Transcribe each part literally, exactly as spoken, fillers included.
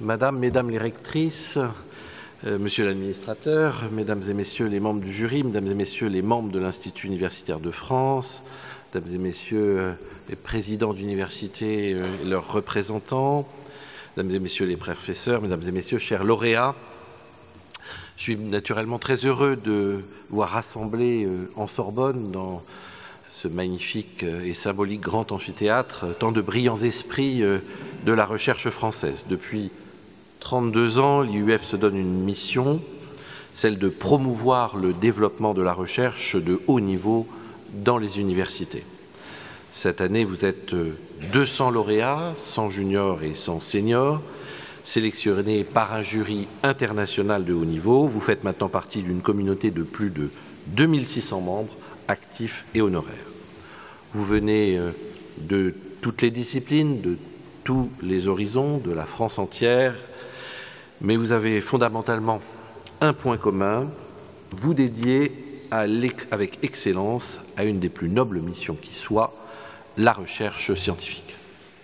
Madame, Mesdames les rectrices, euh, Monsieur l'administrateur, Mesdames et Messieurs les membres du jury, Mesdames et Messieurs les membres de l'Institut universitaire de France, Mesdames et Messieurs euh, les présidents d'université euh, et leurs représentants, Mesdames et Messieurs les professeurs, Mesdames et Messieurs, chers lauréats, je suis naturellement très heureux de voir rassembler euh, en Sorbonne, dans ce magnifique et symbolique grand amphithéâtre, tant de brillants esprits de la recherche française. Depuis trente-deux ans, l'I U F se donne une mission, celle de promouvoir le développement de la recherche de haut niveau dans les universités. Cette année, vous êtes deux cents lauréats, cent juniors et cent seniors, sélectionnés par un jury international de haut niveau. Vous faites maintenant partie d'une communauté de plus de deux mille six cents membres, actifs et honoraires. Vous venez de toutes les disciplines, de tous les horizons, de la France entière, mais vous avez fondamentalement un point commun, vous dédiez à avec excellence à une des plus nobles missions qui soit, la recherche scientifique.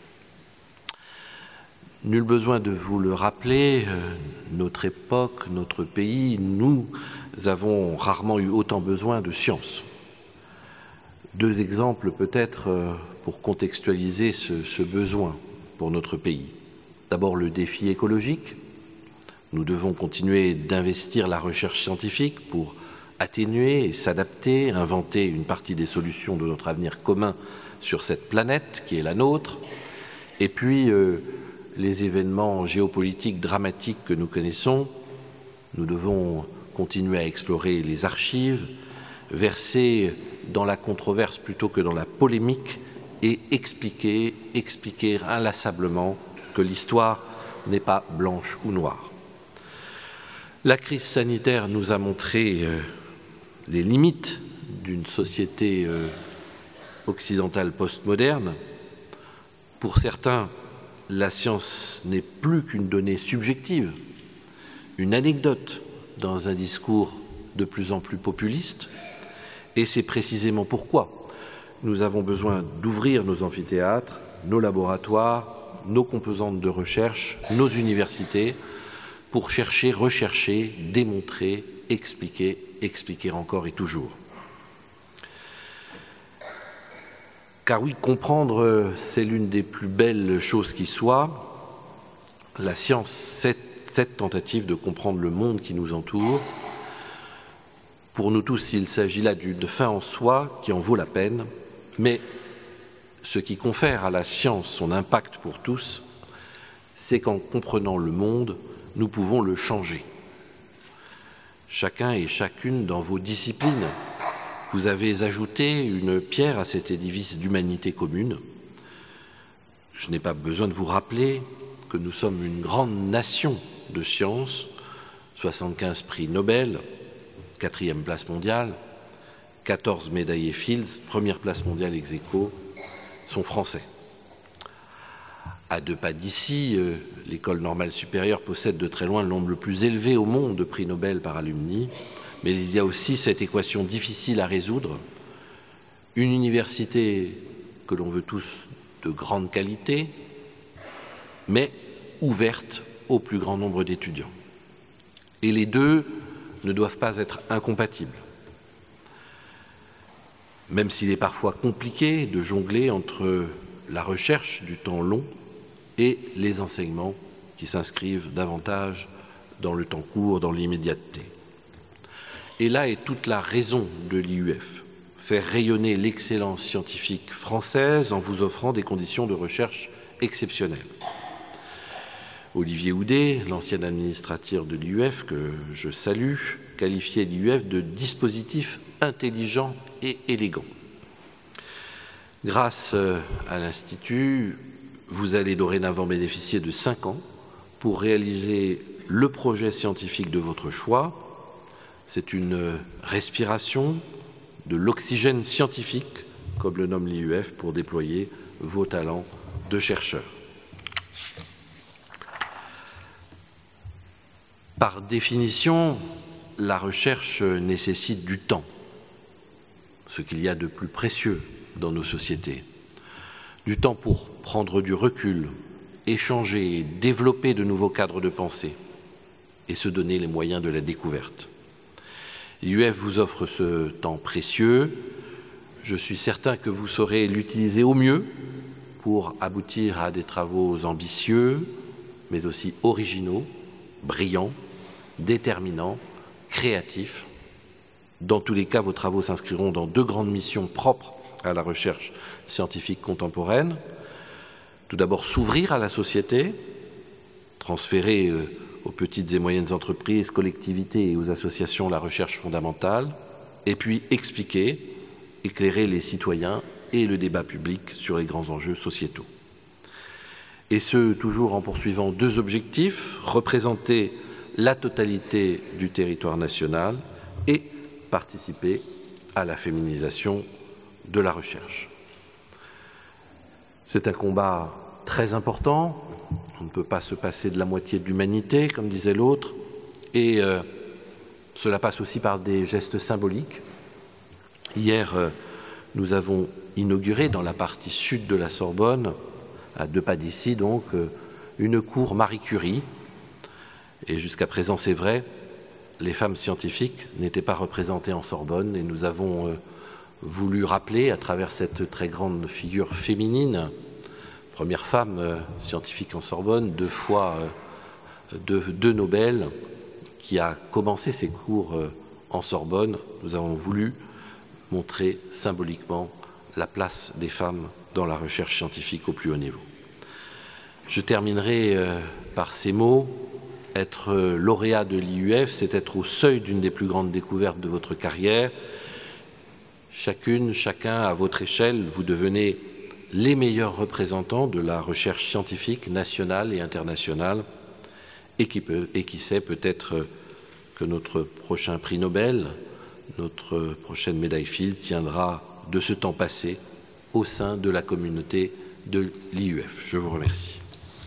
Nul besoin de vous le rappeler, notre époque, notre pays, nous avons rarement eu autant besoin de science. Deux exemples peut-être pour contextualiser ce, ce besoin pour notre pays. D'abord le défi écologique. Nous devons continuer d'investir la recherche scientifique pour atténuer et s'adapter, inventer une partie des solutions de notre avenir commun sur cette planète qui est la nôtre. Et puis euh, les événements géopolitiques dramatiques que nous connaissons, nous devons continuer à explorer les archives, verser dans la controverse plutôt que dans la polémique et expliquer, expliquer inlassablement que l'histoire n'est pas blanche ou noire. La crise sanitaire nous a montré euh, les limites d'une société euh, occidentale postmoderne. Pour certains, la science n'est plus qu'une donnée subjective, une anecdote dans un discours de plus en plus populiste. Et c'est précisément pourquoi nous avons besoin d'ouvrir nos amphithéâtres, nos laboratoires, nos composantes de recherche, nos universités, pour chercher, rechercher, démontrer, expliquer, expliquer encore et toujours. Car oui, comprendre, c'est l'une des plus belles choses qui soit. La science, c'est cette tentative de comprendre le monde qui nous entoure. Pour nous tous, il s'agit là d'une fin en soi qui en vaut la peine, mais ce qui confère à la science son impact pour tous, c'est qu'en comprenant le monde, nous pouvons le changer. Chacun et chacune dans vos disciplines, vous avez ajouté une pierre à cet édifice d'humanité commune. Je n'ai pas besoin de vous rappeler que nous sommes une grande nation de sciences, soixante-quinze prix Nobel, quatrième place mondiale, quatorze médaillés Fields, première place mondiale ex aequo, sont français. À deux pas d'ici, euh, l'école normale supérieure possède de très loin le nombre le plus élevé au monde de prix Nobel par alumni, mais il y a aussi cette équation difficile à résoudre. Une université que l'on veut tous de grande qualité, mais ouverte au plus grand nombre d'étudiants. Et les deux ne doivent pas être incompatibles. Même s'il est parfois compliqué de jongler entre la recherche du temps long et les enseignements qui s'inscrivent davantage dans le temps court, dans l'immédiateté. Et là est toute la raison de l'I U F, faire rayonner l'excellence scientifique française en vous offrant des conditions de recherche exceptionnelles. Olivier Houdet, l'ancien administrateur de l'I U F, que je salue, qualifiait l'I U F de dispositif intelligent et élégant. Grâce à l'Institut, vous allez dorénavant bénéficier de cinq ans pour réaliser le projet scientifique de votre choix. C'est une respiration de l'oxygène scientifique, comme le nomme l'I U F, pour déployer vos talents de chercheurs. Par définition, la recherche nécessite du temps, ce qu'il y a de plus précieux dans nos sociétés. Du temps pour prendre du recul échanger, développer de nouveaux cadres de pensée et se donner les moyens de la découverte. L'I U F vous offre ce temps précieux. Je suis certain que vous saurez l'utiliser au mieux pour aboutir à des travaux ambitieux, mais aussi originaux, brillants, déterminants, créatifs. Dans tous les cas, vos travaux s'inscriront dans deux grandes missions propres à la recherche scientifique contemporaine. Tout d'abord, s'ouvrir à la société, transférer euh, aux petites et moyennes entreprises, collectivités et aux associations la recherche fondamentale, et puis expliquer, éclairer les citoyens et le débat public sur les grands enjeux sociétaux. Et ce, toujours en poursuivant deux objectifs, représenter la totalité du territoire national et participer à la féminisation de la recherche. C'est un combat très important, on ne peut pas se passer de la moitié de l'humanité, comme disait l'autre, et euh, cela passe aussi par des gestes symboliques. Hier, euh, nous avons inauguré dans la partie sud de la Sorbonne, à deux pas d'ici donc, euh, une cour Marie Curie, et jusqu'à présent c'est vrai, les femmes scientifiques n'étaient pas représentées en Sorbonne, et nous avons euh, voulu rappeler à travers cette très grande figure féminine, première femme euh, scientifique en Sorbonne, deux fois euh, deux, deux Nobel, qui a commencé ses cours euh, en Sorbonne. Nous avons voulu montrer symboliquement la place des femmes dans la recherche scientifique au plus haut niveau. Je terminerai euh, par ces mots. Être euh, lauréat de l'I U F, c'est être au seuil d'une des plus grandes découvertes de votre carrière. Chacune, chacun, à votre échelle, vous devenez les meilleurs représentants de la recherche scientifique nationale et internationale, et qui, peut, et qui sait peut-être que notre prochain prix Nobel, notre prochaine médaille Fields tiendra de ce temps passé au sein de la communauté de l'I U F. Je vous remercie.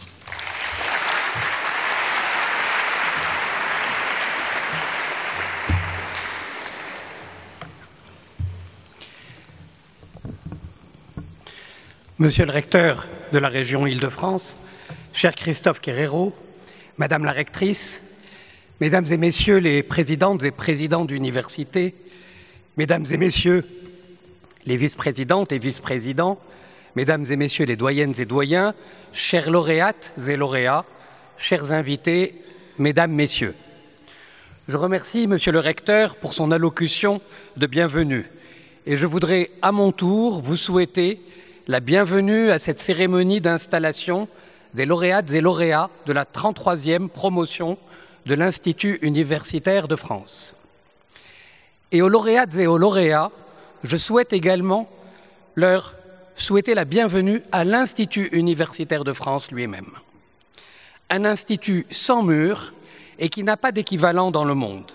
Monsieur le recteur de la région Île-de-France, cher Christophe Querrero, Madame la rectrice, Mesdames et Messieurs les présidentes et présidents d'université, Mesdames et Messieurs les vice-présidentes et vice-présidents, Mesdames et Messieurs les doyennes et doyens, chères lauréates et lauréats, chers invités, Mesdames, Messieurs. Je remercie Monsieur le recteur pour son allocution de bienvenue et je voudrais à mon tour vous souhaiter la bienvenue à cette cérémonie d'installation des lauréates et lauréats de la trente-troisième promotion de l'Institut universitaire de France. Et aux lauréates et aux lauréats, je souhaite également leur souhaiter la bienvenue à l'Institut universitaire de France lui-même. Un institut sans mur et qui n'a pas d'équivalent dans le monde.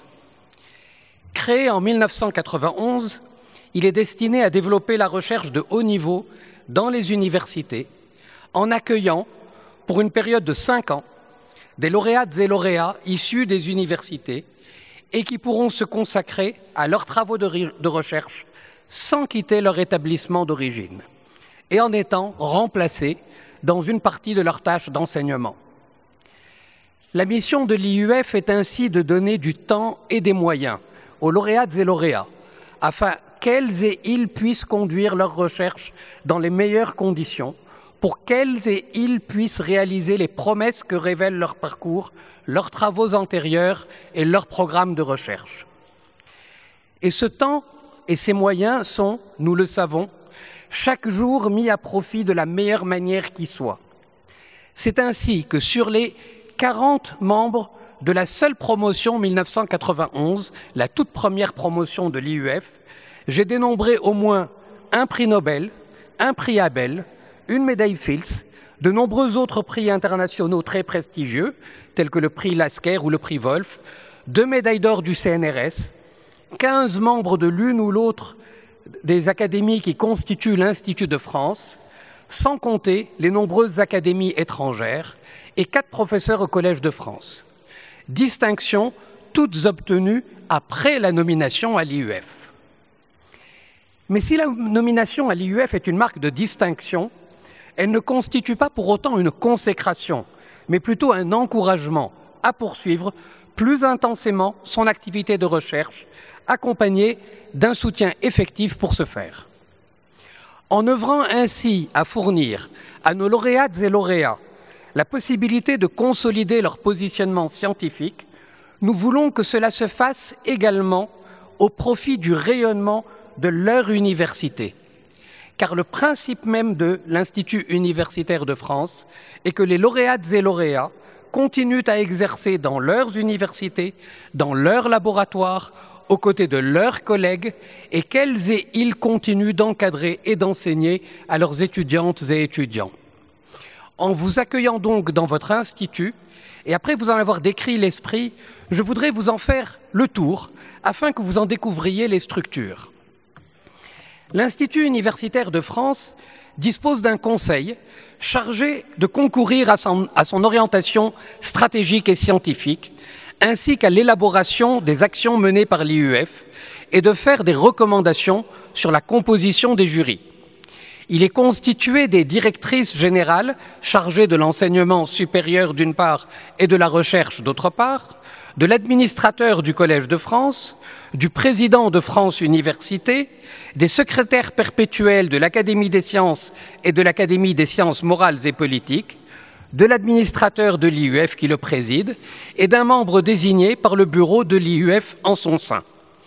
Créé en mille neuf cent quatre-vingt-onze, il est destiné à développer la recherche de haut niveau dans les universités, en accueillant, pour une période de cinq ans, des lauréates et lauréats issus des universités et qui pourront se consacrer à leurs travaux de, de recherche sans quitter leur établissement d'origine et en étant remplacés dans une partie de leurs tâches d'enseignement. La mission de l'I U F est ainsi de donner du temps et des moyens aux lauréates et lauréats afin qu'elles et ils puissent conduire leurs recherches dans les meilleures conditions pour qu'elles et ils puissent réaliser les promesses que révèlent leur parcours, leurs travaux antérieurs et leurs programmes de recherche. Et ce temps et ces moyens sont, nous le savons, chaque jour mis à profit de la meilleure manière qui soit. C'est ainsi que sur les quarante membres de la seule promotion mille neuf cent quatre-vingt-onze, la toute première promotion de l'I U F, j'ai dénombré au moins un prix Nobel, un prix Abel, une médaille Fields, de nombreux autres prix internationaux très prestigieux, tels que le prix Lasker ou le prix Wolf, deux médailles d'or du C N R S, quinze membres de l'une ou l'autre des académies qui constituent l'Institut de France, sans compter les nombreuses académies étrangères, et quatre professeurs au Collège de France. Distinctions toutes obtenues après la nomination à l'I U F. Mais si la nomination à l'I U F est une marque de distinction, Elle ne constitue pas pour autant une consécration, mais plutôt un encouragement à poursuivre plus intensément son activité de recherche, accompagnée d'un soutien effectif pour ce faire. En œuvrant ainsi à fournir à nos lauréates et lauréats la possibilité de consolider leur positionnement scientifique, nous voulons que cela se fasse également au profit du rayonnement de leur université. Car le principe même de l'Institut universitaire de France est que les lauréates et lauréats continuent à exercer dans leurs universités, dans leurs laboratoires, aux côtés de leurs collègues, et qu'elles et ils continuent d'encadrer et d'enseigner à leurs étudiantes et étudiants. En vous accueillant donc dans votre institut, et après vous en avoir décrit l'esprit, je voudrais vous en faire le tour, afin que vous en découvriez les structures. L'Institut universitaire de France dispose d'un conseil chargé de concourir à son, à son orientation stratégique et scientifique, ainsi qu'à l'élaboration des actions menées par l'I U F et de faire des recommandations sur la composition des jurys. Il est constitué des directrices générales chargées de l'enseignement supérieur d'une part et de la recherche d'autre part, de l'administrateur du Collège de France, du président de France Université, des secrétaires perpétuels de l'Académie des sciences et de l'Académie des sciences morales et politiques, de l'administrateur de l'I U F qui le préside et d'un membre désigné par le bureau de l'I U F en son sein.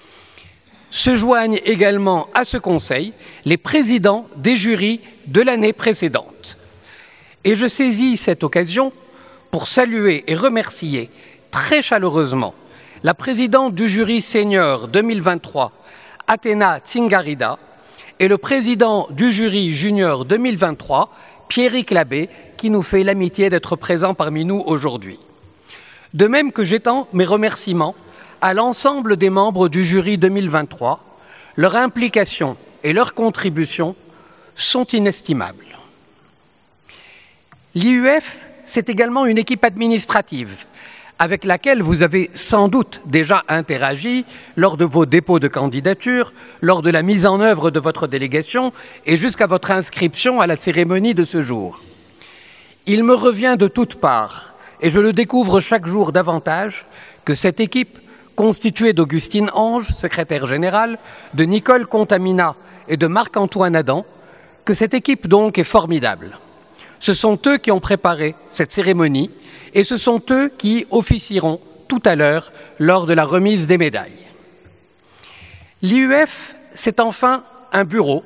Se joignent également à ce conseil les présidents des jurys de l'année précédente. Et je saisis cette occasion pour saluer et remercier très chaleureusement la présidente du jury senior deux mille vingt-trois, Athéna Tsingarida, et le président du jury junior deux mille vingt-trois, Pierrick Labbé, qui nous fait l'amitié d'être présent parmi nous aujourd'hui. De même que j'étends mes remerciements à l'ensemble des membres du jury deux mille vingt-trois, leur implication et leur contribution sont inestimables. L'I U F, c'est également une équipe administrative avec laquelle vous avez sans doute déjà interagi lors de vos dépôts de candidature, lors de la mise en œuvre de votre délégation et jusqu'à votre inscription à la cérémonie de ce jour. Il me revient de toutes parts, et je le découvre chaque jour davantage, que cette équipe, constituée d'Augustine Ange, secrétaire générale, de Nicole Contamina et de Marc-Antoine Adam, que cette équipe donc est formidable. Ce sont eux qui ont préparé cette cérémonie et ce sont eux qui officieront tout à l'heure lors de la remise des médailles. L'I U F, c'est enfin un bureau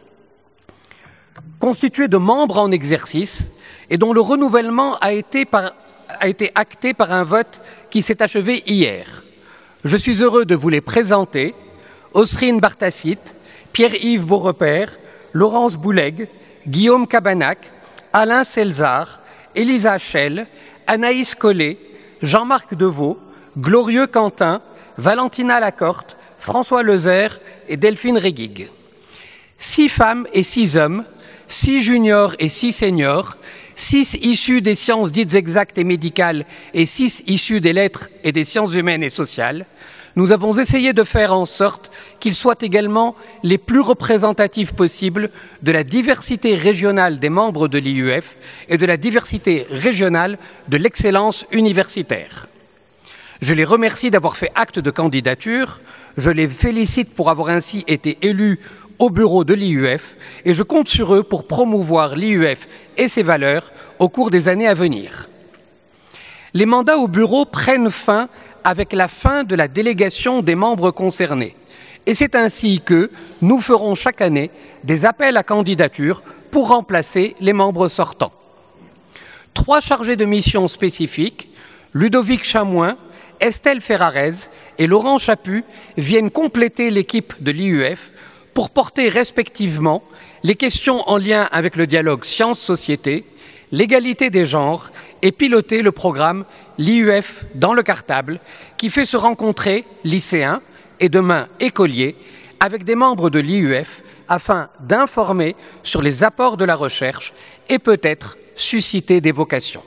constitué de membres en exercice et dont le renouvellement a été, par, a été acté par un vote qui s'est achevé hier. Je suis heureux de vous les présenter: Osrine Bartacite, Pierre-Yves Beaurepaire, Laurence Bouleg, Guillaume Cabanac, Alain Selzard, Elisa Schell, Anaïs Collet, Jean-Marc Deveau, Glorieux Quentin, Valentina Lacorte, François Lezère et Delphine Réguig. Six femmes et six hommes, six juniors et six seniors, six issus des sciences dites exactes et médicales et six issus des lettres et des sciences humaines et sociales, nous avons essayé de faire en sorte qu'ils soient également les plus représentatifs possibles de la diversité régionale des membres de l'I U F et de la diversité régionale de l'excellence universitaire. Je les remercie d'avoir fait acte de candidature, je les félicite pour avoir ainsi été élus au bureau de l'I U F et je compte sur eux pour promouvoir l'I U F et ses valeurs au cours des années à venir. Les mandats au bureau prennent fin avec la fin de la délégation des membres concernés. Et c'est ainsi que nous ferons chaque année des appels à candidature pour remplacer les membres sortants. Trois chargés de mission spécifiques, Ludovic Chamoin, Estelle Ferrarez et Laurent Chaput, viennent compléter l'équipe de l'I U F pour porter respectivement les questions en lien avec le dialogue sciences-société, l'égalité des genres et piloter le programme l'I U F dans le cartable qui fait se rencontrer lycéens et demain écoliers avec des membres de l'I U F afin d'informer sur les apports de la recherche et peut-être susciter des vocations.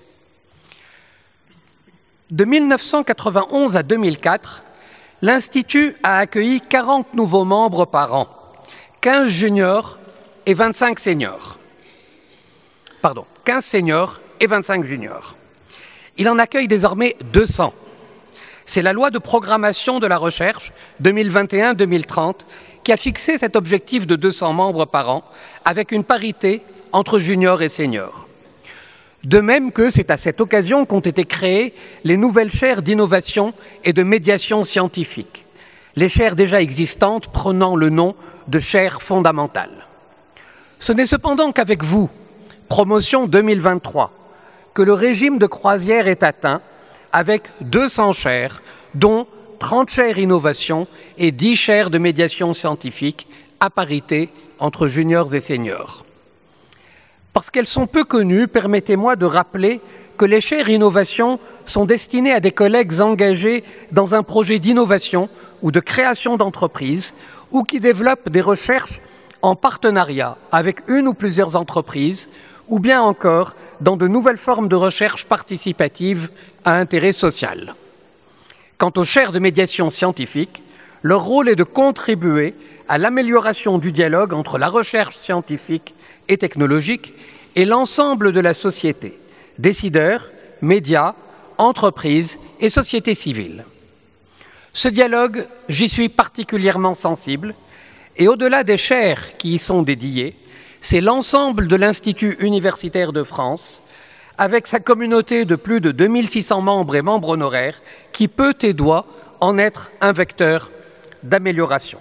De mille neuf cent quatre-vingt-onze à deux mille quatre, l'Institut a accueilli quarante nouveaux membres par an, quinze juniors et vingt-cinq seniors. pardon, quinze seniors et vingt-cinq juniors. Il en accueille désormais deux cents. C'est la loi de programmation de la recherche deux mille vingt et un deux mille trente qui a fixé cet objectif de deux cents membres par an avec une parité entre juniors et seniors. De même que c'est à cette occasion qu'ont été créées les nouvelles chaires d'innovation et de médiation scientifique, les chaires déjà existantes prenant le nom de chaires fondamentales. Ce n'est cependant qu'avec vous, promotion deux mille vingt-trois, que le régime de croisière est atteint avec deux cents chaires, dont trente chaires innovation et dix chaires de médiation scientifique à parité entre juniors et seniors. Parce qu'elles sont peu connues, permettez-moi de rappeler que les chaires innovation sont destinées à des collègues engagés dans un projet d'innovation ou de création d'entreprise ou qui développent des recherches en partenariat avec une ou plusieurs entreprises ou bien encore dans de nouvelles formes de recherche participative à intérêt social. Quant aux chaires de médiation scientifique, leur rôle est de contribuer à l'amélioration du dialogue entre la recherche scientifique et technologique et l'ensemble de la société, décideurs, médias, entreprises et société civile. Ce dialogue, j'y suis particulièrement sensible et au-delà des chaires qui y sont dédiées, c'est l'ensemble de l'Institut universitaire de France, avec sa communauté de plus de deux mille six cents membres et membres honoraires, qui peut et doit en être un vecteur d'amélioration.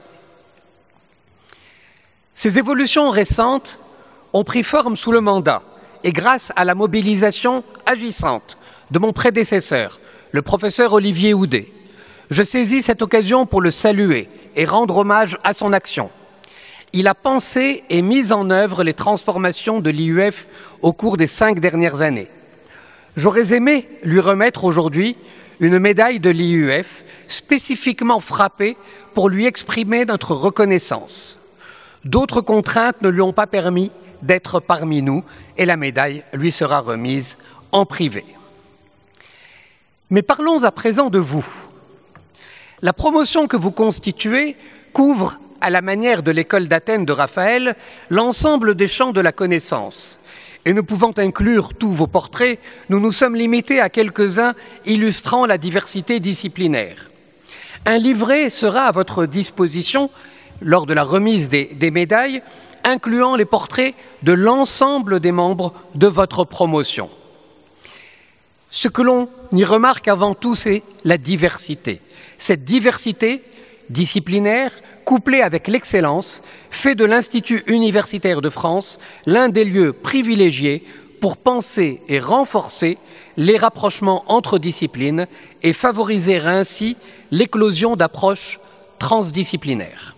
Ces évolutions récentes ont pris forme sous le mandat et grâce à la mobilisation agissante de mon prédécesseur, le professeur Olivier Houdet. Je saisis cette occasion pour le saluer et rendre hommage à son action. Il a pensé et mis en œuvre les transformations de l'I U F au cours des cinq dernières années. J'aurais aimé lui remettre aujourd'hui une médaille de l'I U F spécifiquement frappée pour lui exprimer notre reconnaissance. D'autres contraintes ne lui ont pas permis d'être parmi nous et la médaille lui sera remise en privé. Mais parlons à présent de vous. La promotion que vous constituez couvre, à la manière de l'école d'Athènes de Raphaël, l'ensemble des champs de la connaissance. Et ne pouvant inclure tous vos portraits, nous nous sommes limités à quelques-uns illustrant la diversité disciplinaire. Un livret sera à votre disposition lors de la remise des, des médailles, incluant les portraits de l'ensemble des membres de votre promotion. Ce que l'on y remarque avant tout, c'est la diversité. Cette diversité disciplinaire, couplée avec l'excellence, fait de l'Institut universitaire de France l'un des lieux privilégiés pour penser et renforcer les rapprochements entre disciplines et favoriser ainsi l'éclosion d'approches transdisciplinaires.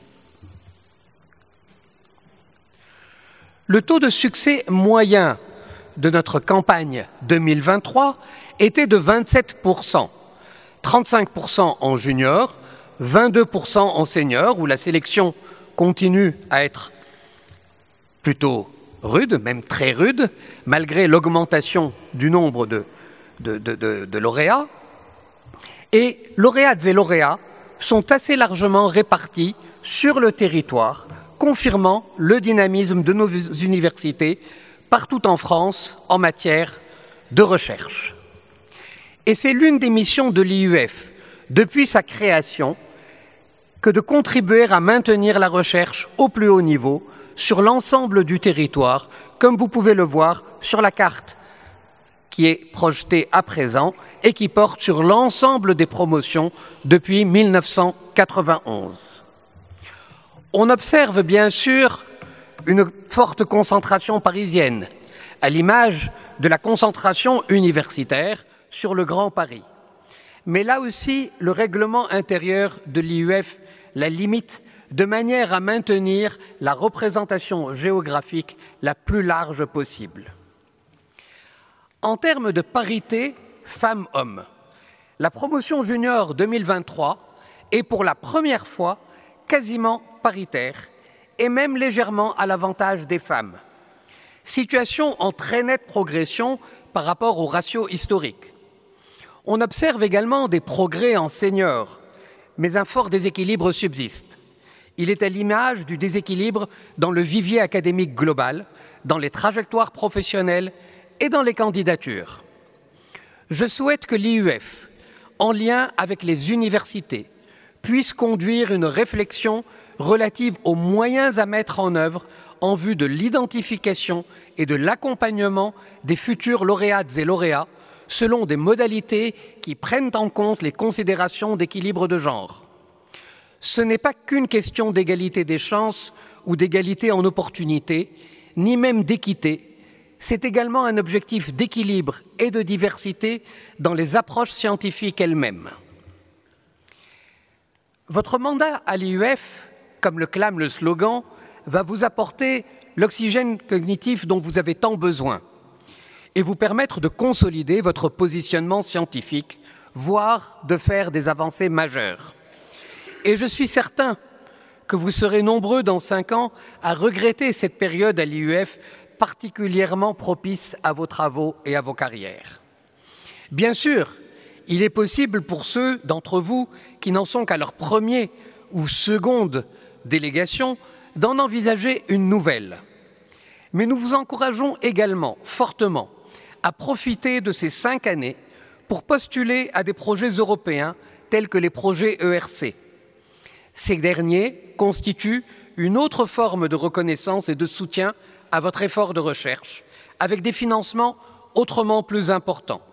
Le taux de succès moyen de notre campagne deux mille vingt-trois était de vingt-sept pour cent, trente-cinq pour cent en junior, vingt-deux pour cent en senior, où la sélection continue à être plutôt rude, même très rude, malgré l'augmentation du nombre de, de, de, de, de lauréats. Et lauréates et lauréats sont assez largement répartis sur le territoire, confirmant le dynamisme de nos universités partout en France en matière de recherche. Et c'est l'une des missions de l'I U F, depuis sa création, que de contribuer à maintenir la recherche au plus haut niveau sur l'ensemble du territoire, comme vous pouvez le voir sur la carte qui est projetée à présent et qui porte sur l'ensemble des promotions depuis mille neuf cent quatre-vingt-onze. On observe bien sûr une forte concentration parisienne, à l'image de la concentration universitaire sur le Grand Paris. Mais là aussi, le règlement intérieur de l'I U F la limite de manière à maintenir la représentation géographique la plus large possible. En termes de parité femmes-hommes, la promotion junior deux mille vingt-trois est pour la première fois quasiment paritaire et même légèrement à l'avantage des femmes. Situation en très nette progression par rapport au ratio historique. On observe également des progrès en seniors, mais un fort déséquilibre subsiste. Il est à l'image du déséquilibre dans le vivier académique global, dans les trajectoires professionnelles et dans les candidatures. Je souhaite que l'I U F, en lien avec les universités, puisse conduire une réflexion relative aux moyens à mettre en œuvre en vue de l'identification et de l'accompagnement des futurs lauréates et lauréats selon des modalités qui prennent en compte les considérations d'équilibre de genre. Ce n'est pas qu'une question d'égalité des chances ou d'égalité en opportunités, ni même d'équité. C'est également un objectif d'équilibre et de diversité dans les approches scientifiques elles-mêmes. Votre mandat à l'I U F, comme le clame le slogan, va vous apporter l'oxygène cognitif dont vous avez tant besoin et vous permettre de consolider votre positionnement scientifique, voire de faire des avancées majeures. Et je suis certain que vous serez nombreux dans cinq ans à regretter cette période à l'I U F particulièrement propice à vos travaux et à vos carrières. Bien sûr, il est possible pour ceux d'entre vous qui n'en sont qu'à leur premier ou seconde délégation d'en envisager une nouvelle. Mais nous vous encourageons également fortement à profiter de ces cinq années pour postuler à des projets européens tels que les projets E R C. Ces derniers constituent une autre forme de reconnaissance et de soutien à votre effort de recherche, avec des financements autrement plus importants.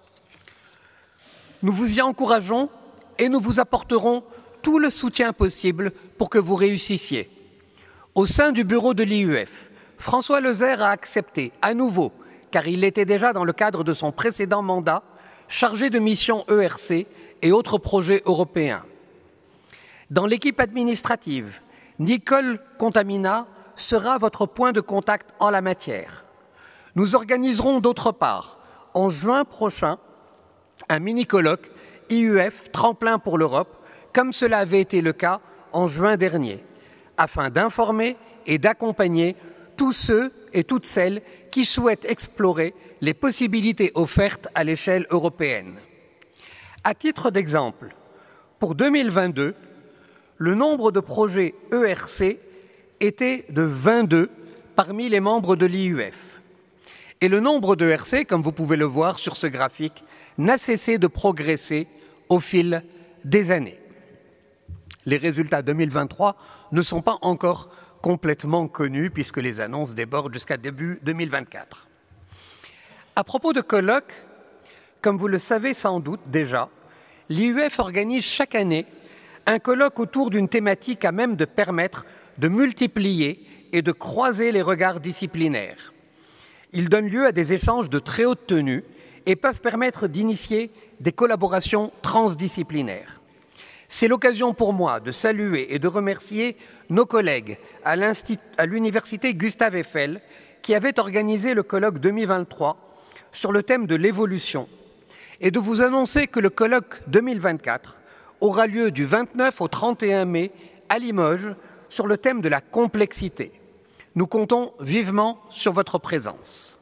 Nous vous y encourageons et nous vous apporterons tout le soutien possible pour que vous réussissiez. Au sein du bureau de l'I U F, François Lezère a accepté à nouveau, car il était déjà dans le cadre de son précédent mandat, chargé de mission E R C et autres projets européens. Dans l'équipe administrative, Nicole Contamina sera votre point de contact en la matière. Nous organiserons d'autre part, en juin prochain, un mini-colloque I U F Tremplin pour l'Europe, comme cela avait été le cas en juin dernier, afin d'informer et d'accompagner tous ceux et toutes celles qui souhaitent explorer les possibilités offertes à l'échelle européenne. À titre d'exemple, pour deux mille vingt-deux, le nombre de projets E R C était de vingt-deux parmi les membres de l'I U F. Et le nombre de E R C, comme vous pouvez le voir sur ce graphique, n'a cessé de progresser au fil des années. Les résultats deux mille vingt-trois ne sont pas encore complètement connus puisque les annonces débordent jusqu'à début deux mille vingt-quatre. À propos de colloques, comme vous le savez sans doute déjà, l'I U F organise chaque année un colloque autour d'une thématique à même de permettre de multiplier et de croiser les regards disciplinaires. Ils donnent lieu à des échanges de très haute tenue et peuvent permettre d'initier des collaborations transdisciplinaires. C'est l'occasion pour moi de saluer et de remercier nos collègues à l'université Gustave Eiffel qui avaient organisé le colloque deux mille vingt-trois sur le thème de l'évolution et de vous annoncer que le colloque deux mille vingt-quatre aura lieu du vingt-neuf au trente et un mai à Limoges sur le thème de la complexité. Nous comptons vivement sur votre présence.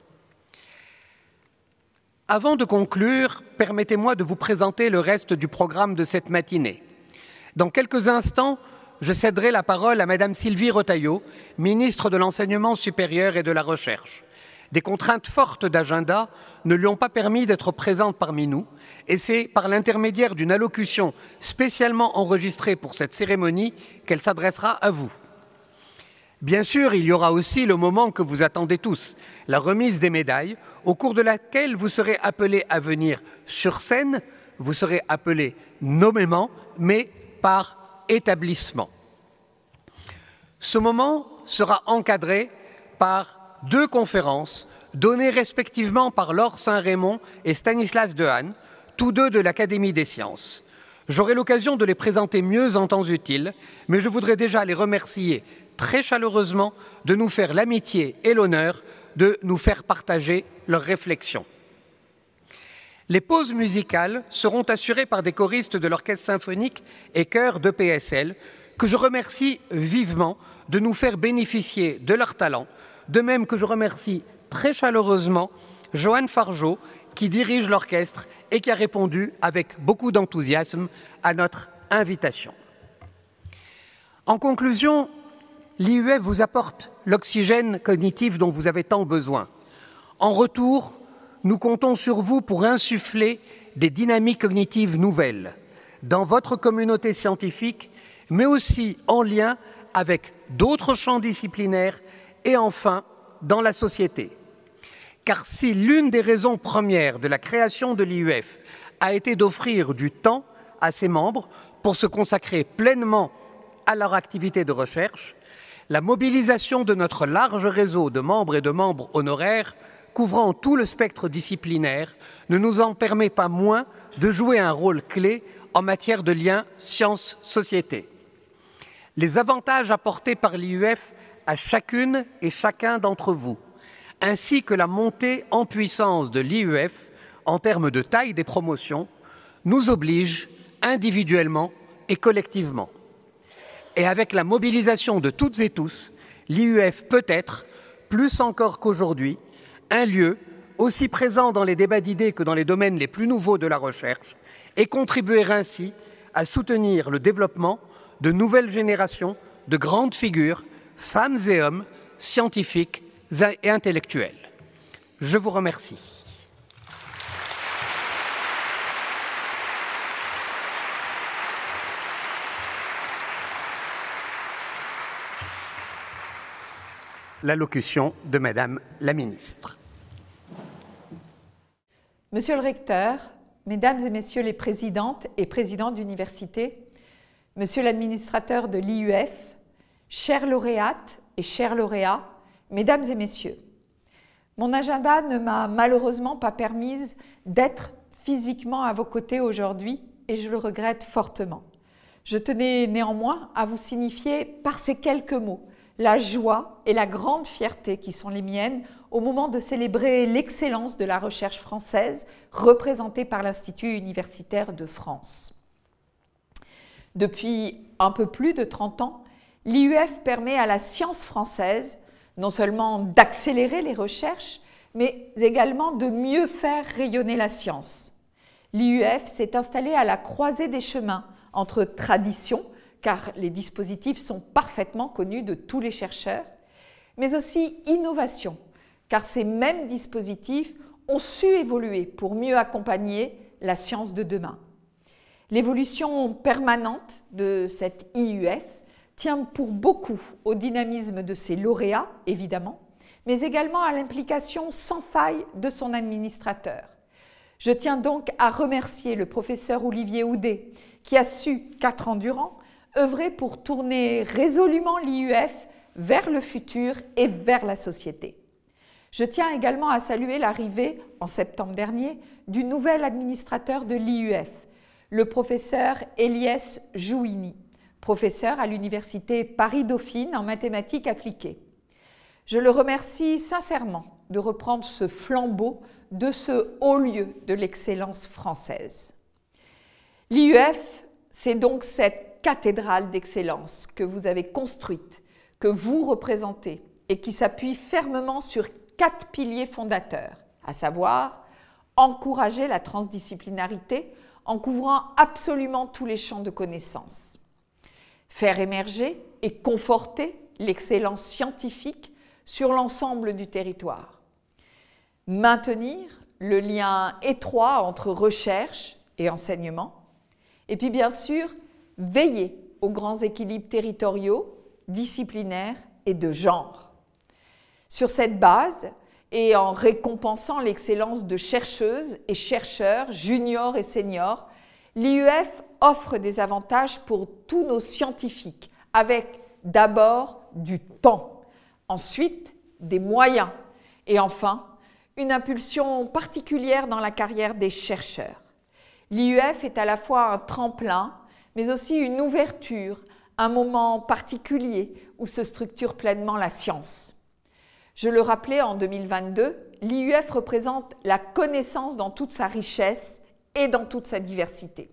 Avant de conclure, permettez-moi de vous présenter le reste du programme de cette matinée. Dans quelques instants, je céderai la parole à Madame Sylvie Retailleau, ministre de l'Enseignement supérieur et de la Recherche. Des contraintes fortes d'agenda ne lui ont pas permis d'être présente parmi nous et c'est par l'intermédiaire d'une allocution spécialement enregistrée pour cette cérémonie qu'elle s'adressera à vous. Bien sûr, il y aura aussi le moment que vous attendez tous, la remise des médailles, au cours de laquelle vous serez appelés à venir sur scène, vous serez appelés nommément, mais par établissement. Ce moment sera encadré par deux conférences données respectivement par Laure Saint-Raymond et Stanislas Dehaene, tous deux de l'Académie des sciences. J'aurai l'occasion de les présenter mieux en temps utile, mais je voudrais déjà les remercier très chaleureusement de nous faire l'amitié et l'honneur de nous faire partager leurs réflexions. Les pauses musicales seront assurées par des choristes de l'Orchestre symphonique et chœur d'E P S L, que je remercie vivement de nous faire bénéficier de leur talent, de même que je remercie très chaleureusement Joanne Fargeau, qui dirige l'orchestre et qui a répondu avec beaucoup d'enthousiasme à notre invitation. En conclusion, l'I U F vous apporte l'oxygène cognitif dont vous avez tant besoin. En retour, nous comptons sur vous pour insuffler des dynamiques cognitives nouvelles dans votre communauté scientifique, mais aussi en lien avec d'autres champs disciplinaires et enfin dans la société. Car si l'une des raisons premières de la création de l'I U F a été d'offrir du temps à ses membres pour se consacrer pleinement à leur activité de recherche, la mobilisation de notre large réseau de membres et de membres honoraires couvrant tout le spectre disciplinaire ne nous en permet pas moins de jouer un rôle clé en matière de lien science-société. Les avantages apportés par l'I U F à chacune et chacun d'entre vous, ainsi que la montée en puissance de l'I U F en termes de taille des promotions, nous obligent individuellement et collectivement. Et avec la mobilisation de toutes et tous, l'I U F peut être, plus encore qu'aujourd'hui, un lieu aussi présent dans les débats d'idées que dans les domaines les plus nouveaux de la recherche et contribuer ainsi à soutenir le développement de nouvelles générations de grandes figures, femmes et hommes, scientifiques et intellectuels. Je vous remercie. L'allocution de Madame la Ministre. Monsieur le Recteur, Mesdames et Messieurs les Présidentes et Présidents d'université, Monsieur l'administrateur de l'I U F, chères lauréates et chers lauréats, Mesdames et Messieurs, mon agenda ne m'a malheureusement pas permis d'être physiquement à vos côtés aujourd'hui et je le regrette fortement. Je tenais néanmoins à vous signifier par ces quelques mots la joie et la grande fierté qui sont les miennes au moment de célébrer l'excellence de la recherche française représentée par l'Institut universitaire de France. Depuis un peu plus de trente ans, l'I U F permet à la science française non seulement d'accélérer les recherches, mais également de mieux faire rayonner la science. L'I U F s'est installée à la croisée des chemins entre tradition, car les dispositifs sont parfaitement connus de tous les chercheurs, mais aussi innovation, car ces mêmes dispositifs ont su évoluer pour mieux accompagner la science de demain. L'évolution permanente de cette I U F tient pour beaucoup au dynamisme de ses lauréats, évidemment, mais également à l'implication sans faille de son administrateur. Je tiens donc à remercier le professeur Olivier Houdet, qui a su, quatre ans durant, œuvrer pour tourner résolument l'I U F vers le futur et vers la société. Je tiens également à saluer l'arrivée, en septembre dernier, du nouvel administrateur de l'I U F, le professeur Eliès Jouini, professeur à l'université Paris-Dauphine en mathématiques appliquées. Je le remercie sincèrement de reprendre ce flambeau de ce haut lieu de l'excellence française. L'I U F, c'est donc cette cathédrale d'excellence que vous avez construite, que vous représentez et qui s'appuie fermement sur quatre piliers fondateurs, à savoir encourager la transdisciplinarité en couvrant absolument tous les champs de connaissances, faire émerger et conforter l'excellence scientifique sur l'ensemble du territoire, maintenir le lien étroit entre recherche et enseignement, et puis bien sûr, veiller aux grands équilibres territoriaux, disciplinaires et de genre. Sur cette base, et en récompensant l'excellence de chercheuses et chercheurs, juniors et seniors, l'I U F offre des avantages pour tous nos scientifiques, avec d'abord du temps, ensuite des moyens, et enfin, une impulsion particulière dans la carrière des chercheurs. L'I U F est à la fois un tremplin, mais aussi une ouverture, un moment particulier où se structure pleinement la science. Je le rappelais en deux mille vingt-deux, l'I U F représente la connaissance dans toute sa richesse et dans toute sa diversité.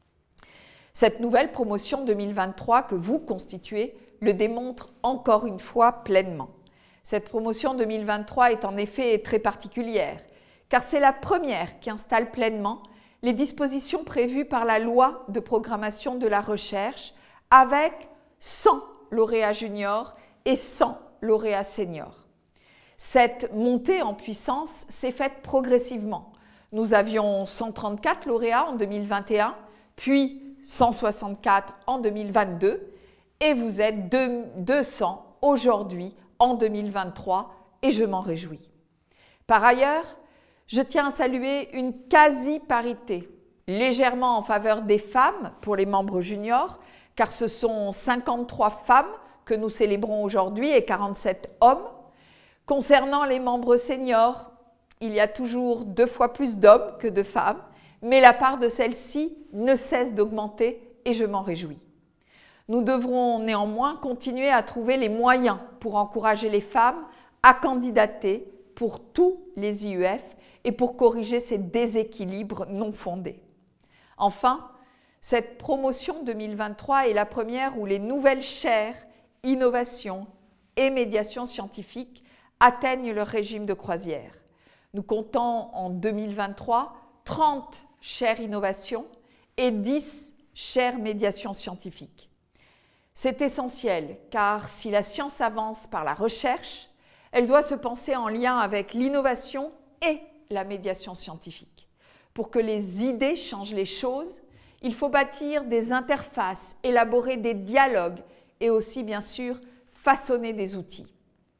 Cette nouvelle promotion deux mille vingt-trois que vous constituez le démontre encore une fois pleinement. Cette promotion deux mille vingt-trois est en effet très particulière, car c'est la première qui installe pleinement les dispositions prévues par la loi de programmation de la recherche avec cent lauréats juniors et cent lauréats seniors. Cette montée en puissance s'est faite progressivement. Nous avions cent trente-quatre lauréats en deux mille vingt et un, puis cent soixante-quatre en deux mille vingt-deux, et vous êtes deux cents aujourd'hui en deux mille vingt-trois, et je m'en réjouis. Par ailleurs, je tiens à saluer une quasi-parité, légèrement en faveur des femmes pour les membres juniors, car ce sont cinquante-trois femmes que nous célébrons aujourd'hui et quarante-sept hommes. Concernant les membres seniors, il y a toujours deux fois plus d'hommes que de femmes, mais la part de celles-ci ne cesse d'augmenter et je m'en réjouis. Nous devrons néanmoins continuer à trouver les moyens pour encourager les femmes à candidater pour tous les I U F et pour corriger ces déséquilibres non fondés. Enfin, cette promotion deux mille vingt-trois est la première où les nouvelles chaires, innovation et médiation scientifique atteignent leur régime de croisière. Nous comptons en deux mille vingt-trois trente chaires innovation et dix chaires médiation scientifique. C'est essentiel car si la science avance par la recherche, elle doit se penser en lien avec l'innovation et la médiation scientifique. Pour que les idées changent les choses, il faut bâtir des interfaces, élaborer des dialogues et aussi, bien sûr, façonner des outils.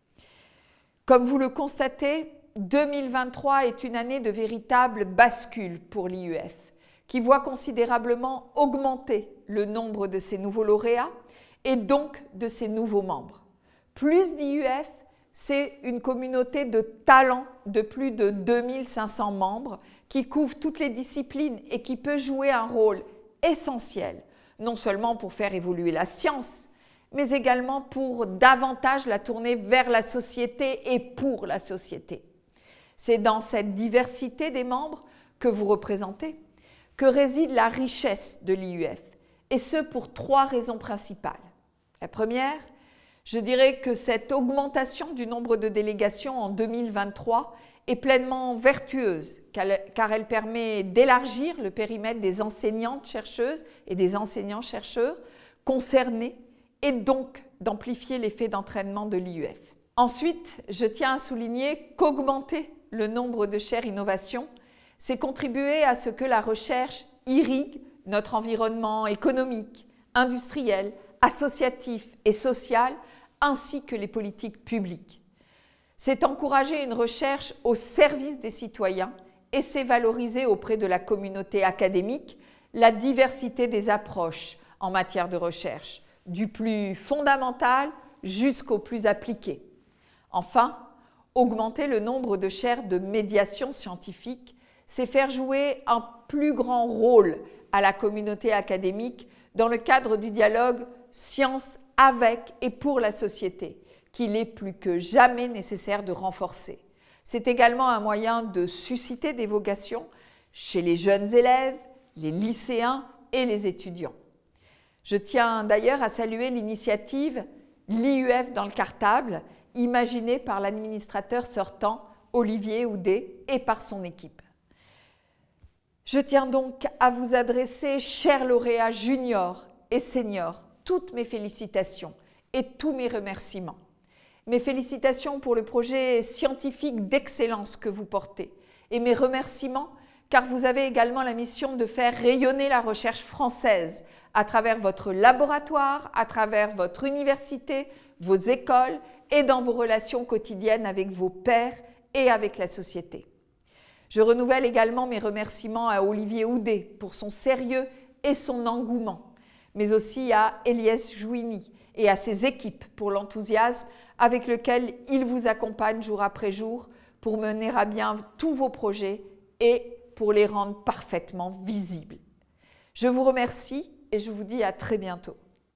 Comme vous le constatez, deux mille vingt-trois est une année de véritable bascule pour l'I U F, qui voit considérablement augmenter le nombre de ses nouveaux lauréats et donc de ses nouveaux membres. Plus d'I U F, c'est une communauté de talents de plus de deux mille cinq cents membres qui couvre toutes les disciplines et qui peut jouer un rôle essentiel, non seulement pour faire évoluer la science, mais également pour davantage la tourner vers la société et pour la société. C'est dans cette diversité des membres que vous représentez que réside la richesse de l'I U F, et ce pour trois raisons principales. La première, je dirais que cette augmentation du nombre de délégations en deux mille vingt-trois est pleinement vertueuse car elle permet d'élargir le périmètre des enseignantes-chercheuses et des enseignants-chercheurs concernés et donc d'amplifier l'effet d'entraînement de l'I U F. Ensuite, je tiens à souligner qu'augmenter le nombre de chaires innovation, c'est contribuer à ce que la recherche irrigue notre environnement économique, industriel, associatif et social, ainsi que les politiques publiques. C'est encourager une recherche au service des citoyens et c'est valoriser auprès de la communauté académique la diversité des approches en matière de recherche, du plus fondamental jusqu'au plus appliqué. Enfin, augmenter le nombre de chaires de médiation scientifique, c'est faire jouer un plus grand rôle à la communauté académique dans le cadre du dialogue science avec et pour la société, qu'il est plus que jamais nécessaire de renforcer. C'est également un moyen de susciter des vocations chez les jeunes élèves, les lycéens et les étudiants. Je tiens d'ailleurs à saluer l'initiative l'I U F dans le cartable, imaginée par l'administrateur sortant Olivier Houdet et par son équipe. Je tiens donc à vous adresser, chers lauréats juniors et seniors, toutes mes félicitations et tous mes remerciements. Mes félicitations pour le projet scientifique d'excellence que vous portez et mes remerciements car vous avez également la mission de faire rayonner la recherche française à travers votre laboratoire, à travers votre université, vos écoles et dans vos relations quotidiennes avec vos pairs et avec la société. Je renouvelle également mes remerciements à Olivier Houdet pour son sérieux et son engouement, mais aussi à Eliès Jouini et à ses équipes pour l'enthousiasme avec lequel il vous accompagne jour après jour pour mener à bien tous vos projets et pour les rendre parfaitement visibles. Je vous remercie et je vous dis à très bientôt.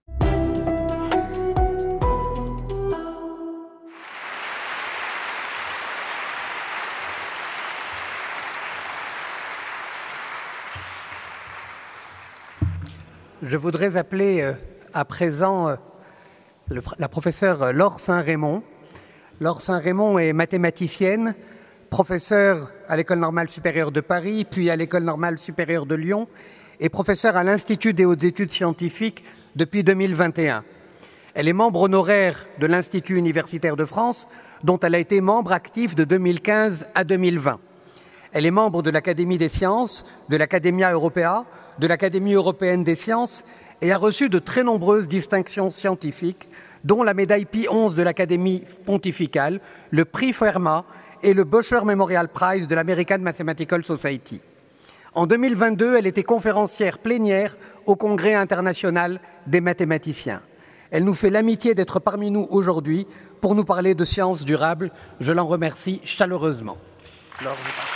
Je voudrais appeler euh, à présent euh, le, la professeure Laure Saint-Raymond. Laure Saint-Raymond est mathématicienne, professeure à l'École normale supérieure de Paris, puis à l'École normale supérieure de Lyon, et professeure à l'Institut des hautes études scientifiques depuis deux mille vingt et un. Elle est membre honoraire de l'Institut universitaire de France, dont elle a été membre actif de deux mille quinze à deux mille vingt. Elle est membre de l'Académie des sciences, de l'Academia Europea, de l'Académie européenne des sciences et a reçu de très nombreuses distinctions scientifiques, dont la médaille Pie onze de l'Académie pontificale, le prix Fermat et le Bosher Memorial Prize de l'American Mathematical Society. En deux mille vingt-deux, elle était conférencière plénière au Congrès international des mathématiciens. Elle nous fait l'amitié d'être parmi nous aujourd'hui pour nous parler de sciences durables. Je l'en remercie chaleureusement. Alors,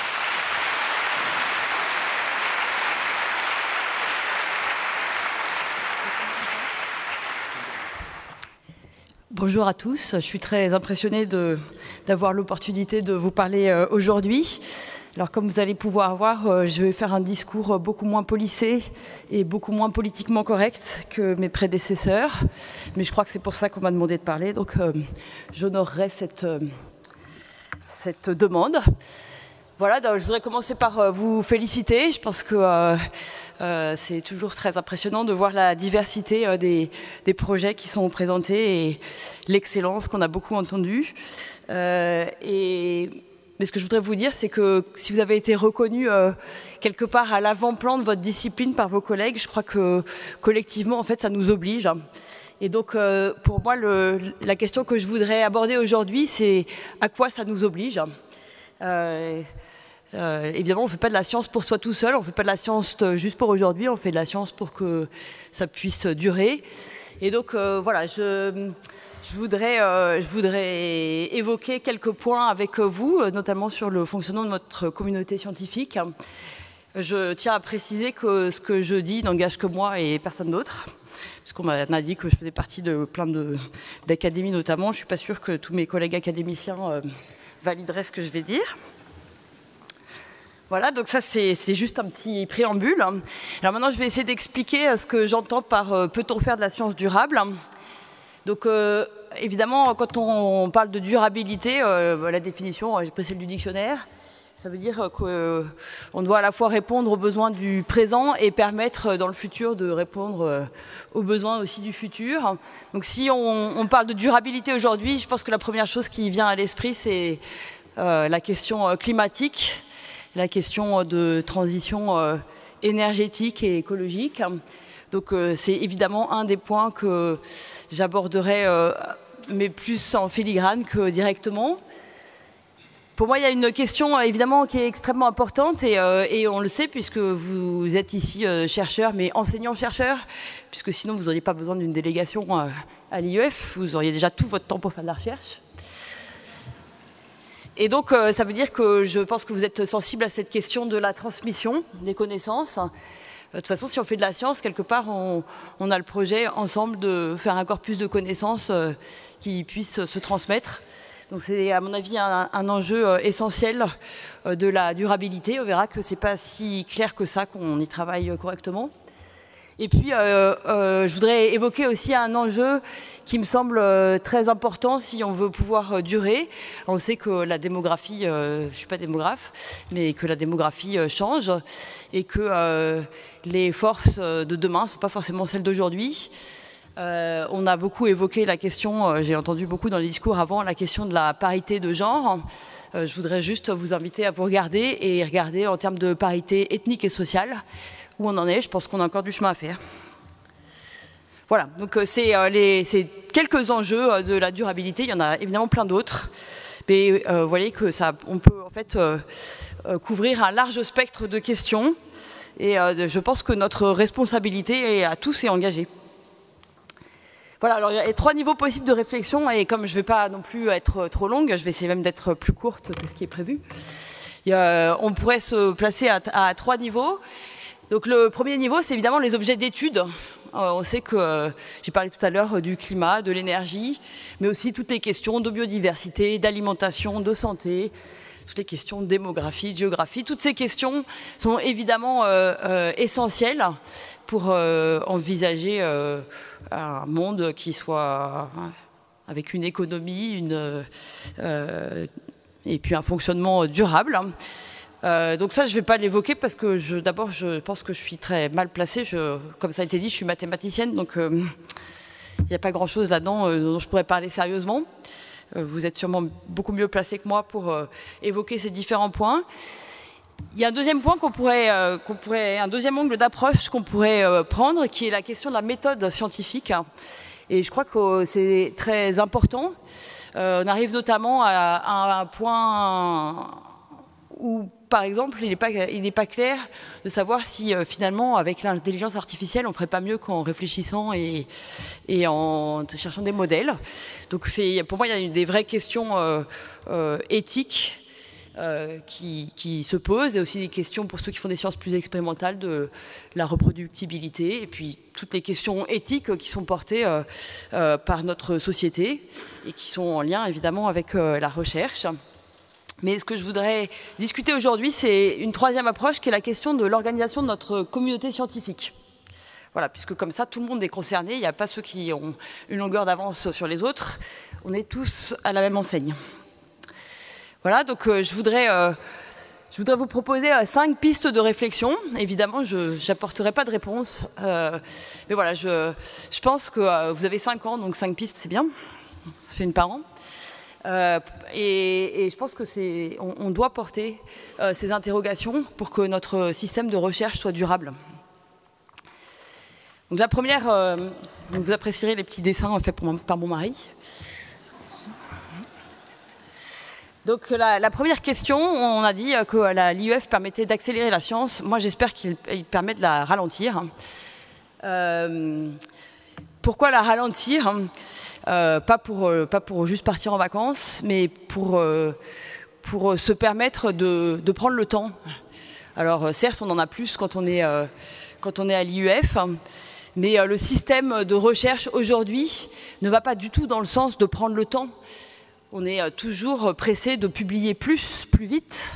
Bonjour à tous, je suis très impressionnée d'avoir l'opportunité de vous parler euh, aujourd'hui. Alors comme vous allez pouvoir voir, euh, je vais faire un discours beaucoup moins policé et beaucoup moins politiquement correct que mes prédécesseurs. Mais je crois que c'est pour ça qu'on m'a demandé de parler, donc euh, j'honorerai cette, euh, cette demande. Voilà, donc je voudrais commencer par euh, vous féliciter. Je pense que euh, euh, c'est toujours très impressionnant de voir la diversité euh, des, des projets qui sont présentés et l'excellence qu'on a beaucoup entendue. Euh, et, mais ce que je voudrais vous dire, c'est que si vous avez été reconnu euh, quelque part à l'avant-plan de votre discipline par vos collègues, je crois que collectivement, en fait, ça nous oblige. Et donc, euh, pour moi, le, la question que je voudrais aborder aujourd'hui, c'est à quoi ça nous oblige. Euh, euh, évidemment, on ne fait pas de la science pour soi tout seul, on ne fait pas de la science juste pour aujourd'hui, on fait de la science pour que ça puisse durer. Et donc, euh, voilà, je, je, voudrais, euh, je voudrais évoquer quelques points avec vous, notamment sur le fonctionnement de notre communauté scientifique. Je tiens à préciser que ce que je dis n'engage que moi et personne d'autre, puisqu'on m'a dit que je faisais partie de plein d'académies notamment. Je ne suis pas sûre que tous mes collègues académiciens euh, valideraient ce que je vais dire. Voilà, donc ça c'est juste un petit préambule. Alors maintenant je vais essayer d'expliquer ce que j'entends par euh, peut-on faire de la science durable. Donc euh, évidemment quand on parle de durabilité, euh, la définition, j'ai pris celle du dictionnaire, ça veut dire qu'on euh, doit à la fois répondre aux besoins du présent et permettre dans le futur de répondre euh, aux besoins aussi du futur. Donc si on, on parle de durabilité aujourd'hui, je pense que la première chose qui vient à l'esprit c'est euh, la question climatique, la question de transition euh, énergétique et écologique. Donc euh, c'est évidemment un des points que j'aborderai, euh, mais plus en filigrane que directement. Pour moi, il y a une question évidemment qui est extrêmement importante et, euh, et on le sait puisque vous êtes ici euh, chercheur, mais enseignant-chercheur, puisque sinon vous n'auriez pas besoin d'une délégation euh, à l'I E F, vous auriez déjà tout votre temps pour faire de la recherche. Et donc, euh, ça veut dire que je pense que vous êtes sensible à cette question de la transmission des connaissances. Euh, de toute façon, si on fait de la science, quelque part, on, on a le projet ensemble de faire un corpus de connaissances euh, qui puisse se transmettre. Donc, c'est à mon avis un, un enjeu euh, essentiel euh, de la durabilité. On verra que c'est pas si clair que ça qu'on y travaille euh, correctement. Et puis, euh, euh, je voudrais évoquer aussi un enjeu qui me semble euh, très important si on veut pouvoir euh, durer. On sait que la démographie, euh, je ne suis pas démographe, mais que la démographie euh, change et que euh, les forces de demain ne sont pas forcément celles d'aujourd'hui. Euh, on a beaucoup évoqué la question, euh, j'ai entendu beaucoup dans les discours avant, la question de la parité de genre. Euh, je voudrais juste vous inviter à vous regarder et regarder en termes de parité ethnique et sociale. Où on en est, je pense qu'on a encore du chemin à faire. Voilà, donc euh, c'est euh, quelques enjeux euh, de la durabilité, il y en a évidemment plein d'autres, mais euh, vous voyez que ça, on peut en fait euh, euh, couvrir un large spectre de questions, et euh, je pense que notre responsabilité est, à tous est engagée. Voilà, alors il y a trois niveaux possibles de réflexion, et comme je ne vais pas non plus être trop longue, je vais essayer même d'être plus courte que ce qui est prévu. Il y a, on pourrait se placer à, à trois niveaux. Donc le premier niveau, c'est évidemment les objets d'étude. Euh, on sait que, euh, j'ai parlé tout à l'heure du climat, de l'énergie, mais aussi toutes les questions de biodiversité, d'alimentation, de santé, toutes les questions de démographie, de géographie. Toutes ces questions sont évidemment euh, euh, essentielles pour euh, envisager euh, un monde qui soit avec une économie, une, euh, et puis un fonctionnement durable. Euh, donc ça, je ne vais pas l'évoquer parce que d'abord, je pense que je suis très mal placée. Je, comme ça a été dit, je suis mathématicienne, donc euh, il n'y a pas grand-chose là-dedans euh, dont je pourrais parler sérieusement. Euh, vous êtes sûrement beaucoup mieux placé que moi pour euh, évoquer ces différents points. Il y a un deuxième point qu'on pourrait, euh, qu'on pourrait, un deuxième angle d'approche qu'on pourrait euh, prendre, qui est la question de la méthode scientifique. Et je crois que c'est très important. Euh, on arrive notamment à, à un point où, par exemple, il n'est pas, il n'est pas clair de savoir si euh, finalement, avec l'intelligence artificielle, on ne ferait pas mieux qu'en réfléchissant et, et en cherchant des modèles. Donc, c'est, pour moi, il y a des vraies questions euh, euh, éthiques euh, qui, qui se posent, et aussi des questions pour ceux qui font des sciences plus expérimentales de la reproductibilité, et puis toutes les questions éthiques qui sont portées euh, euh, par notre société et qui sont en lien évidemment avec euh, la recherche. Mais ce que je voudrais discuter aujourd'hui, c'est une troisième approche qui est la question de l'organisation de notre communauté scientifique. Voilà, puisque comme ça, tout le monde est concerné, il n'y a pas ceux qui ont une longueur d'avance sur les autres, on est tous à la même enseigne. Voilà, donc euh, je, voudrais, euh, je voudrais vous proposer euh, cinq pistes de réflexion. Évidemment, je n'apporterai pas de réponse, euh, mais voilà, je, je pense que euh, vous avez cinq ans, donc cinq pistes, c'est bien, ça fait une par an. Euh, et, et je pense que c'est, on, on doit porter euh, ces interrogations pour que notre système de recherche soit durable. Donc la première, euh, vous apprécierez les petits dessins faits pour, par mon mari. Donc la, la première question, on a dit que l'I U F permettait d'accélérer la science. Moi, j'espère qu'il permet de la ralentir. Euh, pourquoi la ralentir ? Euh, pas, pour, euh, pas pour juste partir en vacances, mais pour, euh, pour se permettre de, de prendre le temps. Alors certes, on en a plus quand on est, euh, quand on est à l'I U F, mais euh, le système de recherche aujourd'hui ne va pas du tout dans le sens de prendre le temps. On est euh, toujours pressé de publier plus, plus vite,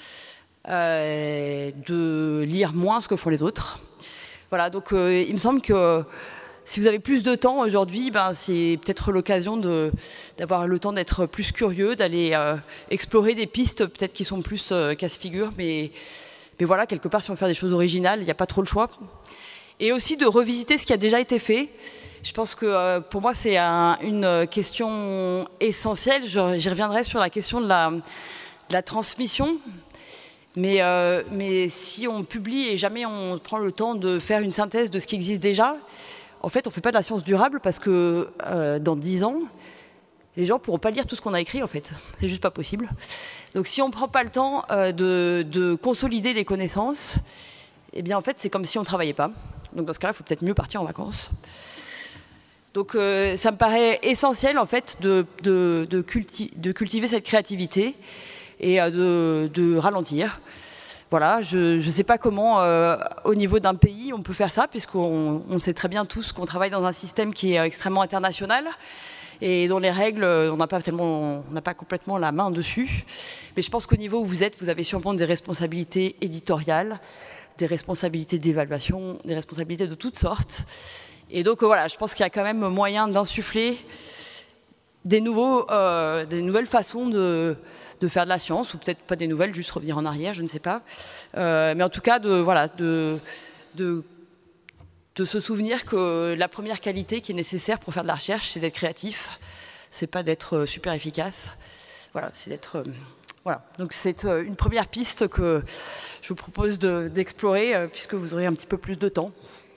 euh, de lire moins ce que font les autres. Voilà, donc euh, il me semble que si vous avez plus de temps aujourd'hui, ben, c'est peut-être l'occasion de, d'avoir le temps d'être plus curieux, d'aller euh, explorer des pistes peut-être qui sont plus euh, casse-figure, mais, mais voilà, quelque part, si on veut faire des choses originales, il n'y a pas trop le choix. Et aussi de revisiter ce qui a déjà été fait. Je pense que euh, pour moi, c'est un, une question essentielle. Je, j'y reviendrai sur la question de la, de la transmission. Mais, euh, mais si on publie et jamais on prend le temps de faire une synthèse de ce qui existe déjà, en fait, on ne fait pas de la science durable parce que euh, dans dix ans, les gens ne pourront pas lire tout ce qu'on a écrit, en fait. C'est juste pas possible. Donc, si on ne prend pas le temps euh, de, de consolider les connaissances, eh bien, en fait, c'est comme si on ne travaillait pas. Donc, dans ce cas-là, il faut peut-être mieux partir en vacances. Donc, euh, ça me paraît essentiel, en fait, de, de, de, culti- de cultiver cette créativité et euh, de, de ralentir. Voilà, je ne sais pas comment, euh, au niveau d'un pays, on peut faire ça, puisqu'on on sait très bien tous qu'on travaille dans un système qui est extrêmement international et dont les règles, on n'a pas tellement, on n'a pas complètement la main dessus. Mais je pense qu'au niveau où vous êtes, vous avez sûrement des responsabilités éditoriales, des responsabilités d'évaluation, des responsabilités de toutes sortes. Et donc, voilà, je pense qu'il y a quand même moyen d'insuffler des, nouveaux, euh, des nouvelles façons de... de faire de la science, ou peut-être pas des nouvelles, juste revenir en arrière, je ne sais pas. Euh, mais en tout cas, de, voilà, de, de, de se souvenir que la première qualité qui est nécessaire pour faire de la recherche, c'est d'être créatif, c'est pas d'être super efficace. Voilà, c'est d'être... Euh, voilà. Donc c'est euh, une première piste que je vous propose de, d'explorer, euh, puisque vous aurez un petit peu plus de temps.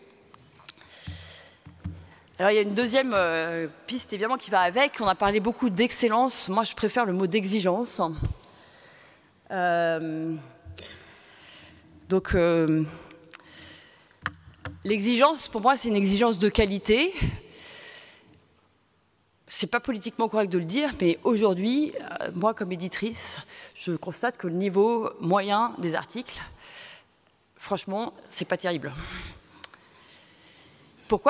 Alors il y a une deuxième euh, piste évidemment qui va avec. On a parlé beaucoup d'excellence. Moi je préfère le mot d'exigence. Euh, donc euh, l'exigence pour moi c'est une exigence de qualité. C'est pas politiquement correct de le dire, mais aujourd'hui, euh, moi comme éditrice, je constate que le niveau moyen des articles, franchement, c'est pas terrible. Pourquoi ?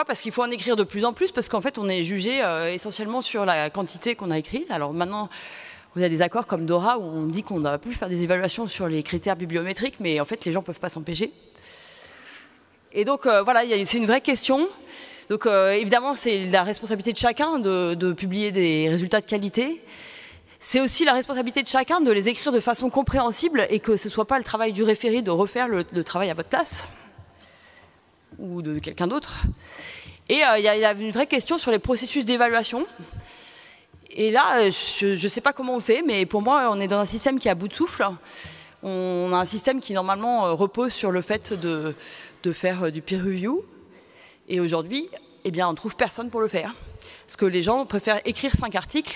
Parce qu'il faut en écrire de plus en plus, parce qu'en fait, on est jugé euh, essentiellement sur la quantité qu'on a écrite. Alors maintenant, il y a des accords comme Dora où on dit qu'on ne doit plus faire des évaluations sur les critères bibliométriques, mais en fait, les gens ne peuvent pas s'empêcher. Et donc, euh, voilà, y a, c'est une vraie question. Donc, euh, évidemment, c'est la responsabilité de chacun de, de publier des résultats de qualité. C'est aussi la responsabilité de chacun de les écrire de façon compréhensible et que ce ne soit pas le travail du référé de refaire le, le travail à votre place ou de quelqu'un d'autre. Et il euh, y, y a une vraie question sur les processus d'évaluation. Et là, je ne sais pas comment on fait, mais pour moi, on est dans un système qui est à bout de souffle. On a un système qui, normalement, repose sur le fait de, de faire du peer review. Et aujourd'hui, eh bien, on ne trouve personne pour le faire. Parce que les gens préfèrent écrire cinq articles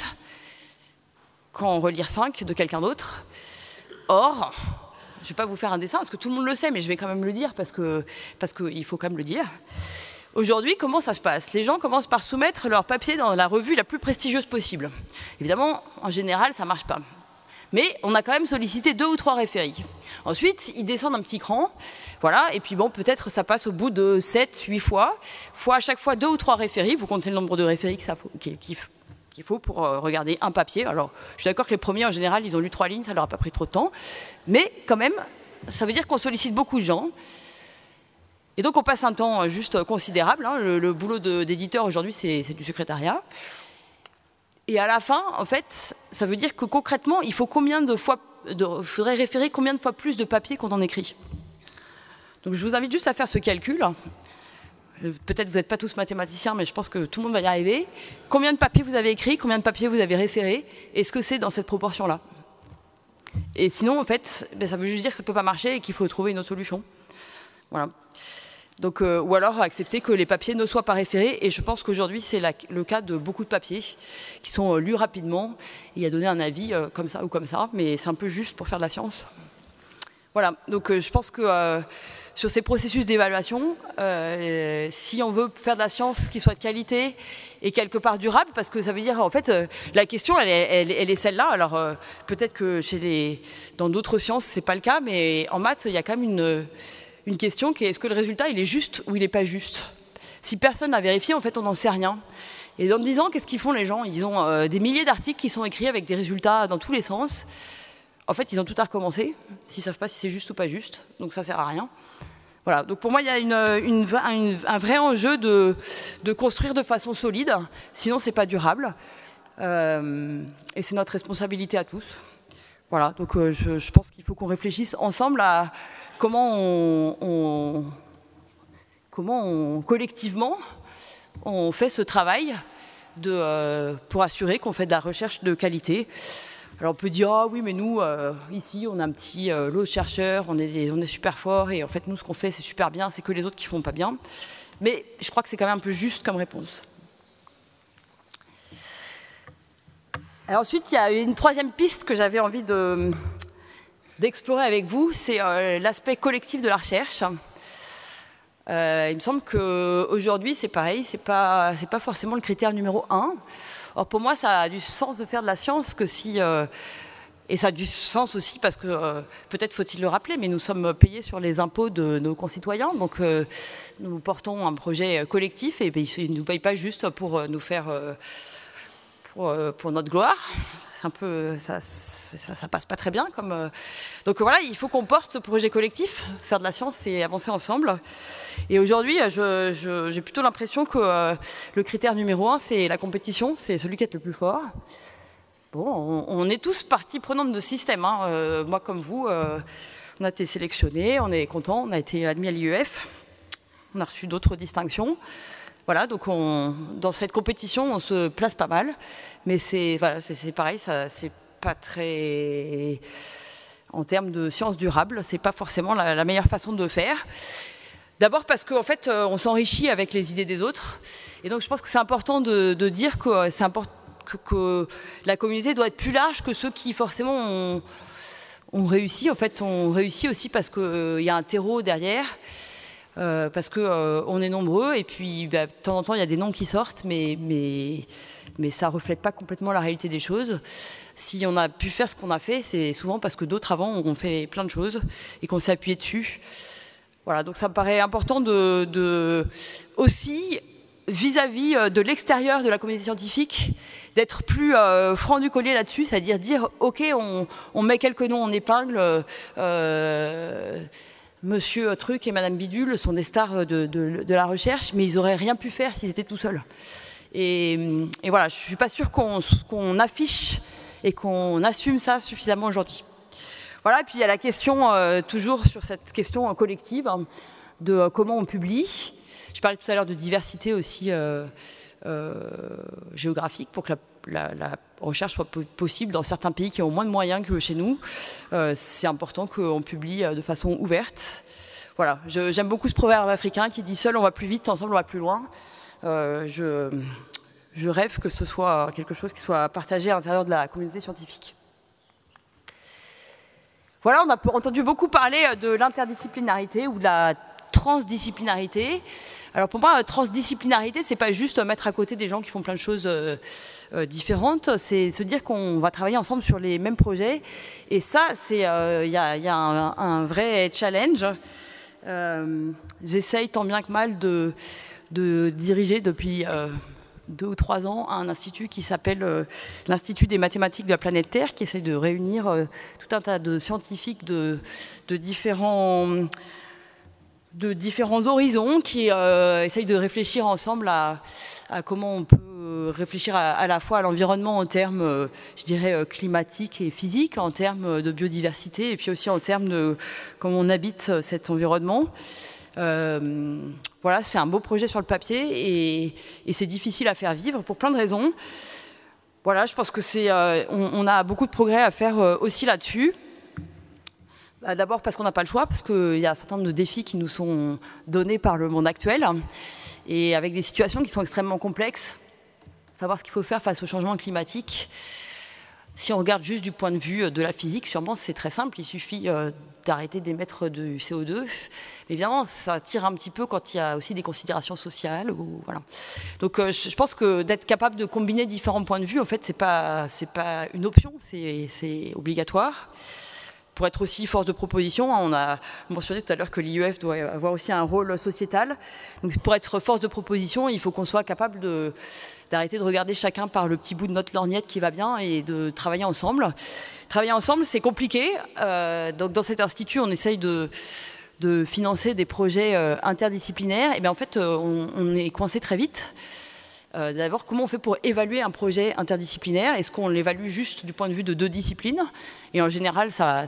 qu'en relire cinq de quelqu'un d'autre. Or, je ne vais pas vous faire un dessin, parce que tout le monde le sait, mais je vais quand même le dire, parce que, parce qu'il faut quand même le dire. Aujourd'hui, comment ça se passe? Les gens commencent par soumettre leur papier dans la revue la plus prestigieuse possible. Évidemment, en général, ça ne marche pas. Mais on a quand même sollicité deux ou trois référis. Ensuite, ils descendent un petit cran, voilà, et puis bon, peut-être ça passe au bout de sept, huit fois, fois à chaque fois deux ou trois référis. Vous comptez le nombre de référis qu'il faut, qu'il faut pour regarder un papier. Alors, je suis d'accord que les premiers, en général, ils ont lu trois lignes, ça leur a pas pris trop de temps. Mais quand même, ça veut dire qu'on sollicite beaucoup de gens. Et donc, on passe un temps juste considérable. Hein. Le, le boulot d'éditeur, aujourd'hui, c'est du secrétariat. Et à la fin, en fait, ça veut dire que concrètement, il faut combien de fois, il faudrait référer combien de fois plus de papier qu'on en écrit. Donc, je vous invite juste à faire ce calcul. Peut-être vous n'êtes pas tous mathématiciens, mais je pense que tout le monde va y arriver. Combien de papiers vous avez écrit, combien de papiers vous avez référé, est-ce que c'est dans cette proportion-là? Et sinon, en fait, ben, ça veut juste dire que ça ne peut pas marcher et qu'il faut trouver une autre solution. Voilà. Donc, euh, ou alors accepter que les papiers ne soient pas référés. Et je pense qu'aujourd'hui, c'est le cas de beaucoup de papiers qui sont euh, lus rapidement et à donner un avis euh, comme ça ou comme ça. Mais c'est un peu juste pour faire de la science. Voilà. Donc, euh, je pense que euh, sur ces processus d'évaluation, euh, si on veut faire de la science qui soit de qualité et quelque part durable, parce que ça veut dire, en fait, euh, la question, elle est, elle, elle est celle-là. Alors, euh, peut-être que chez les, dans d'autres sciences, c'est pas le cas, mais en maths, il y a quand même une... une question qui est, est-ce que le résultat, il est juste ou il n'est pas juste? Si personne n'a vérifié, en fait, on n'en sait rien. Et dans dix ans, qu'est-ce qu'ils font les gens? Ils ont euh, des milliers d'articles qui sont écrits avec des résultats dans tous les sens. En fait, ils ont tout à recommencer, s'ils ne savent pas si c'est juste ou pas juste. Donc ça ne sert à rien. Voilà. Donc pour moi, il y a une, une, une, un vrai enjeu de, de construire de façon solide. Sinon, ce n'est pas durable. Euh, et c'est notre responsabilité à tous. Voilà. Donc euh, je, je pense qu'il faut qu'on réfléchisse ensemble à... Comment on, on, comment on, collectivement, on fait ce travail de, euh, pour assurer qu'on fait de la recherche de qualité. Alors on peut dire, ah oui, mais nous, euh, ici, on a un petit euh, lot de chercheurs, on est, on est super fort, et en fait, nous, ce qu'on fait, c'est super bien, c'est que les autres qui font pas bien. Mais je crois que c'est quand même un peu juste comme réponse. Alors ensuite, il y a une troisième piste que j'avais envie de... d'explorer avec vous, c'est euh, l'aspect collectif de la recherche. Euh, il me semble qu'aujourd'hui, c'est pareil, c'est pas, c'est pas forcément le critère numéro un. Or, pour moi, ça a du sens de faire de la science que si... Euh, et ça a du sens aussi parce que, euh, peut-être faut-il le rappeler, mais nous sommes payés sur les impôts de nos concitoyens. Donc, euh, nous portons un projet collectif et, et ils ne nous payent pas juste pour nous faire... Euh, pour, euh, pour notre gloire. C'est un peu, ça, ça, ça passe pas très bien. Comme, euh... Donc voilà, il faut qu'on porte ce projet collectif, faire de la science et avancer ensemble. Et aujourd'hui, je, je, j'ai plutôt l'impression que euh, le critère numéro un, c'est la compétition, c'est celui qui est le plus fort. Bon, on, on est tous partie prenante de ce système. Hein. Euh, moi, comme vous, euh, on a été sélectionnés, on est contents, on a été admis à l'I E F, on a reçu d'autres distinctions. Voilà, donc on, dans cette compétition, on se place pas mal, mais c'est voilà, c'est pareil, ça c'est pas très, en termes de sciences durables, c'est pas forcément la, la meilleure façon de faire. D'abord parce qu'en fait, on s'enrichit avec les idées des autres, et donc je pense que c'est important de, de dire que c'est important que, que la communauté doit être plus large que ceux qui forcément ont, ont réussi. En fait, on réussit aussi parce qu'il euh, y a un terreau derrière. Euh, parce qu'on euh, est nombreux et puis bah, de temps en temps il y a des noms qui sortent mais, mais, mais ça ne reflète pas complètement la réalité des choses. Si on a pu faire ce qu'on a fait, c'est souvent parce que d'autres avant ont fait plein de choses et qu'on s'est appuyé dessus. Voilà, donc ça me paraît important de, de aussi vis-à-vis de l'extérieur de la communauté scientifique d'être plus euh, franc du collier là-dessus, c'est-à-dire dire ok on, on met quelques noms en épingle, euh, Monsieur Truc et Madame Bidule sont des stars de, de, de la recherche, mais ils n'auraient rien pu faire s'ils étaient tout seuls. Et, et voilà, je ne suis pas sûre qu'on qu'on affiche et qu'on assume ça suffisamment aujourd'hui. Voilà, et puis il y a la question, euh, toujours sur cette question collective, hein, de euh, comment on publie. Je parlais tout à l'heure de diversité aussi euh, euh, géographique pour que la, la, la recherche soit possible dans certains pays qui ont moins de moyens que chez nous. Euh, c'est important qu'on publie de façon ouverte. Voilà, je, j'aime beaucoup ce proverbe africain qui dit « seul on va plus vite, ensemble on va plus loin euh, ». Je, je rêve que ce soit quelque chose qui soit partagé à l'intérieur de la communauté scientifique. Voilà, on a entendu beaucoup parler de l'interdisciplinarité ou de la transdisciplinarité. Alors pour moi, transdisciplinarité, c'est pas juste mettre à côté des gens qui font plein de choses euh, euh, différentes, c'est se dire qu'on va travailler ensemble sur les mêmes projets. Et ça, c'est, il euh, y a, y a un, un vrai challenge. Euh, J'essaye tant bien que mal de, de diriger depuis euh, deux ou trois ans un institut qui s'appelle euh, l'Institut des mathématiques de la planète Terre, qui essaye de réunir euh, tout un tas de scientifiques de, de différents de différents horizons qui euh, essayent de réfléchir ensemble à, à comment on peut réfléchir à, à la fois à l'environnement en termes, euh, je dirais, euh, climatiques et physiques, en termes de biodiversité, et puis aussi en termes de comment on habite cet environnement. Euh, voilà, c'est un beau projet sur le papier et, et c'est difficile à faire vivre pour plein de raisons. Voilà, je pense que c'est, euh, on, on a beaucoup de progrès à faire euh, aussi là-dessus. D'abord parce qu'on n'a pas le choix, parce qu'il y a un certain nombre de défis qui nous sont donnés par le monde actuel, et avec des situations qui sont extrêmement complexes. Savoir ce qu'il faut faire face au changement climatique. Si on regarde juste du point de vue de la physique, sûrement c'est très simple, il suffit euh, d'arrêter d'émettre du C O deux. Mais évidemment, ça tire un petit peu quand il y a aussi des considérations sociales. Ou, voilà. Donc euh, je pense que d'être capable de combiner différents points de vue, en fait, c'est pas, c'est pas une option, c'est, c'est obligatoire. Pour être aussi force de proposition, on a mentionné tout à l'heure que l'I U F doit avoir aussi un rôle sociétal. Donc pour être force de proposition, il faut qu'on soit capable de, d'arrêter de regarder chacun par le petit bout de notre lorgnette qui va bien et de travailler ensemble. Travailler ensemble, c'est compliqué. Euh, donc dans cet institut, on essaye de, de financer des projets euh, interdisciplinaires. Et bien en fait, euh, on, on est coincé très vite. Euh, d'abord, comment on fait pour évaluer un projet interdisciplinaire? Est-ce qu'on l'évalue juste du point de vue de deux disciplines? Et en général, ça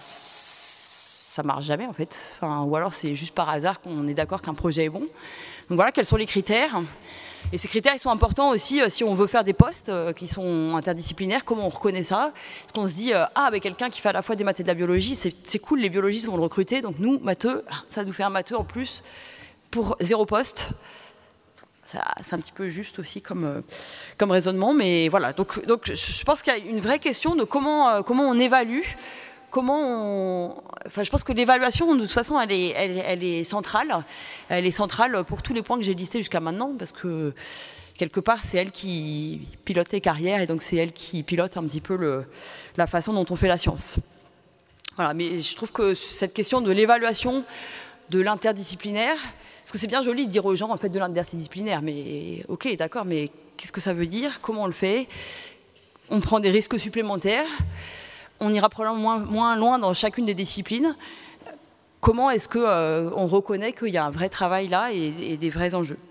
ça marche jamais en fait. Enfin, ou alors c'est juste par hasard qu'on est d'accord qu'un projet est bon. Donc voilà, quels sont les critères? Et ces critères, ils sont importants aussi euh, si on veut faire des postes euh, qui sont interdisciplinaires. Comment on reconnaît ça? Est-ce qu'on se dit euh, ah, ben, quelqu'un qui fait à la fois des maths et de la biologie, c'est, c'est cool, les biologistes vont le recruter. Donc nous, matheux, ça nous fait un matheux en plus pour zéro poste. C'est un petit peu juste aussi comme, euh, comme raisonnement, mais voilà. Donc, donc je pense qu'il y a une vraie question de comment, euh, comment on évalue, comment on... Enfin, je pense que l'évaluation, de toute façon, elle est, elle, elle est centrale. Elle est centrale pour tous les points que j'ai listés jusqu'à maintenant, parce que quelque part, c'est elle qui pilote les carrières, et donc c'est elle qui pilote un petit peu le, la façon dont on fait la science. Voilà, mais je trouve que cette question de l'évaluation de l'interdisciplinaire, parce que c'est bien joli de dire aux gens, en fait, de l'interdisciplinaire, mais ok, d'accord, mais qu'est-ce que ça veut dire? Comment on le fait? On prend des risques supplémentaires, on ira probablement moins, moins loin dans chacune des disciplines. Comment est-ce qu'on euh, reconnaît qu'il y a un vrai travail là et, et des vrais enjeux?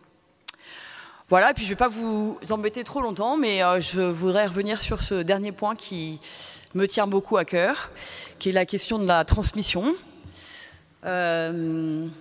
Voilà, et puis je ne vais pas vous embêter trop longtemps, mais euh, je voudrais revenir sur ce dernier point qui me tient beaucoup à cœur, qui est la question de la transmission. Euh,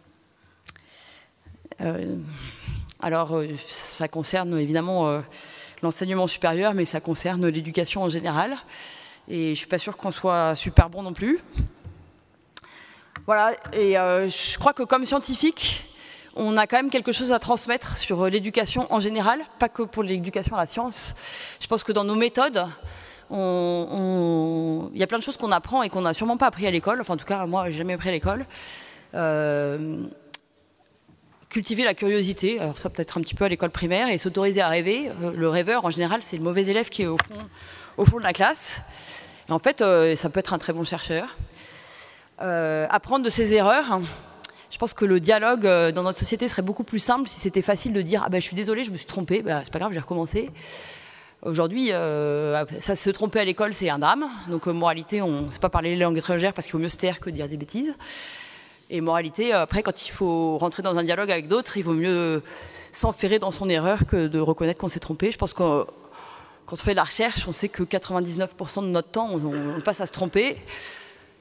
Euh, alors, euh, ça concerne évidemment euh, l'enseignement supérieur, mais ça concerne l'éducation en général. Et je ne suis pas sûre qu'on soit super bon non plus. Voilà, et euh, je crois que comme scientifique, on a quand même quelque chose à transmettre sur l'éducation en général, pas que pour l'éducation à la science. Je pense que dans nos méthodes, on, on... il y a plein de choses qu'on apprend et qu'on n'a sûrement pas appris à l'école. Enfin, en tout cas, moi, je n'ai jamais appris à l'école. Euh... Cultiver la curiosité, alors ça peut-être un petit peu à l'école primaire, et s'autoriser à rêver. Le rêveur, en général, c'est le mauvais élève qui est au fond, au fond de la classe. Et en fait, euh, ça peut être un très bon chercheur. Euh, apprendre de ses erreurs. Je pense que le dialogue euh, dans notre société serait beaucoup plus simple si c'était facile de dire « Ah ben, je suis désolé, je me suis trompé, ben, c'est pas grave, je vais recommencer ». Aujourd'hui, euh, ça se tromper à l'école, c'est un drame. Donc, euh, moralité, on ne sait pas parler les langues étrangères parce qu'il vaut mieux se taire que de dire des bêtises. Et moralité, après, quand il faut rentrer dans un dialogue avec d'autres, il vaut mieux s'enferrer dans son erreur que de reconnaître qu'on s'est trompé. Je pense que quand on fait de la recherche, on sait que quatre-vingt-dix-neuf pour cent de notre temps, on, on passe à se tromper.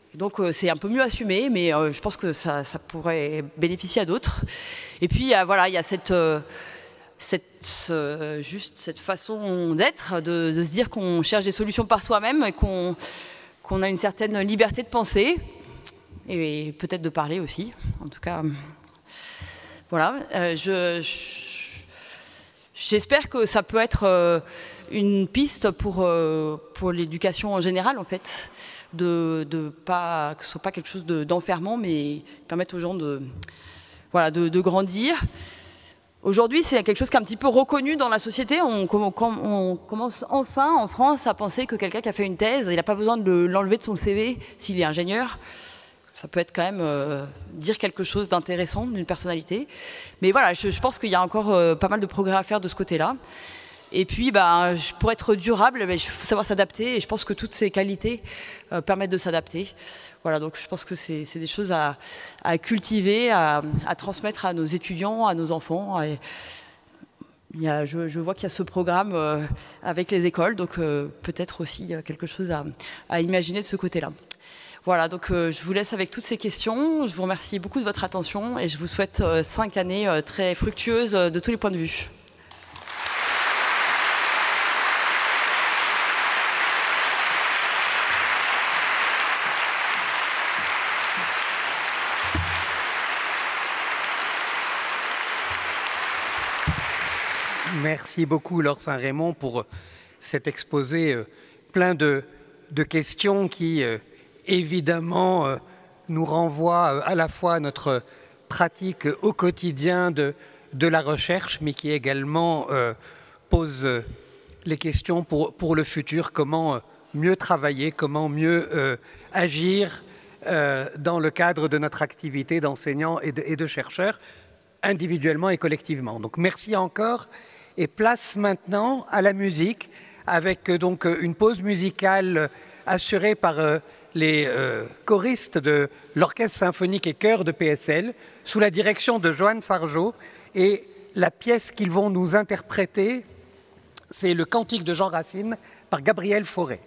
Donc euh, c'est un peu mieux assumé, mais euh, je pense que ça, ça pourrait bénéficier à d'autres. Et puis euh, voilà, il y a cette, euh, cette, euh, juste cette façon d'être, de, de se dire qu'on cherche des solutions par soi-même et qu'on qu'on a une certaine liberté de penser et peut-être de parler aussi. En tout cas, voilà. Euh, je, je, j'espère que ça peut être euh, une piste pour, euh, pour l'éducation en général, en fait. De, de pas, que ce soit pas quelque chose de, d'enfermant, mais permettre aux gens de, voilà, de, de grandir. Aujourd'hui, c'est quelque chose qui est un petit peu reconnu dans la société. On, on commence enfin en France à penser que quelqu'un qui a fait une thèse, il n'a pas besoin de l'enlever de son C V s'il est ingénieur. Ça peut être quand même euh, dire quelque chose d'intéressant d'une personnalité. Mais voilà, je, je pense qu'il y a encore euh, pas mal de progrès à faire de ce côté-là. Et puis, bah, pour être durable, il faut savoir s'adapter. Et je pense que toutes ces qualités euh, permettent de s'adapter. Voilà, donc je pense que c'est, c'est des choses à, à cultiver, à, à transmettre à nos étudiants, à nos enfants. Et il y a, je, je vois qu'il y a ce programme euh, avec les écoles, donc euh, peut-être aussi quelque chose à, à imaginer de ce côté-là. Voilà, donc euh, je vous laisse avec toutes ces questions. Je vous remercie beaucoup de votre attention et je vous souhaite euh, cinq années euh, très fructueuses euh, de tous les points de vue. Merci beaucoup, Laure Saint-Raymond, pour cet exposé euh, plein de, de questions qui, euh, évidemment, euh, nous renvoient euh, à la fois à notre pratique au quotidien de, de la recherche, mais qui également euh, pose euh, les questions pour, pour le futur, comment euh, mieux travailler, comment mieux euh, agir euh, dans le cadre de notre activité d'enseignants et de, et de chercheurs, individuellement et collectivement. Donc merci encore. Et place maintenant à la musique, avec euh, donc une pause musicale euh, assurée par euh, les euh, choristes de l'Orchestre symphonique et chœur de P S L, sous la direction de Joanne Fargeau. Et la pièce qu'ils vont nous interpréter, c'est le Cantique de Jean Racine par Gabriel Fauré.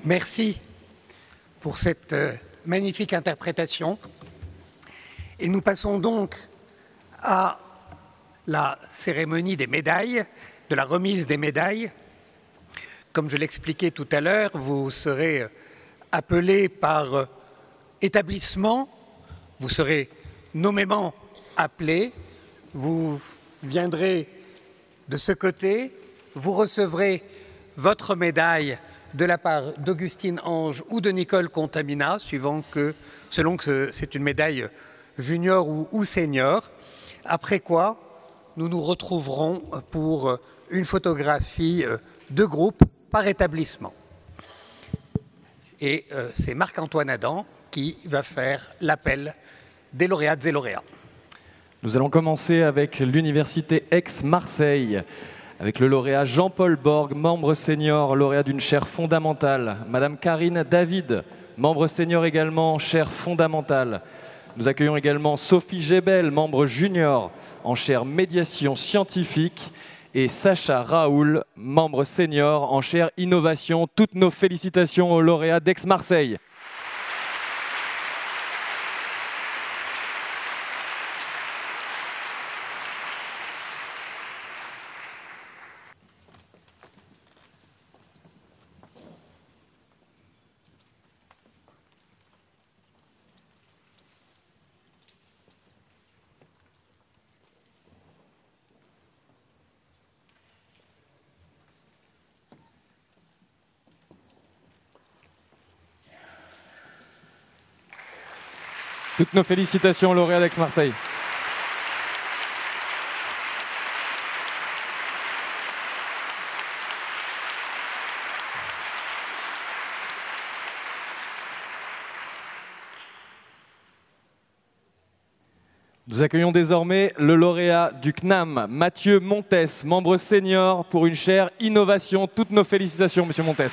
Merci pour cette magnifique interprétation. Et nous passons donc à la cérémonie des médailles, de la remise des médailles. Comme je l'expliquais tout à l'heure, vous serez appelés par établissement, vous serez nommément appelés, vous viendrez de ce côté, vous recevrez votre médaille de la part d'Augustine Ange ou de Nicole Contamina, suivant que, selon que c'est une médaille junior ou, ou senior, après quoi nous nous retrouverons pour une photographie de groupe par établissement. Et euh, c'est Marc-Antoine Adam qui va faire l'appel des lauréates et lauréats. Nous allons commencer avec l'Université Aix-Marseille, avec le lauréat Jean-Paul Borg, membre senior, lauréat d'une chaire fondamentale. Madame Karine David, membre senior également, chaire fondamentale. Nous accueillons également Sophie Gébel, membre junior en chaire médiation scientifique, et Sacha Raoul, membre senior en chaire innovation. Toutes nos félicitations aux lauréats d'Aix-Marseille. Toutes nos félicitations aux lauréats d'Aix-Marseille. Nous accueillons désormais le lauréat du C N A M, Mathieu Montes, membre senior pour une chaire innovation. Toutes nos félicitations, Monsieur Montes.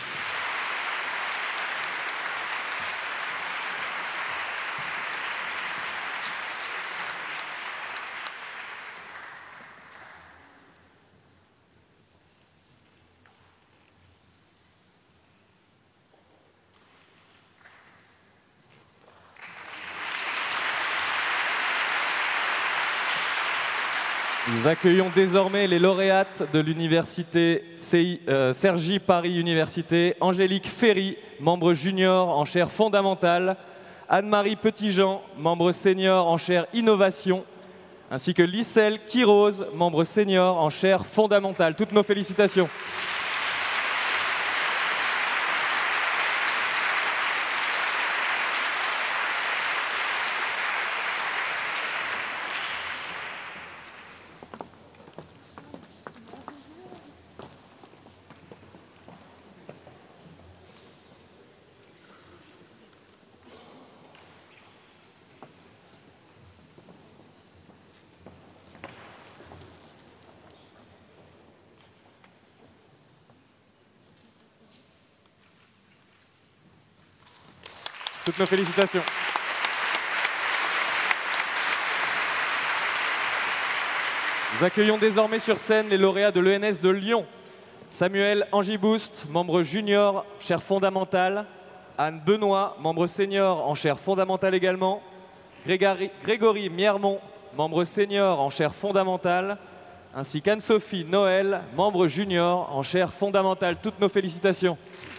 Nous accueillons désormais les lauréates de l'université euh, Cergy Paris Université, Angélique Ferry, membre junior en chaire fondamentale, Anne-Marie Petitjean, membre senior en chaire innovation, ainsi que Lisselle Quirose, membre senior en chaire fondamentale. Toutes nos félicitations. Toutes nos félicitations. Nous accueillons désormais sur scène les lauréats de l'E N S de Lyon. Samuel Angibouste, membre junior, chaire fondamentale. Anne Benoît, membre senior en chaire fondamentale également. Grégory, Grégory Miermont, membre senior en chaire fondamentale. Ainsi qu'Anne-Sophie Noël, membre junior en chaire fondamentale. Toutes nos félicitations.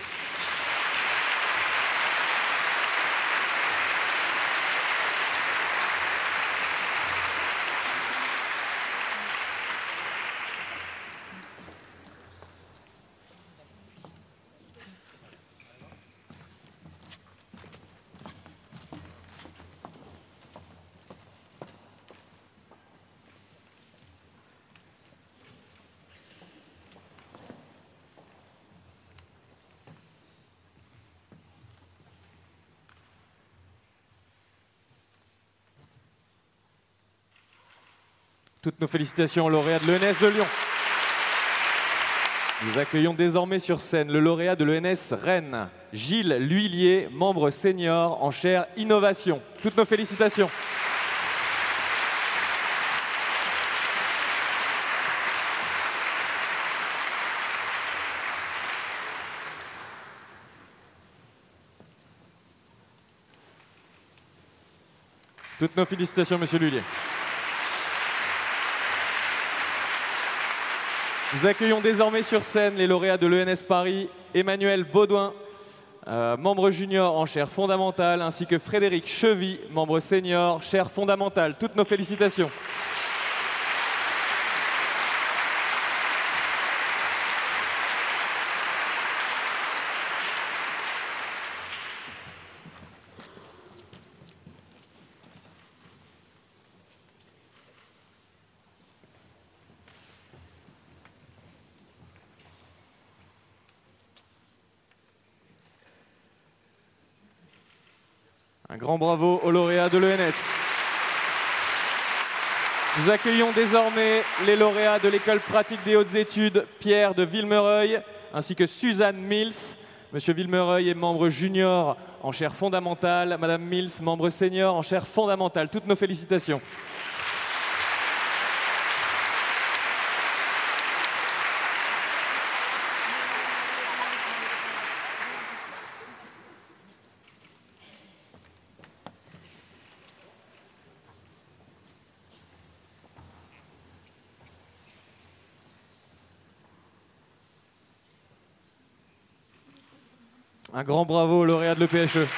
Toutes nos félicitations aux lauréats de l'E N S de Lyon. Nous accueillons désormais sur scène le lauréat de l'E N S Rennes, Gilles L'Huillier, membre senior en chaire innovation. Toutes nos félicitations. Toutes nos félicitations, Monsieur Lullier. Nous accueillons désormais sur scène les lauréats de l'E N S Paris, Emmanuel Baudouin, euh, membre junior en chaire fondamentale, ainsi que Frédéric Chevy, membre senior, chaire fondamentale. Toutes nos félicitations. Un grand bravo aux lauréats de l'E N S. Nous accueillons désormais les lauréats de l'École pratique des hautes études, Pierre de Villemereuil, ainsi que Suzanne Mills. Monsieur Villemereuil est membre junior en chaire fondamentale, Madame Mills, membre senior en chaire fondamentale. Toutes nos félicitations. Un grand bravo aux lauréats de l'E P H E.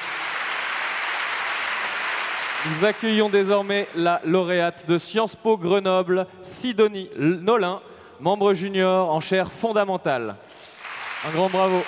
Nous accueillons désormais la lauréate de Sciences Po Grenoble, Sidonie Nolin, membre junior en chaire fondamentale. Un grand bravo.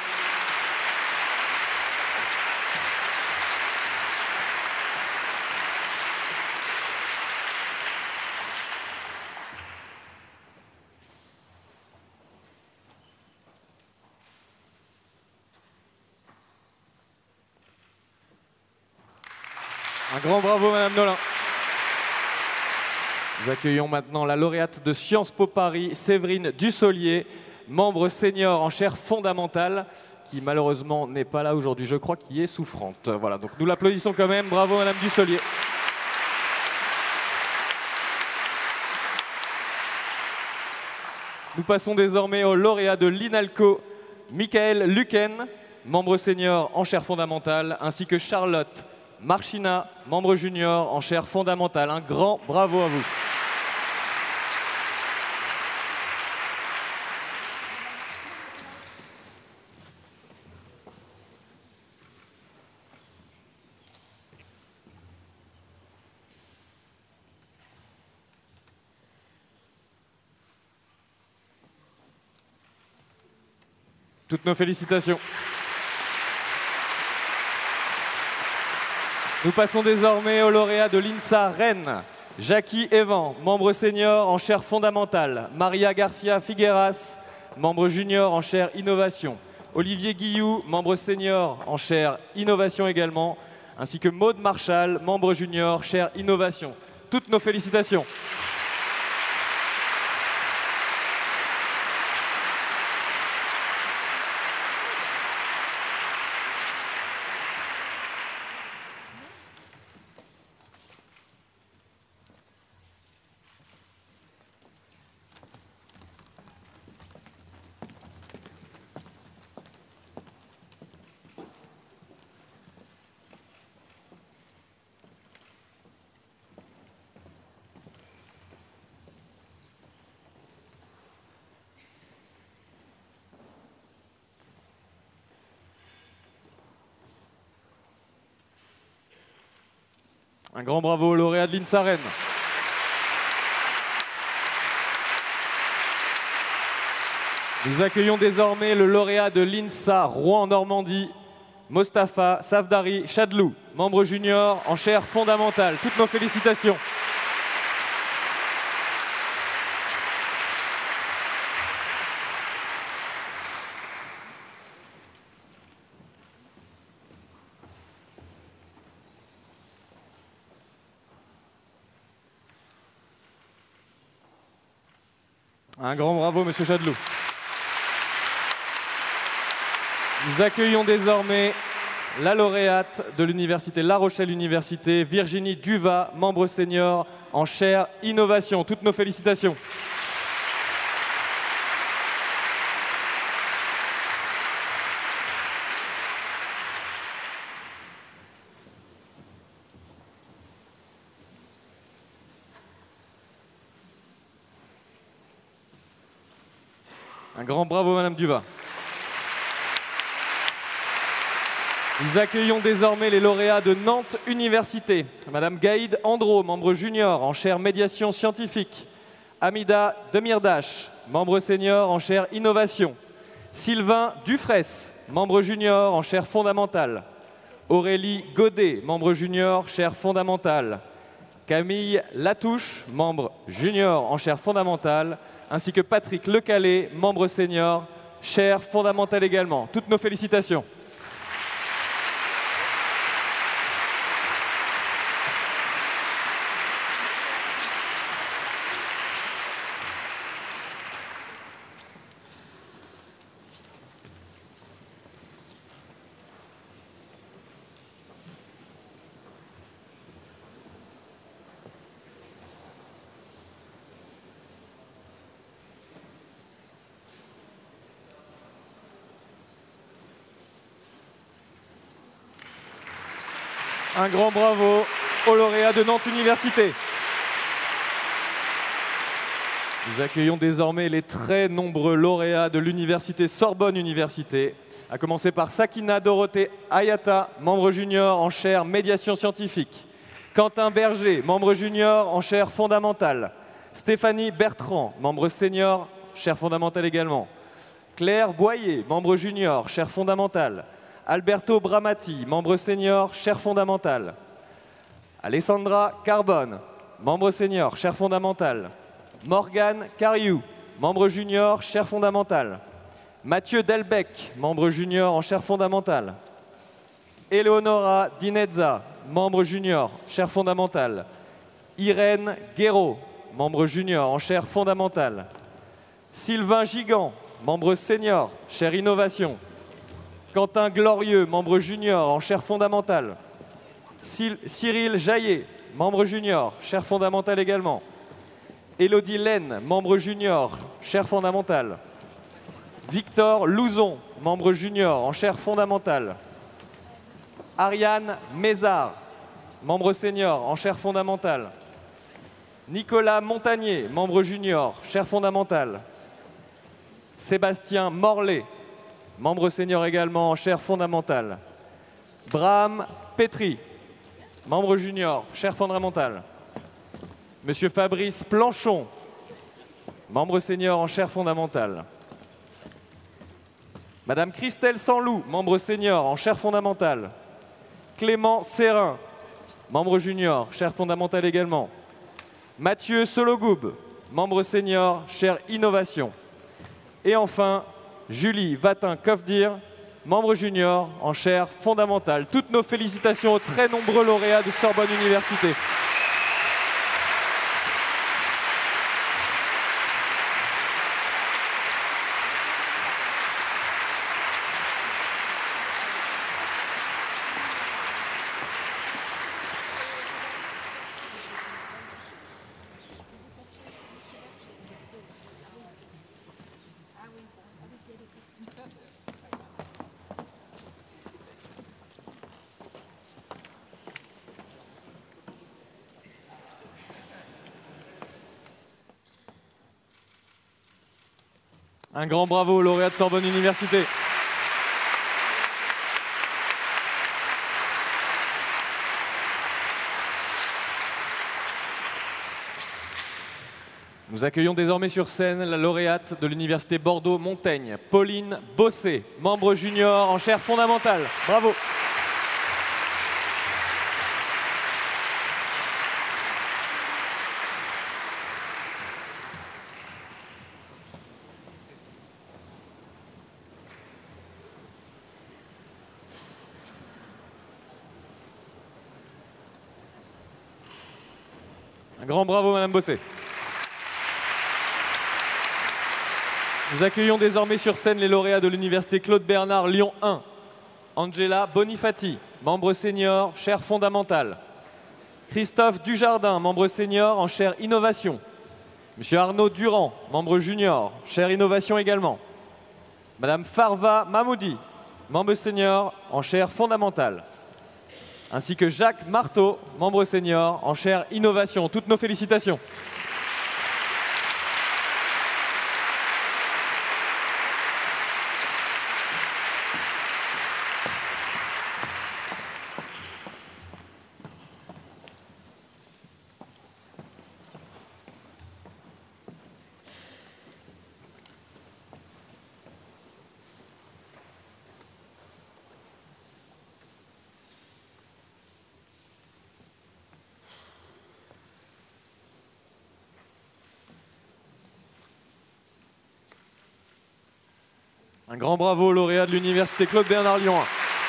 Un grand bravo, Madame Nolin. Nous accueillons maintenant la lauréate de Sciences Po Paris, Séverine Dussolier, membre senior en chaire fondamentale, qui malheureusement n'est pas là aujourd'hui, je crois, qui est souffrante. Voilà, donc nous l'applaudissons quand même. Bravo, Madame Dussolier. Nous passons désormais au lauréat de l'INALCO, Michael Luquen, membre senior en chaire fondamentale, ainsi que Charlotte Marchina, membre junior en chaire fondamentale. Un grand bravo à vous. Toutes nos félicitations. Nous passons désormais au lauréat de l'INSA Rennes, Jackie Evan, membre senior en chaire fondamentale, Maria Garcia Figueras, membre junior en chaire innovation, Olivier Guillou, membre senior en chaire innovation également, ainsi que Maude Marchal, membre junior chaire innovation. Toutes nos félicitations. Un grand bravo au lauréat de l'INSA Rennes. Nous accueillons désormais le lauréat de l'INSA Rouen-Normandie, Mostafa Safdari Chadlou, membre junior en chaire fondamentale. Toutes nos félicitations. Un grand bravo, Monsieur Chadlou. Nous accueillons désormais la lauréate de l'université La Rochelle Université, Virginie Duvat, membre senior en chaire innovation. Toutes nos félicitations. Un grand bravo, Madame Duvat. Nous accueillons désormais les lauréats de Nantes Université. Madame Gaïd Andro, membre junior en chaire médiation scientifique. Amida Demirdache, membre senior en chaire innovation. Sylvain Dufresne, membre junior en chaire fondamentale. Aurélie Godet, membre junior, chaire fondamentale. Camille Latouche, membre junior en chaire fondamentale, ainsi que Patrick Lecalé, membre senior, chaire fondamentale également. Toutes nos félicitations. Un grand bravo aux lauréats de Nantes Université. Nous accueillons désormais les très nombreux lauréats de l'université Sorbonne Université, à commencer par Sakina Dorothée Ayata, membre junior en chaire médiation scientifique. Quentin Berger, membre junior en chaire fondamentale. Stéphanie Bertrand, membre senior, chaire fondamentale également. Claire Boyer, membre junior, chaire fondamentale. Alberto Bramati, membre senior, chaire fondamentale. Alessandra Carbone, membre senior, chaire fondamentale. Morgane Cariou, membre junior, chaire fondamentale. Mathieu Delbecq, membre junior en chaire fondamentale. Eleonora Dinezza, membre junior, chaire fondamentale. Irène Guéraud, membre junior en chaire fondamentale. Sylvain Gigant, membre senior, chaire innovation. Quentin Glorieux, membre junior en chaire fondamentale. Cyril Jaillet, membre junior, chaire fondamentale également. Élodie Laine, membre junior, chaire fondamentale. Victor Louzon, membre junior en chaire fondamentale. Ariane Mézard, membre senior en chaire fondamentale. Nicolas Montagnier, membre junior, chaire fondamentale. Sébastien Morlet, membre senior également en chaire fondamentale. Bram Petri, membre junior, chaire fondamentale. Monsieur Fabrice Planchon, membre senior en chaire fondamentale. Madame Christelle Sanlou, membre senior en chaire fondamentale. Clément Serrin, membre junior, chaire fondamentale également. Mathieu Sologoub, membre senior, chaire innovation. Et enfin, Julie Vatin-Kofdir, membre junior en chaire fondamentale. Toutes nos félicitations aux très nombreux lauréats de Sorbonne Université. Un grand bravo aux lauréats de Sorbonne Université. Nous accueillons désormais sur scène la lauréate de l'Université Bordeaux-Montaigne, Pauline Bossé, membre junior en chaire fondamentale. Bravo. Un grand bravo, Madame Bossé. Nous accueillons désormais sur scène les lauréats de l'Université Claude Bernard Lyon un. Angela Bonifati, membre senior, chaire fondamentale. Christophe Dujardin, membre senior en chaire innovation. Monsieur Arnaud Durand, membre junior, chaire innovation également. Madame Farva Mahmoudi, membre senior en chaire fondamentale. Ainsi que Jacques Marteau, membre senior en chaire innovation. Toutes nos félicitations. Un grand bravo au lauréat de l'Université Claude Bernard Lyon.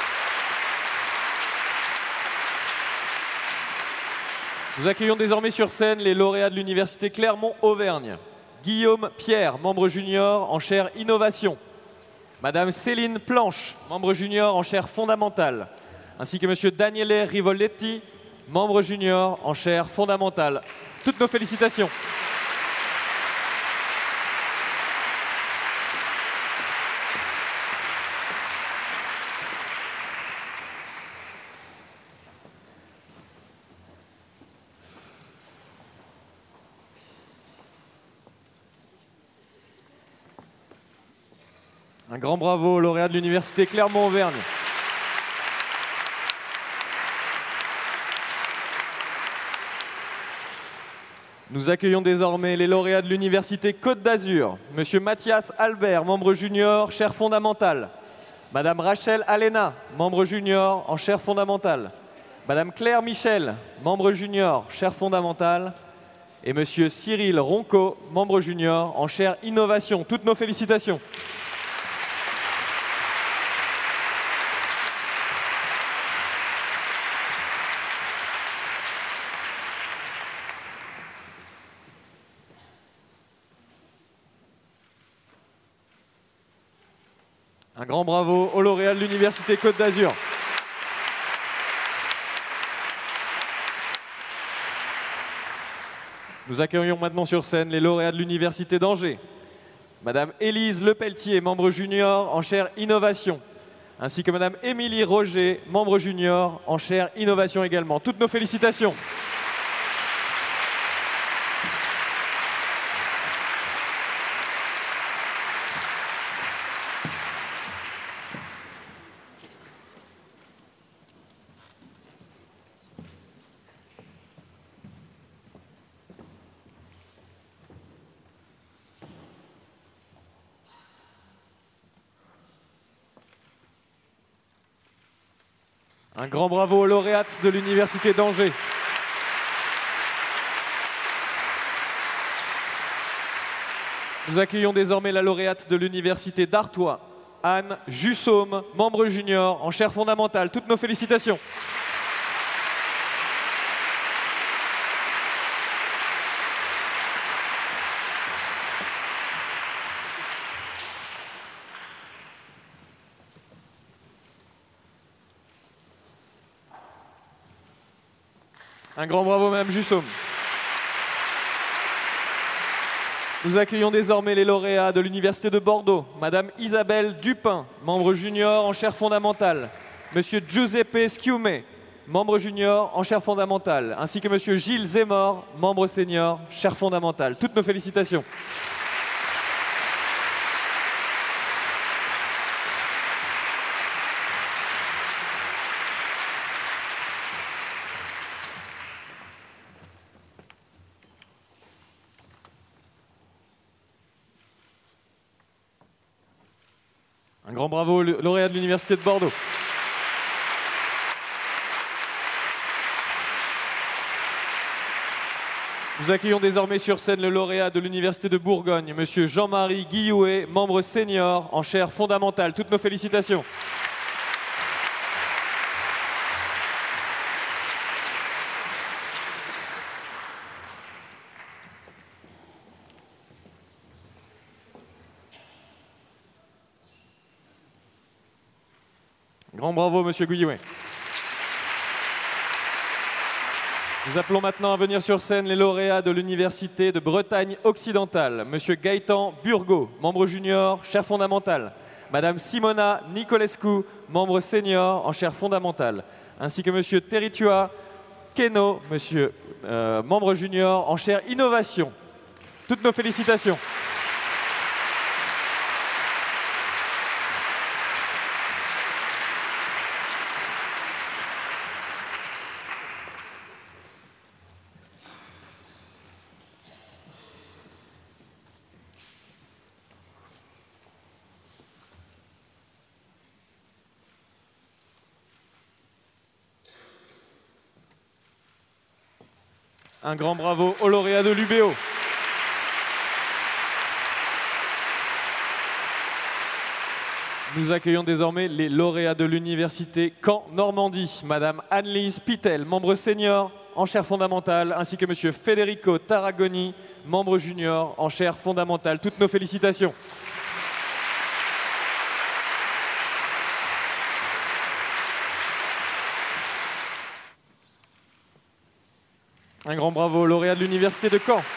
Nous accueillons désormais sur scène les lauréats de l'Université Clermont-Auvergne. Guillaume Pierre, membre junior en chaire Innovation. Madame Céline Planche, membre junior en chaire Fondamentale. Ainsi que Monsieur Daniele Rivoletti, membre junior en chaire Fondamentale. Toutes nos félicitations. Un grand bravo au lauréat de l'Université Clermont-Auvergne. Nous accueillons désormais les lauréats de l'Université Côte d'Azur. Monsieur Mathias Albert, membre junior, chaire fondamentale. Madame Rachel Alena, membre junior en chaire fondamentale. Madame Claire Michel, membre junior, chaire fondamentale. Et Monsieur Cyril Ronco, membre junior en chaire Innovation. Toutes nos félicitations. Un grand bravo au lauréat de l'Université Côte d'Azur. Nous accueillons maintenant sur scène les lauréats de l'Université d'Angers. Madame Élise Lepelletier, membre junior en chaire Innovation. Ainsi que Madame Émilie Roger, membre junior en chaire Innovation également. Toutes nos félicitations. Un grand bravo aux lauréates de l'Université d'Angers. Nous accueillons désormais la lauréate de l'Université d'Artois, Anne Jussaume, membre junior en chaire fondamentale. Toutes nos félicitations. Un grand bravo, Madame Jussaume. Nous accueillons désormais les lauréats de l'Université de Bordeaux. Madame Isabelle Dupin, membre junior en chaire fondamentale. Monsieur Giuseppe Schiume, membre junior en chaire fondamentale. Ainsi que Monsieur Gilles Zemor, membre senior, chaire fondamentale. Toutes nos félicitations. Un grand bravo au lauréat de l'Université de Bordeaux. Nous accueillons désormais sur scène le lauréat de l'Université de Bourgogne, Monsieur Jean-Marie Guillouet, membre senior en chaire fondamentale. Toutes nos félicitations. Grand bravo, Monsieur Guillouet. Nous appelons maintenant à venir sur scène les lauréats de l'Université de Bretagne occidentale. Monsieur Gaëtan Burgot, membre junior, chaire fondamentale. Madame Simona Nicolescu, membre senior en chaire fondamentale. Ainsi que Monsieur Territua Keno, monsieur, euh, membre junior en chaire innovation. Toutes nos félicitations. Un grand bravo au lauréat de l'U B O. Nous accueillons désormais les lauréats de l'université Caen Normandie. Madame Anne-Lise Pitel, membre senior en chaire fondamentale, ainsi que Monsieur Federico Tarragoni, membre junior en chaire fondamentale. Toutes nos félicitations. Un grand bravo aux lauréats de l'université de Caen.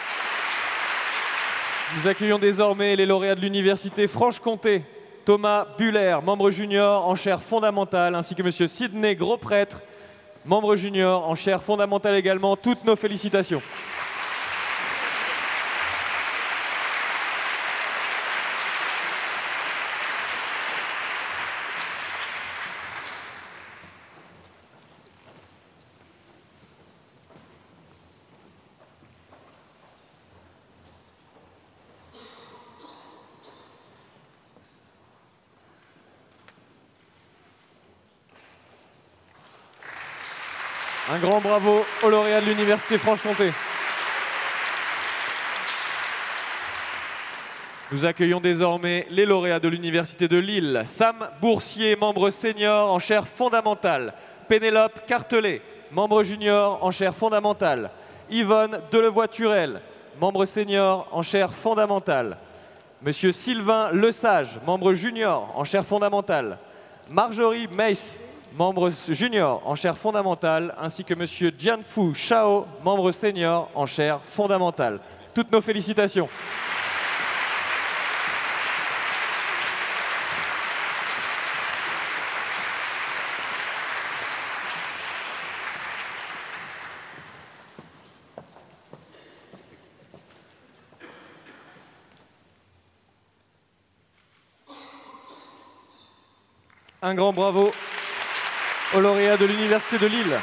Nous accueillons désormais les lauréats de l'université Franche-Comté. Thomas Buller, membre junior en chaire fondamentale, ainsi que Monsieur Sidney Gros-Prêtre, membre junior en chaire fondamentale également. Toutes nos félicitations. Un grand bravo aux lauréats de l'université Franche-Comté. Nous accueillons désormais les lauréats de l'université de Lille. Sam Boursier, membre senior en chaire fondamentale. Pénélope Cartelet, membre junior en chaire fondamentale. Yvonne Delevoye-Turel, membre senior en chaire fondamentale. Monsieur Sylvain Lesage, membre junior en chaire fondamentale. Marjorie Meiss, membre junior en chaire fondamentale, ainsi que Monsieur Jianfu Shao, membre senior en chaire fondamentale. Toutes nos félicitations. Un grand bravo aux lauréats de l'université de Lille.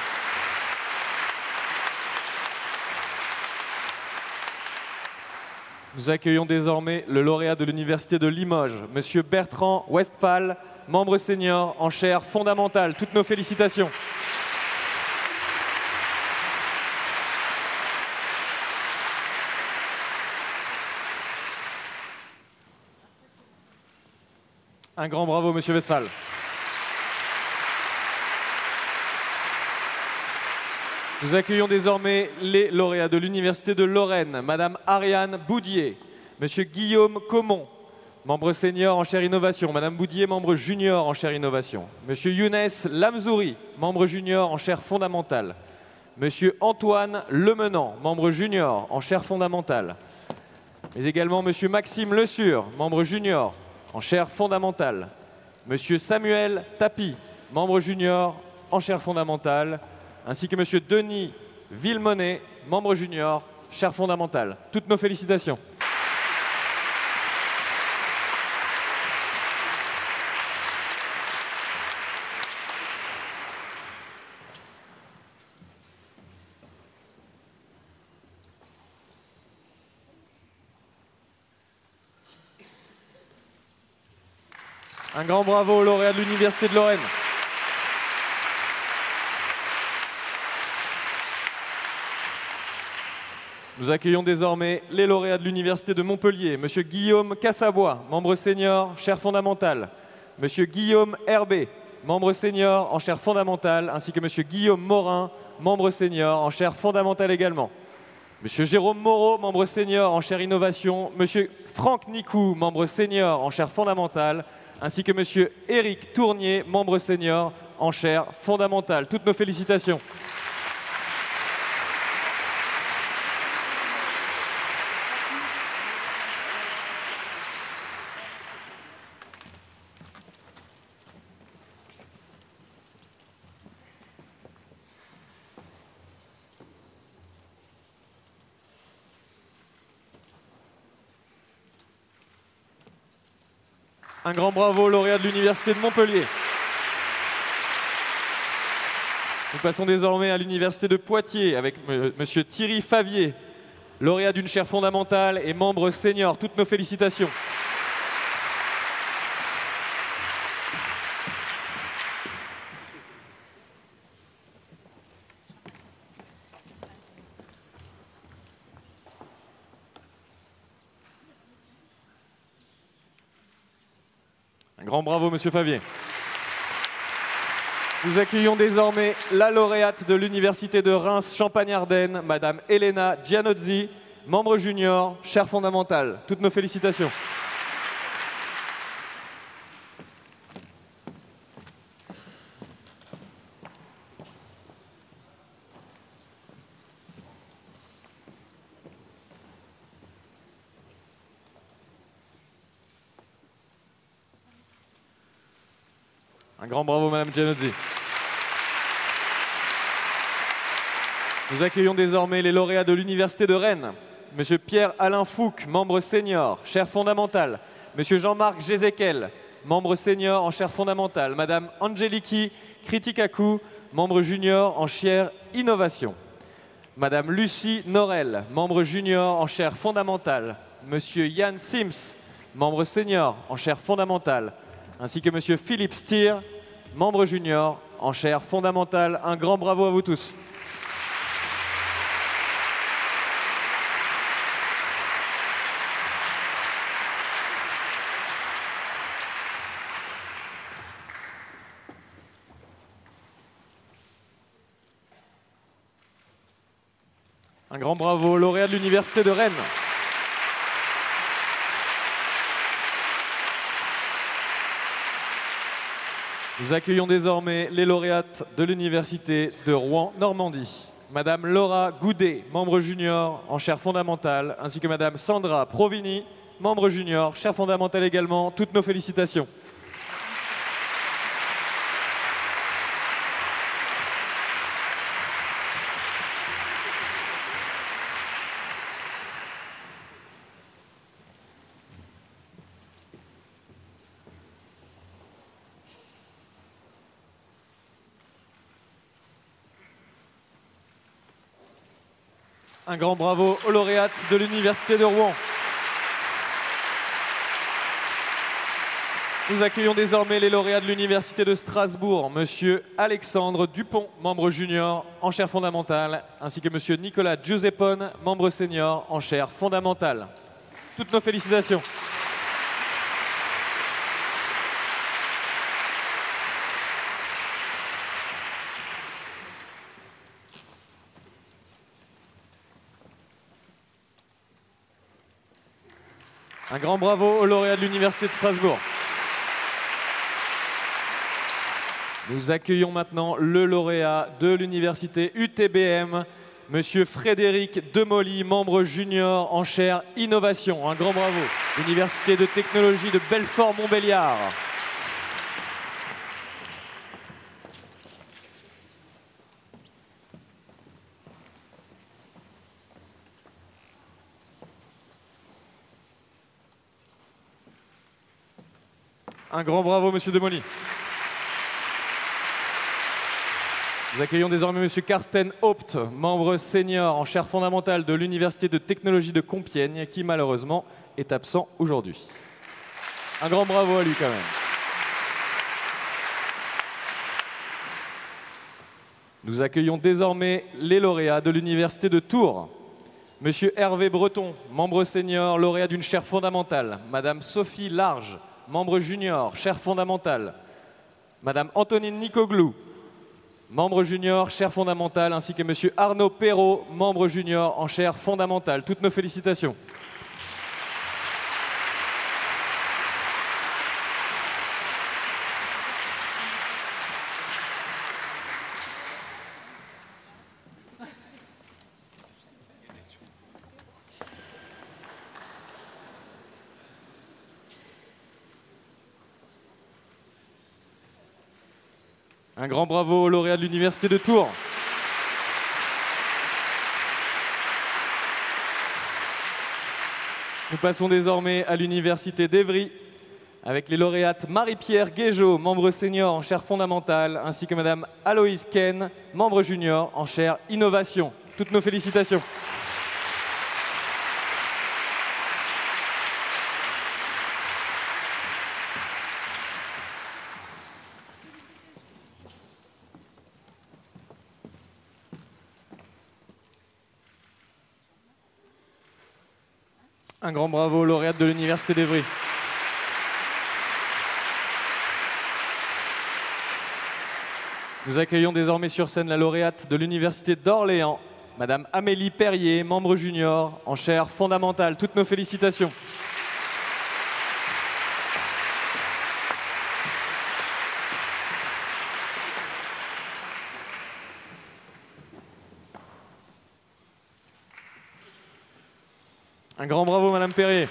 Nous accueillons désormais le lauréat de l'université de Limoges, Monsieur Bertrand Westphal, membre senior en chaire fondamentale. Toutes nos félicitations. Un grand bravo, Monsieur Westphal. Nous accueillons désormais les lauréats de l'université de Lorraine, Madame Ariane Boudier, Monsieur Guillaume Comon, membre senior en chaire innovation, Madame Boudier, membre junior en chaire innovation, Monsieur Younes Lamzouri, membre junior en chaire fondamentale, Monsieur Antoine Lemenant, membre junior en chaire fondamentale, mais également Monsieur Maxime Lesur, membre junior en chaire fondamentale, Monsieur Samuel Tapi, membre junior en chaire fondamentale, ainsi que Monsieur Denis Villemonet, membre junior, chaire fondamentale. Toutes nos félicitations. Un grand bravo aux lauréats de l'Université de Lorraine. Nous accueillons désormais les lauréats de l'Université de Montpellier. Monsieur Guillaume Cassabois, membre senior, chaire fondamentale. Monsieur Guillaume Herbé, membre senior en chaire fondamentale, ainsi que Monsieur Guillaume Morin, membre senior en chaire fondamentale également. Monsieur Jérôme Moreau, membre senior en chaire innovation. Monsieur Franck Nicou, membre senior en chaire fondamentale, ainsi que Monsieur Éric Tournier, membre senior en chaire fondamentale. Toutes nos félicitations. Un grand bravo aux lauréats de l'Université de Montpellier. Nous passons désormais à l'Université de Poitiers avec M. Thierry Favier, lauréat d'une chaire fondamentale et membre senior. Toutes nos félicitations. Un grand bravo, Monsieur Favier. Nous accueillons désormais la lauréate de l'Université de Reims Champagne-Ardenne, Madame Elena Gianozzi, membre junior, chaire fondamentale. Toutes nos félicitations. Un grand bravo, Madame Gianozzi. Nous accueillons désormais les lauréats de l'Université de Rennes. Monsieur Pierre-Alain Fouque, membre senior, chaire fondamentale. Monsieur Jean-Marc Gézéquel, membre senior en chaire fondamentale. Madame Angeliki Kritikakou, membre junior en chaire innovation. Madame Lucie Norel, membre junior en chaire fondamentale. Monsieur Yann Sims, membre senior en chaire fondamentale. Ainsi que Monsieur Philippe Stier, membre junior en chaire fondamentale. Un grand bravo à vous tous. Un grand bravo, lauréat de l'Université de Rennes. Nous accueillons désormais les lauréates de l'Université de Rouen-Normandie. Madame Laura Goudet, membre junior en chaire fondamentale, ainsi que Madame Sandra Provini, membre junior, chaire fondamentale également. Toutes nos félicitations. Un grand bravo aux lauréates de l'Université de Rouen. Nous accueillons désormais les lauréats de l'Université de Strasbourg, Monsieur Alexandre Dupont, membre junior en chaire fondamentale, ainsi que Monsieur Nicolas Giuseppone, membre senior en chaire fondamentale. Toutes nos félicitations. Un grand bravo aux lauréats de l'Université de Strasbourg. Nous accueillons maintenant le lauréat de l'Université U T B M, Monsieur Frédéric Demolly, membre junior en chaire innovation. Un grand bravo. Université de technologie de Belfort-Montbéliard. Un grand bravo, Monsieur Demolly. Nous accueillons désormais Monsieur Karsten Haupt, membre senior en chaire fondamentale de l'Université de technologie de Compiègne, qui malheureusement est absent aujourd'hui. Un grand bravo à lui quand même. Nous accueillons désormais les lauréats de l'Université de Tours. Monsieur Hervé Breton, membre senior, lauréat d'une chaire fondamentale. Madame Sophie Large, membre junior, chaire fondamentale. Madame Antonine Nicoglou, membre junior, chaire fondamentale, ainsi que Monsieur Arnaud Perrault, membre junior en chaire fondamentale. Toutes nos félicitations. Un grand bravo aux lauréats de l'Université de Tours. Nous passons désormais à l'Université d'Évry avec les lauréates Marie-Pierre Guégeot, membre senior en chaire fondamentale, ainsi que Madame Aloïse Ken, membre junior en chaire innovation. Toutes nos félicitations. Un grand bravo aux lauréates de l'Université d'Évry. Nous accueillons désormais sur scène la lauréate de l'Université d'Orléans, Madame Amélie Perrier, membre junior en chaire fondamentale. Toutes nos félicitations. Un grand bravo, Madame Perrier.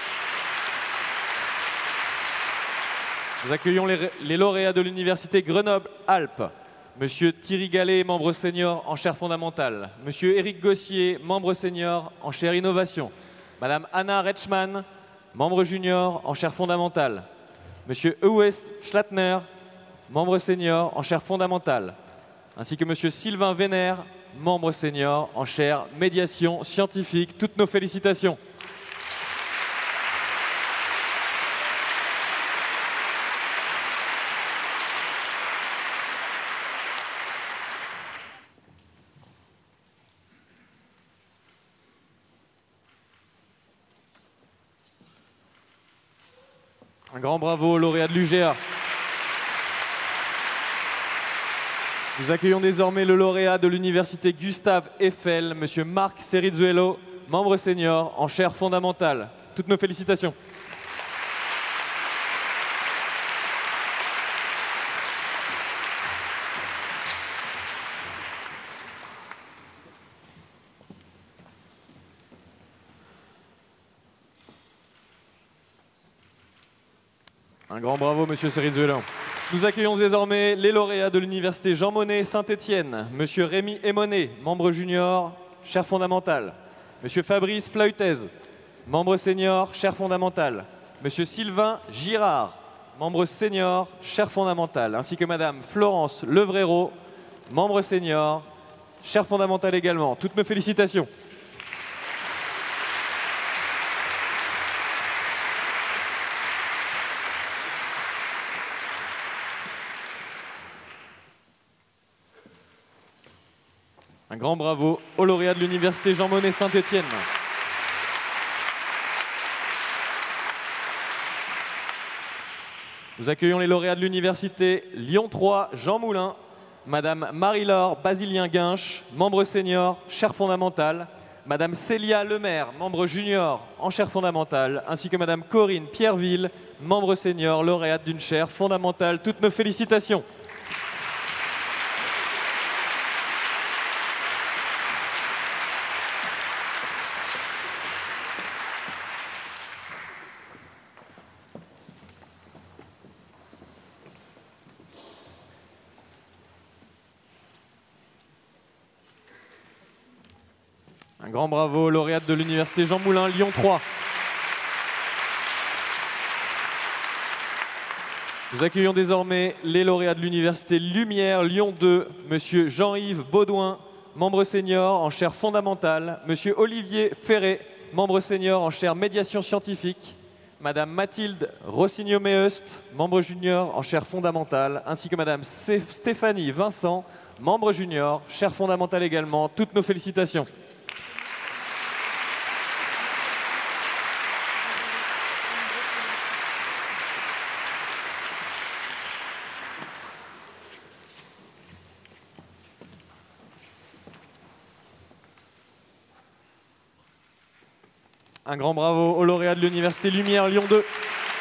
Nous accueillons les, les lauréats de l'Université Grenoble-Alpes. Monsieur Thierry Gallet, membre senior en chaire fondamentale. Monsieur Éric Gossier, membre senior en chaire innovation. Madame Anna Retschmann, membre junior en chaire fondamentale. Monsieur Eues Schlatner, membre senior en chaire fondamentale. Ainsi que Monsieur Sylvain Vénère, membre senior en chaire médiation scientifique. Toutes nos félicitations. Un grand bravo au lauréat de l'U G A. Nous accueillons désormais le lauréat de l'Université Gustave Eiffel, Monsieur Marc Cerizzuelo, membre senior en chaire fondamentale. Toutes nos félicitations. Un grand bravo, Monsieur Cerizzuelo. Nous accueillons désormais les lauréats de l'Université Jean Monnet Saint-Étienne. Monsieur Rémi Emonet, membre junior, chaire fondamentale. Monsieur Fabrice Fleutez, membre senior, chaire fondamentale. Monsieur Sylvain Girard, membre senior, chaire fondamentale. Ainsi que Madame Florence Levréro, membre senior, chaire fondamentale également. Toutes nos félicitations. Un grand bravo au lauréat de l'Université Jean Monnet Saint-Étienne. Nous accueillons les lauréats de l'Université Lyon trois Jean Moulin, Madame Marie-Laure Basilien-Guinche, membre senior, chaire fondamentale, Madame Célia Lemaire, membre junior en chaire fondamentale, ainsi que Madame Corinne Pierreville, membre senior, lauréate d'une chaire fondamentale. Toutes nos félicitations. Un grand bravo, lauréate de l'Université Jean Moulin, Lyon trois. Nous accueillons désormais les lauréats de l'Université Lumière, Lyon deux, Monsieur Jean-Yves Baudouin, membre senior en chaire fondamentale, Monsieur Olivier Ferré, membre senior en chaire médiation scientifique, Madame Mathilde Rossigno-Meust, membre junior en chaire fondamentale, ainsi que Madame Stéphanie Vincent, membre junior, chaire fondamentale également. Toutes nos félicitations. Un grand bravo au lauréat de l'Université Lumière Lyon deux.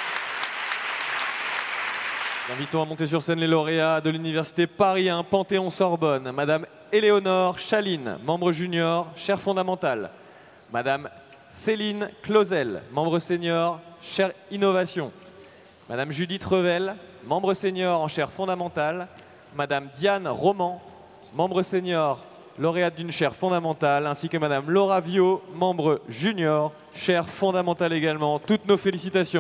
Nous invitons à monter sur scène les lauréats de l'Université Paris un Panthéon-Sorbonne. Madame Éléonore Chaline, membre junior, chaire fondamentale. Madame Céline Clausel, membre senior, chaire innovation. Madame Judith Revel, membre senior en chaire fondamentale. Madame Diane Roman, membre senior, lauréate d'une chaire fondamentale, ainsi que Madame Laura Viau, membre junior, chaire fondamentale également. Toutes nos félicitations.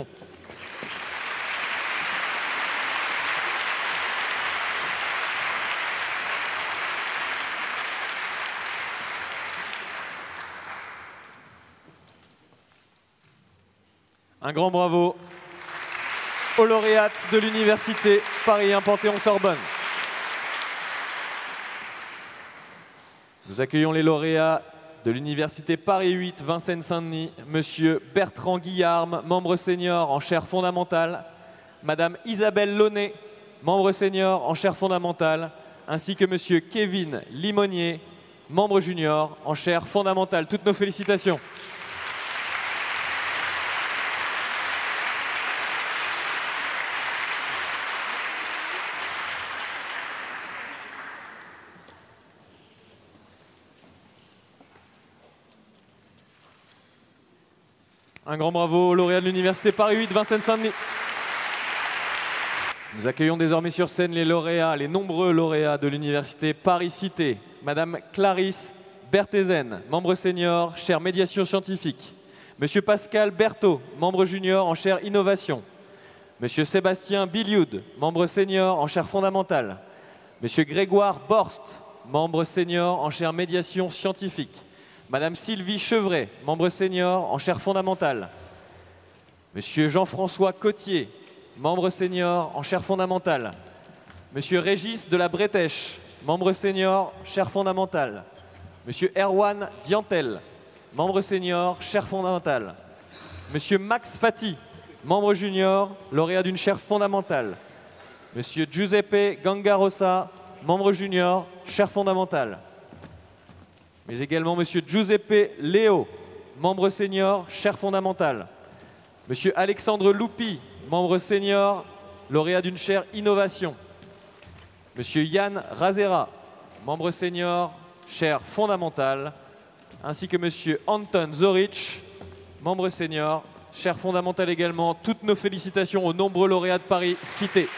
Un grand bravo aux lauréates de l'Université Paris un Panthéon-Sorbonne. Nous accueillons les lauréats de l'Université Paris huit Vincennes-Saint-Denis, Monsieur Bertrand Guillarme, membre senior en chaire fondamentale, Madame Isabelle Launay, membre senior en chaire fondamentale, ainsi que Monsieur Kevin Limonier, membre junior en chaire fondamentale. Toutes nos félicitations. Un grand bravo aux lauréats de l'Université Paris huit, Vincennes-Saint-Denis. Nous accueillons désormais sur scène les lauréats, les nombreux lauréats de l'Université Paris-Cité. Madame Clarisse Berthézen, membre senior, chaire médiation scientifique. Monsieur Pascal Berthaud, membre junior en chaire innovation. Monsieur Sébastien Bilioud, membre senior en chaire fondamentale. Monsieur Grégoire Borst, membre senior en chaire médiation scientifique. Madame Sylvie Chevret, membre senior en chaire fondamentale. Monsieur Jean-François Cotier, membre senior en chaire fondamentale. Monsieur Régis de la Bretèche, membre senior, chaire fondamentale. Monsieur Erwan Diantel, membre senior, chaire fondamentale. Monsieur Max Fati, membre junior, lauréat d'une chaire fondamentale. Monsieur Giuseppe Gangarosa, membre junior, chaire fondamentale. Mais également Monsieur Giuseppe Léo, membre senior, chaire fondamentale. Monsieur Alexandre Loupi, membre senior, lauréat d'une chaire innovation. Monsieur Yann Razera, membre senior, chaire fondamentale, ainsi que Monsieur Anton Zoric, membre senior, chaire fondamentale également. Toutes nos félicitations aux nombreux lauréats de Paris Cité.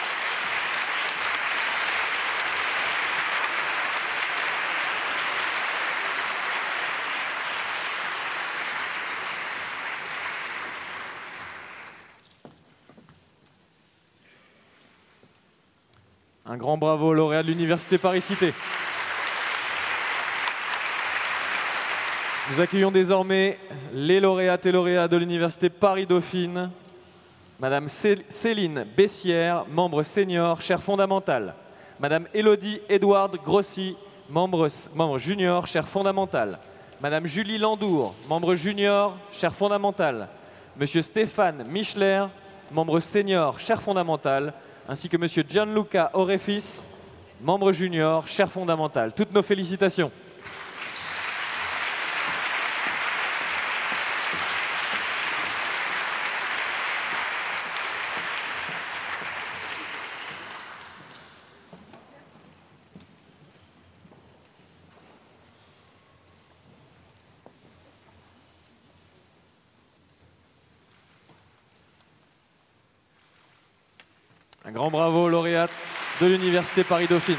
Un grand bravo aux lauréats de l'Université Paris-Cité. Nous accueillons désormais les lauréates et lauréats de l'Université Paris-Dauphine. Madame Céline Bessière, membre senior, chaire fondamentale. Madame Élodie Edouard Grossi, membre, membre junior, chaire fondamentale. Madame Julie Landour, membre junior, chaire fondamentale. Monsieur Stéphane Michler, membre senior, chaire fondamentale, ainsi que Monsieur Gianluca Orefis, membre junior, chaire fondamentale. Toutes nos félicitations. Un grand bravo aux lauréates de l'Université Paris-Dauphine.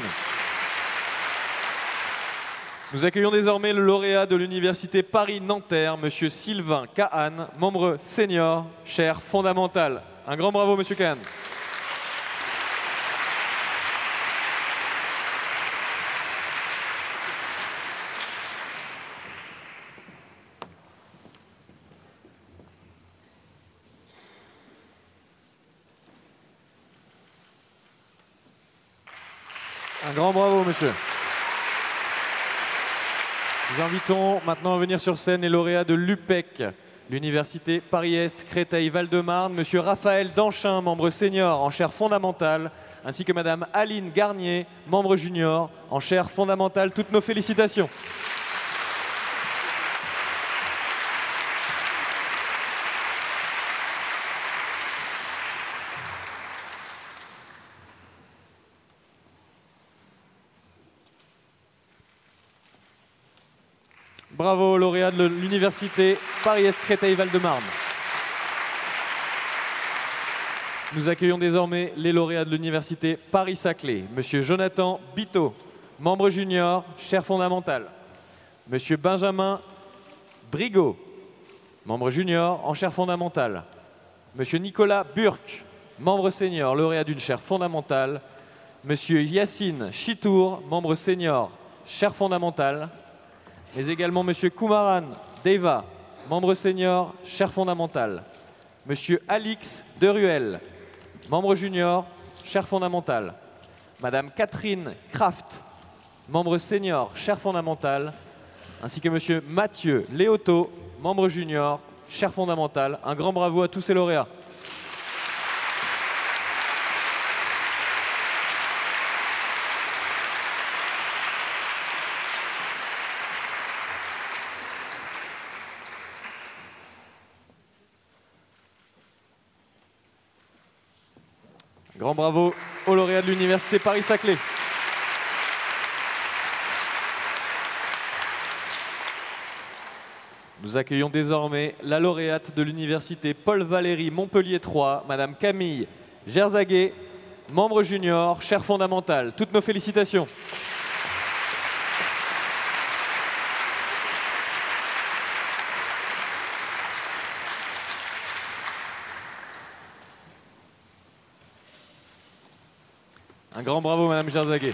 Nous accueillons désormais le lauréat de l'Université Paris-Nanterre, Monsieur Sylvain Cahan, membre senior, chaire fondamentale. Un grand bravo, Monsieur Cahan. Un grand bravo, monsieur. Nous invitons maintenant à venir sur scène les lauréats de l'U P E C, l'Université Paris-Est, Créteil-Val-de-Marne, monsieur Raphaël Danchin, membre senior en chaire fondamentale, ainsi que madame Aline Garnier, membre junior en chaire fondamentale. Toutes nos félicitations. Bravo, lauréat de l'Université Paris-Est Créteil-Val-de-Marne. Nous accueillons désormais les lauréats de l'Université Paris-Saclay. Monsieur Jonathan Biteau, membre junior, chaire fondamentale. Monsieur Benjamin Brigaud, membre junior en chaire fondamentale. Monsieur Nicolas Burk, membre senior, lauréat d'une chaire fondamentale. Monsieur Yacine Chitour, membre senior, chaire fondamentale. Mais également Monsieur Kumaran Deva, membre senior, chaire fondamentale. Monsieur Alix Deruel, membre junior, chaire fondamentale. Madame Catherine Kraft, membre senior, chaire fondamentale. Ainsi que Monsieur Mathieu Léoto, membre junior, chaire fondamentale. Un grand bravo à tous ces lauréats. Grand bravo aux lauréats de l'Université Paris-Saclay. Nous accueillons désormais la lauréate de l'Université Paul Valéry Montpellier trois, Madame Camille Gerzaguet, membre junior, chaire fondamentale. Toutes nos félicitations. Un grand bravo, Madame Gerzaguet.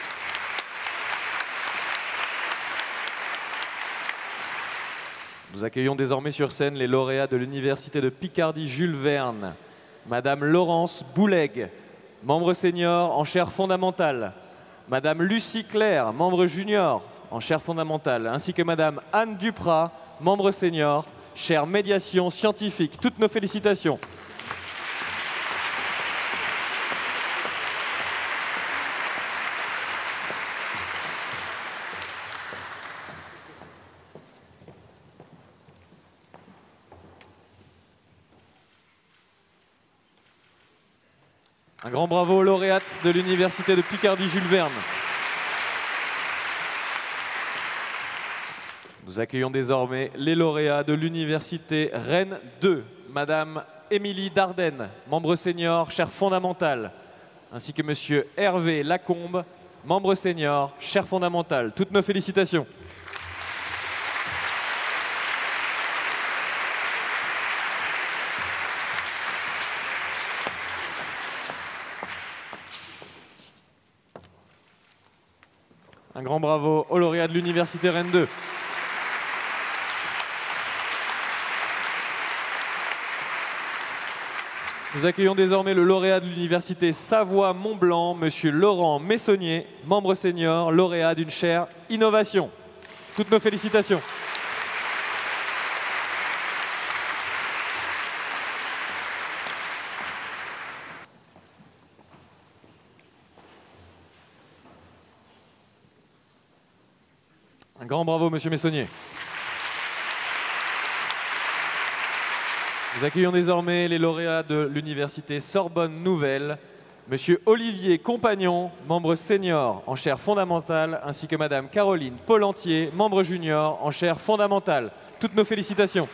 Nous accueillons désormais sur scène les lauréats de l'Université de Picardie Jules Verne. Madame Laurence Bouleg, membre senior en chaire fondamentale. Madame Lucie Claire, membre junior en chaire fondamentale. Ainsi que Madame Anne Duprat, membre senior, chaire médiation scientifique. Toutes nos félicitations. Un grand bravo aux lauréates de l'Université de Picardie Jules Verne. Nous accueillons désormais les lauréats de l'Université Rennes deux, Madame Émilie Dardenne, membre senior, chaire fondamentale, ainsi que Monsieur Hervé Lacombe, membre senior, chaire fondamentale. Toutes nos félicitations. Un grand bravo aux lauréats de l'Université Rennes deux. Nous accueillons désormais le lauréat de l'Université Savoie-Mont-Blanc, Monsieur Laurent Messonnier, membre senior, lauréat d'une chaire Innovation. Toutes nos félicitations. Un grand bravo, Monsieur Messonnier. Nous accueillons désormais les lauréats de l'Université Sorbonne Nouvelle, Monsieur Olivier Compagnon, membre senior en chaire fondamentale, ainsi que Madame Caroline Polentier, membre junior en chaire fondamentale. Toutes nos félicitations.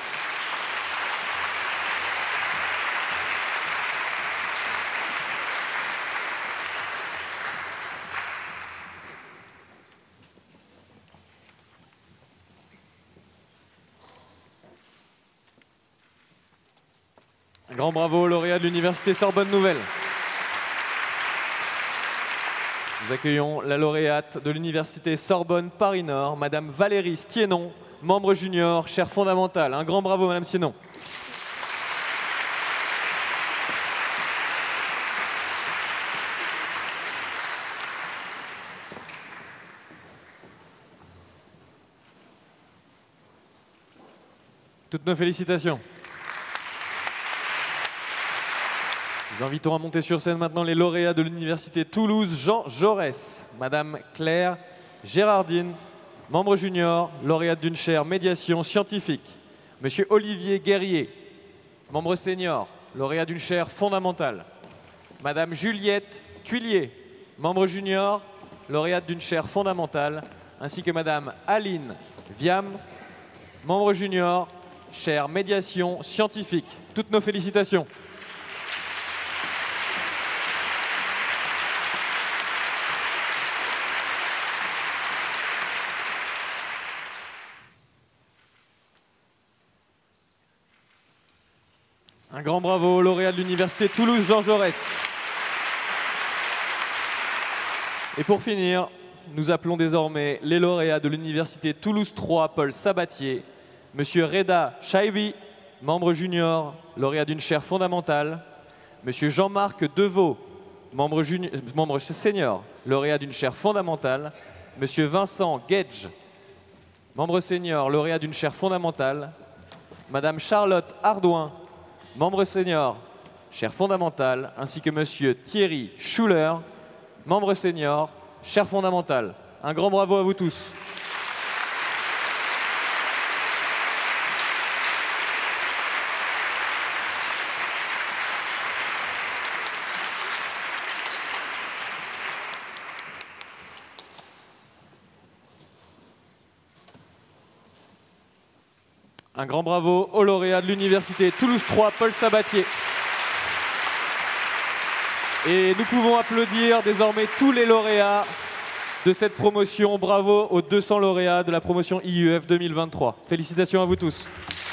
Un grand bravo aux lauréats de l'Université Sorbonne Nouvelle. Nous accueillons la lauréate de l'Université Sorbonne Paris Nord, Madame Valérie Stiénon, membre junior, chaire fondamentale. Un grand bravo, Madame Stiénon. Toutes nos félicitations. Nous invitons à monter sur scène maintenant les lauréats de l'Université Toulouse Jean Jaurès. Madame Claire Gérardine, membre junior, lauréate d'une chaire médiation scientifique. Monsieur Olivier Guerrier, membre senior, lauréat d'une chaire fondamentale. Madame Juliette Tuilier, membre junior, lauréate d'une chaire fondamentale. Ainsi que Madame Aline Viam, membre junior, chaire médiation scientifique. Toutes nos félicitations. Un grand bravo au lauréat de l'Université Toulouse Jean Jaurès. Et pour finir, nous appelons désormais les lauréats de l'Université Toulouse trois Paul Sabatier, Monsieur Reda Chaibi, membre junior, lauréat d'une chaire fondamentale, Monsieur Jean-Marc Deveau, membre, membre senior, lauréat d'une chaire fondamentale, Monsieur Vincent Gedge, membre senior, lauréat d'une chaire fondamentale, Madame Charlotte Ardouin, membre senior, chaire fondamentale, ainsi que Monsieur Thierry Schuller, membre senior, chaire fondamentale. Un grand bravo à vous tous. Un grand bravo au lauréat de l'Université Toulouse trois, Paul Sabatier. Et nous pouvons applaudir désormais tous les lauréats de cette promotion. Bravo aux deux cents lauréats de la promotion I U F deux mille vingt-trois. Félicitations à vous tous.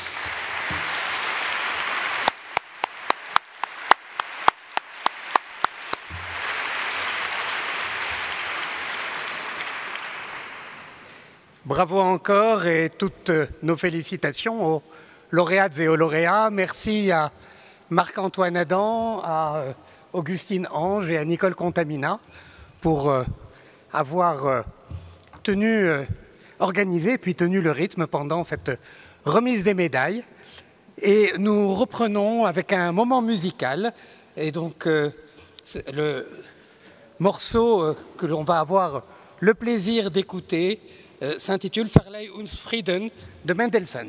Bravo encore et toutes nos félicitations aux lauréates et aux lauréats. Merci à Marc-Antoine Adam, à Augustine Ange et à Nicole Contamina pour avoir tenu, organisé puis tenu le rythme pendant cette remise des médailles. Et nous reprenons avec un moment musical. Et donc le morceau que l'on va avoir le plaisir d'écouter Euh, s'intitule Verleih uns Frieden de Mendelssohn.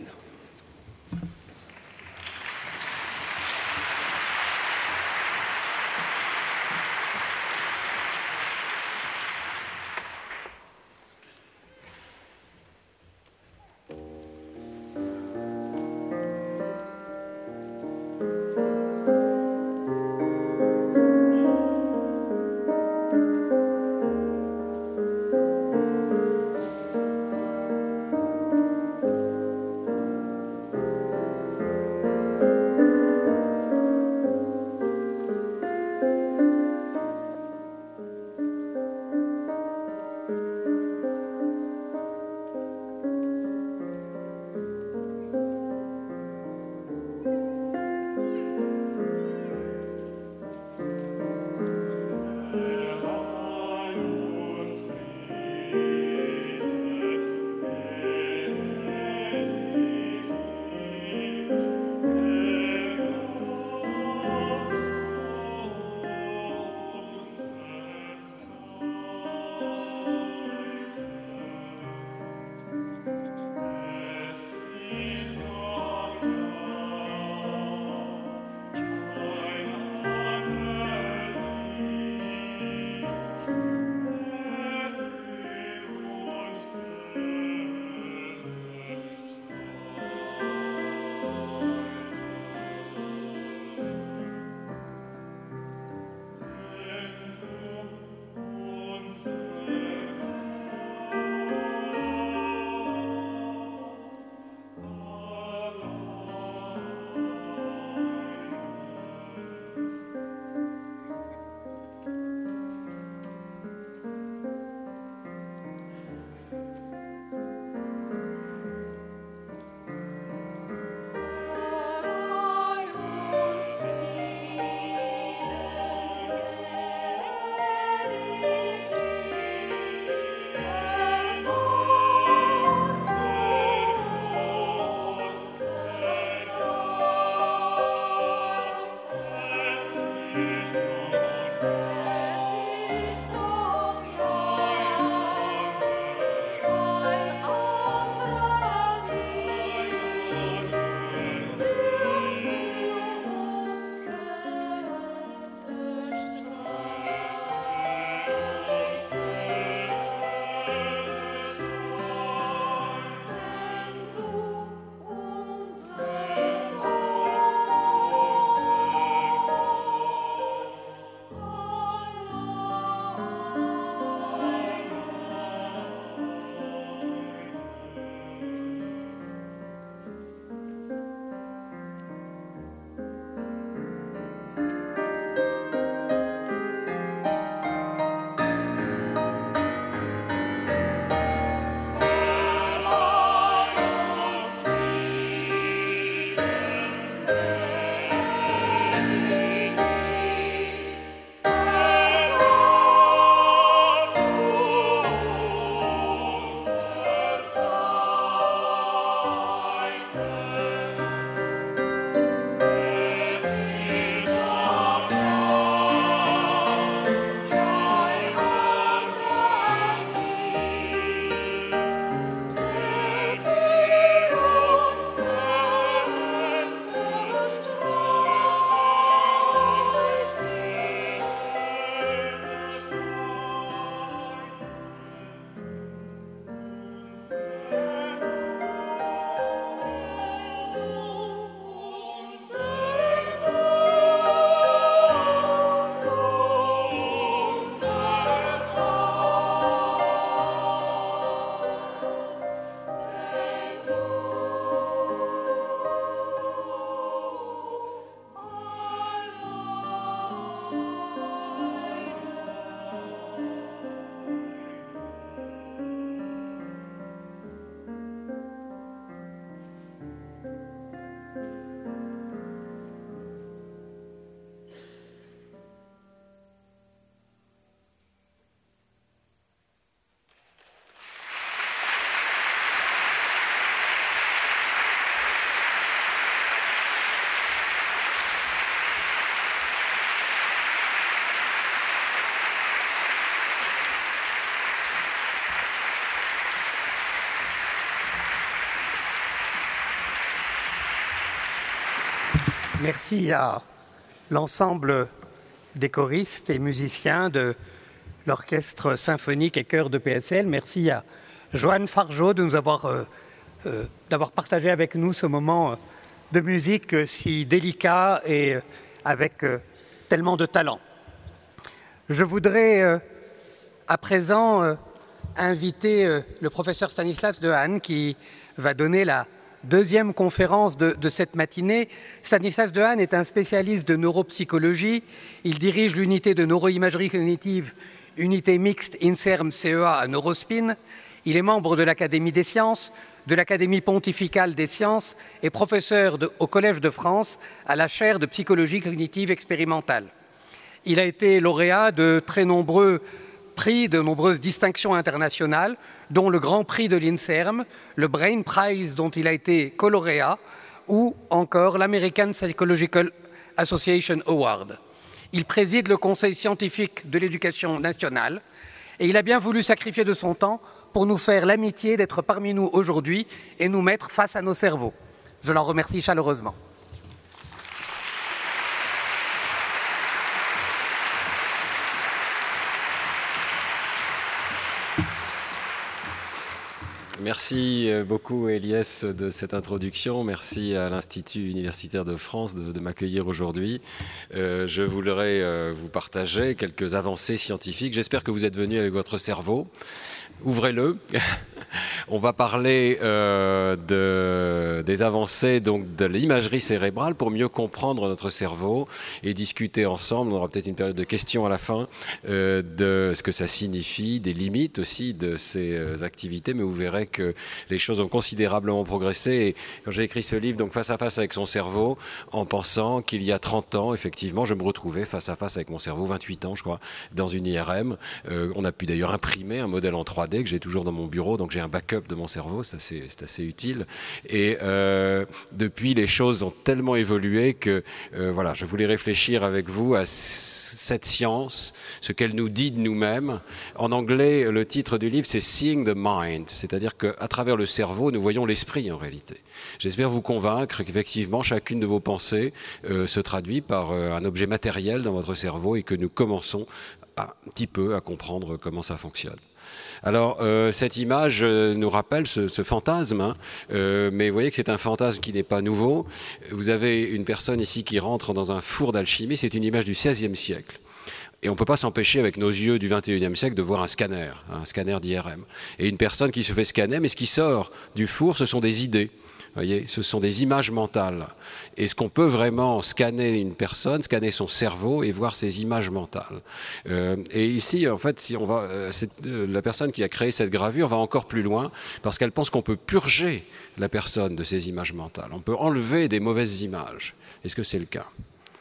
Merci à l'ensemble des choristes et musiciens de l'Orchestre symphonique et chœur de P S L. Merci à Joanne Fargeau de nous avoir, euh, euh, d'avoir partagé avec nous ce moment de musique euh, si délicat et euh, avec euh, tellement de talent. Je voudrais euh, à présent euh, inviter euh, le professeur Stanislas Dehaene qui va donner la deuxième conférence de, de cette matinée. Stanislas Dehaene est un spécialiste de neuropsychologie. Il dirige l'unité de neuroimagerie cognitive, unité mixte INSERM C E A à Neurospin. Il est membre de l'Académie des sciences, de l'Académie pontificale des sciences et professeur de, au Collège de France à la chaire de psychologie cognitive expérimentale. Il a été lauréat de très nombreux prix, de nombreuses distinctions internationales, dont le Grand Prix de l'INSERM, le Brain Prize dont il a été colauréat, ou encore l'American Psychological Association Award. Il préside le Conseil scientifique de l'éducation nationale et il a bien voulu sacrifier de son temps pour nous faire l'amitié d'être parmi nous aujourd'hui et nous mettre face à nos cerveaux. Je l'en remercie chaleureusement. Merci beaucoup Eliès de cette introduction. Merci à l'Institut universitaire de France de, de m'accueillir aujourd'hui. Euh, je voudrais euh, vous partager quelques avancées scientifiques. J'espère que vous êtes venus avec votre cerveau. Ouvrez-le. On va parler euh, de, des avancées donc, de l'imagerie cérébrale pour mieux comprendre notre cerveau et discuter ensemble. On aura peut-être une période de questions à la fin euh, de ce que ça signifie, des limites aussi de ces euh, activités. Mais vous verrez que les choses ont considérablement progressé. Et quand j'ai écrit ce livre, donc face à face avec son cerveau, en pensant qu'il y a trente ans, effectivement, je me retrouvais face à face avec mon cerveau, vingt-huit ans je crois, dans une I R M. Euh, on a pu d'ailleurs imprimer un modèle en trois D que j'ai toujours dans mon bureau, donc j'ai un backup de mon cerveau, c'est assez, c'est assez utile. Et euh, depuis, les choses ont tellement évolué que euh, voilà, je voulais réfléchir avec vous à cette science, ce qu'elle nous dit de nous-mêmes. En anglais, le titre du livre, c'est Seeing the Mind, c'est-à-dire qu'à travers le cerveau, nous voyons l'esprit en réalité. J'espère vous convaincre qu'effectivement, chacune de vos pensées euh, se traduit par euh, un objet matériel dans votre cerveau et que nous commençons à, un petit peu à comprendre comment ça fonctionne. Alors, euh, cette image euh, nous rappelle ce, ce fantasme, hein, euh, mais vous voyez que c'est un fantasme qui n'est pas nouveau. Vous avez une personne ici qui rentre dans un four d'alchimie, c'est une image du seizième siècle. Et on ne peut pas s'empêcher avec nos yeux du vingt et unième siècle de voir un scanner, un scanner d'I R M. Et une personne qui se fait scanner, mais ce qui sort du four, ce sont des idées. Vous voyez, ce sont des images mentales. Est-ce qu'on peut vraiment scanner une personne, scanner son cerveau et voir ses images mentales? euh, Et ici, en fait, si on va, euh, c'est, euh, la personne qui a créé cette gravure va encore plus loin parce qu'elle pense qu'on peut purger la personne de ses images mentales. On peut enlever des mauvaises images. Est-ce que c'est le cas?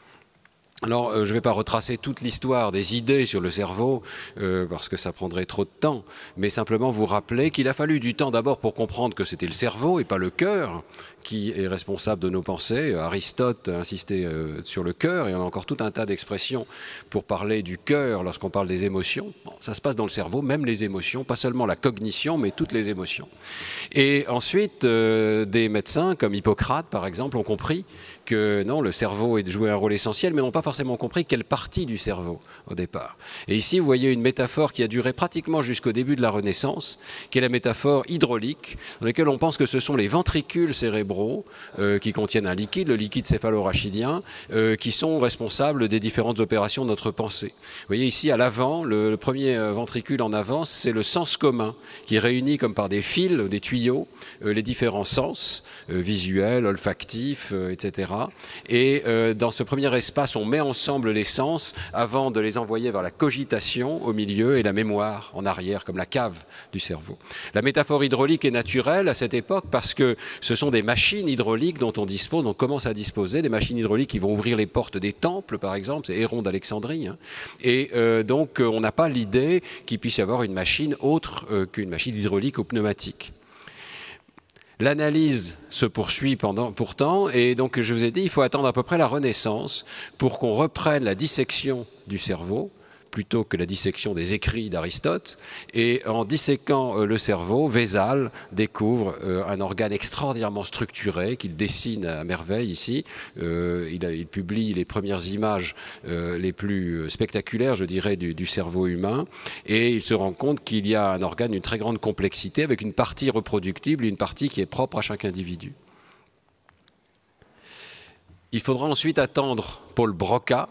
Alors, euh, je ne vais pas retracer toute l'histoire des idées sur le cerveau, euh, parce que ça prendrait trop de temps, mais simplement vous rappeler qu'il a fallu du temps d'abord pour comprendre que c'était le cerveau et pas le cœur qui est responsable de nos pensées. Aristote a insisté euh, sur le cœur, et on a encore tout un tas d'expressions pour parler du cœur lorsqu'on parle des émotions. Bon, ça se passe dans le cerveau, même les émotions, pas seulement la cognition, mais toutes les émotions. Et ensuite, euh, des médecins comme Hippocrate, par exemple, ont compris que non, le cerveau est joué un rôle essentiel, mais n'ont pas forcément compris quelle partie du cerveau au départ. Et ici, vous voyez une métaphore qui a duré pratiquement jusqu'au début de la Renaissance, qui est la métaphore hydraulique, dans laquelle on pense que ce sont les ventricules cérébraux euh, qui contiennent un liquide, le liquide céphalorachidien, euh, qui sont responsables des différentes opérations de notre pensée. Vous voyez ici, à l'avant, le, le premier ventricule en avant, c'est le sens commun, qui réunit comme par des fils, des tuyaux, euh, les différents sens, euh, visuels, olfactifs, euh, et cetera. Et euh, dans ce premier espace, on met ensemble les sens avant de les envoyer vers la cogitation au milieu et la mémoire en arrière, comme la cave du cerveau. La métaphore hydraulique est naturelle à cette époque parce que ce sont des machines hydrauliques dont on dispose, on commence à disposer, des machines hydrauliques qui vont ouvrir les portes des temples, par exemple, c'est Héron d'Alexandrie. Hein. Et euh, donc, on n'a pas l'idée qu'il puisse y avoir une machine autre euh, qu'une machine hydraulique ou pneumatique. L'analyse se poursuit pendant, pourtant, et donc je vous ai dit, il faut attendre à peu près la Renaissance pour qu'on reprenne la dissection du cerveau plutôt que la dissection des écrits d'Aristote. Et en disséquant euh, le cerveau, Vézal découvre euh, un organe extraordinairement structuré qu'il dessine à merveille ici. Euh, il, a, il publie les premières images euh, les plus spectaculaires, je dirais, du, du cerveau humain. Et il se rend compte qu'il y a un organe d'une très grande complexité avec une partie reproductible et une partie qui est propre à chaque individu. Il faudra ensuite attendre Paul Broca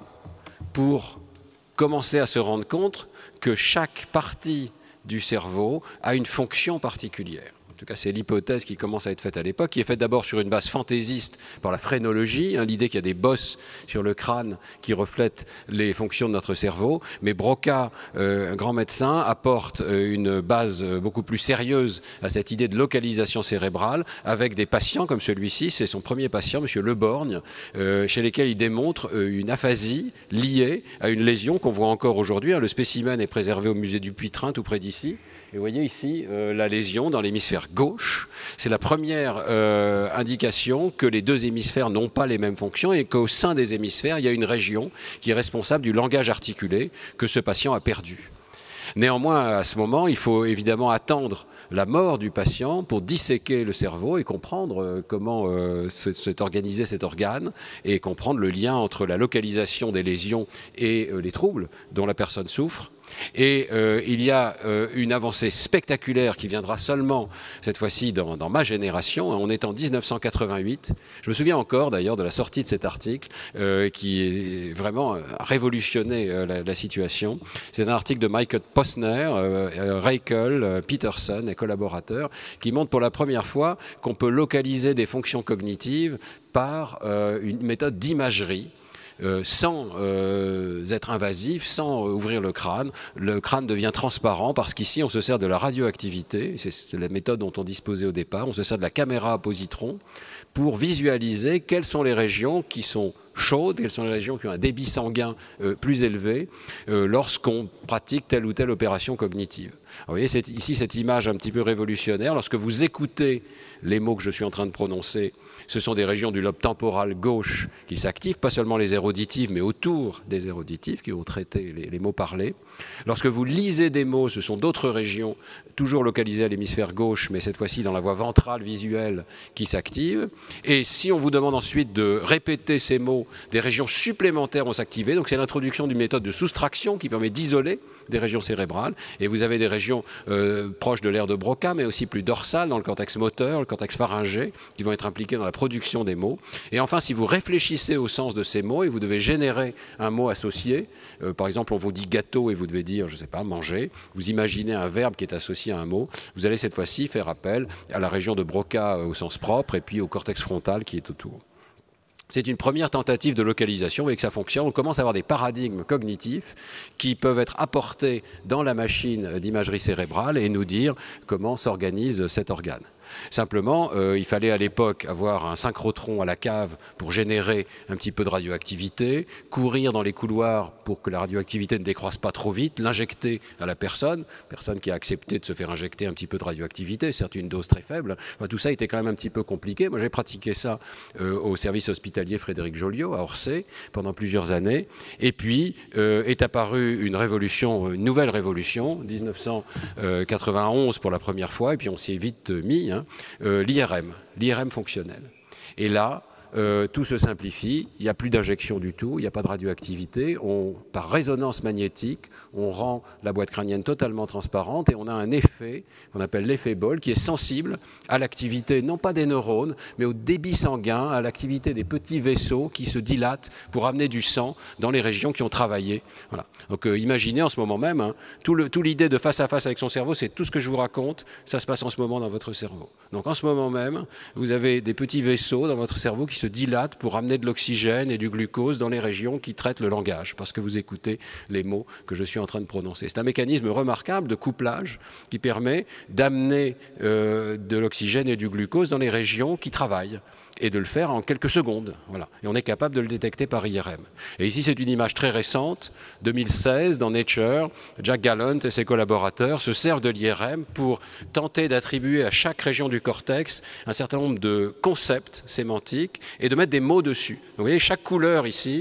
pour commencer à se rendre compte que chaque partie du cerveau a une fonction particulière. En tout cas, c'est l'hypothèse qui commence à être faite à l'époque, qui est faite d'abord sur une base fantaisiste par la phrénologie, hein, l'idée qu'il y a des bosses sur le crâne qui reflètent les fonctions de notre cerveau. Mais Broca, euh, un grand médecin, apporte euh, une base euh, beaucoup plus sérieuse à cette idée de localisation cérébrale avec des patients comme celui-ci. C'est son premier patient, M. Le Borgne, euh, chez lesquels il démontre euh, une aphasie liée à une lésion qu'on voit encore aujourd'hui. Hein. Le spécimen est préservé au musée du Puy-Train, tout près d'ici. Et vous voyez ici euh, la lésion dans l'hémisphère gauche. C'est la première euh, indication que les deux hémisphères n'ont pas les mêmes fonctions et qu'au sein des hémisphères, il y a une région qui est responsable du langage articulé que ce patient a perdu. Néanmoins, à ce moment, il faut évidemment attendre la mort du patient pour disséquer le cerveau et comprendre comment euh, s'est organisé cet organe et comprendre le lien entre la localisation des lésions et euh, les troubles dont la personne souffre. Et euh, il y a euh, une avancée spectaculaire qui viendra seulement, cette fois-ci, dans, dans ma génération. On est en mille neuf cent quatre-vingt-huit. Je me souviens encore, d'ailleurs, de la sortie de cet article euh, qui est vraiment euh, révolutionné euh, la, la situation. C'est un article de Michael Posner, euh, Reichel, euh, Peterson et collaborateurs, qui montre pour la première fois qu'on peut localiser des fonctions cognitives par euh, une méthode d'imagerie. Euh, sans euh, être invasif, sans euh, ouvrir le crâne. Le crâne devient transparent parce qu'ici on se sert de la radioactivité, c'est la méthode dont on disposait au départ, on se sert de la caméra à positron pour visualiser quelles sont les régions qui sont chaudes, quelles sont les régions qui ont un débit sanguin euh, plus élevé euh, lorsqu'on pratique telle ou telle opération cognitive. Alors, vous voyez c'est ici cette image un petit peu révolutionnaire. Lorsque vous écoutez les mots que je suis en train de prononcer, ce sont des régions du lobe temporal gauche qui s'activent, pas seulement les aires auditives, mais autour des aires auditives qui vont traiter les, les mots parlés. Lorsque vous lisez des mots, ce sont d'autres régions, toujours localisées à l'hémisphère gauche, mais cette fois-ci dans la voie ventrale visuelle, qui s'activent. Et si on vous demande ensuite de répéter ces mots, des régions supplémentaires vont s'activer. Donc c'est l'introduction d'une méthode de soustraction qui permet d'isoler des régions cérébrales. Et vous avez des régions euh, proches de l'aire de Broca, mais aussi plus dorsales dans le cortex moteur, le cortex pharyngé, qui vont être impliqués dans la production des mots. Et enfin, si vous réfléchissez au sens de ces mots et vous devez générer un mot associé, euh, par exemple, on vous dit gâteau et vous devez dire, je ne sais pas, manger, vous imaginez un verbe qui est associé à un mot, vous allez cette fois-ci faire appel à la région de Broca euh, au sens propre et puis au cortex frontal qui est autour. C'est une première tentative de localisation et que ça fonctionne. On commence à avoir des paradigmes cognitifs qui peuvent être apportés dans la machine d'imagerie cérébrale et nous dire comment s'organise cet organe. Simplement, euh, il fallait à l'époque avoir un synchrotron à la cave pour générer un petit peu de radioactivité, courir dans les couloirs pour que la radioactivité ne décroisse pas trop vite, l'injecter à la personne, personne qui a accepté de se faire injecter un petit peu de radioactivité, certes une dose très faible. Enfin, tout ça était quand même un petit peu compliqué. Moi, j'ai pratiqué ça euh, au service hospitalier Frédéric Joliot à Orsay pendant plusieurs années. Et puis euh, est apparue une révolution, une nouvelle révolution, mille neuf cent quatre-vingt-onze pour la première fois, et puis on s'y est vite mis. Hein, Euh, l'I R M, l'I R M fonctionnel. Et là, euh, tout se simplifie, il n'y a plus d'injection du tout, il n'y a pas de radioactivité, on, par résonance magnétique, on rend la boîte crânienne totalement transparente et on a un effet qu'on appelle l'effet Ball qui est sensible à l'activité, non pas des neurones, mais au débit sanguin, à l'activité des petits vaisseaux qui se dilatent pour amener du sang dans les régions qui ont travaillé. Voilà. Donc euh, imaginez en ce moment même, hein, tout le, tout l'idée de face à face avec son cerveau, c'est tout ce que je vous raconte, ça se passe en ce moment dans votre cerveau. Donc en ce moment même, vous avez des petits vaisseaux dans votre cerveau qui se dilatent pour amener de l'oxygène et du glucose dans les régions qui traitent le langage, parce que vous écoutez les mots que je suis en train de prononcer. C'est un mécanisme remarquable de couplage qui permet d'amener euh, de l'oxygène et du glucose dans les régions qui travaillent et de le faire en quelques secondes. Voilà. Et on est capable de le détecter par I R M. Et ici, c'est une image très récente, deux mille seize, dans Nature. Jack Gallant et ses collaborateurs se servent de l'I R M pour tenter d'attribuer à chaque région du cortex un certain nombre de concepts sémantiques et de mettre des mots dessus. Donc, vous voyez, chaque couleur ici,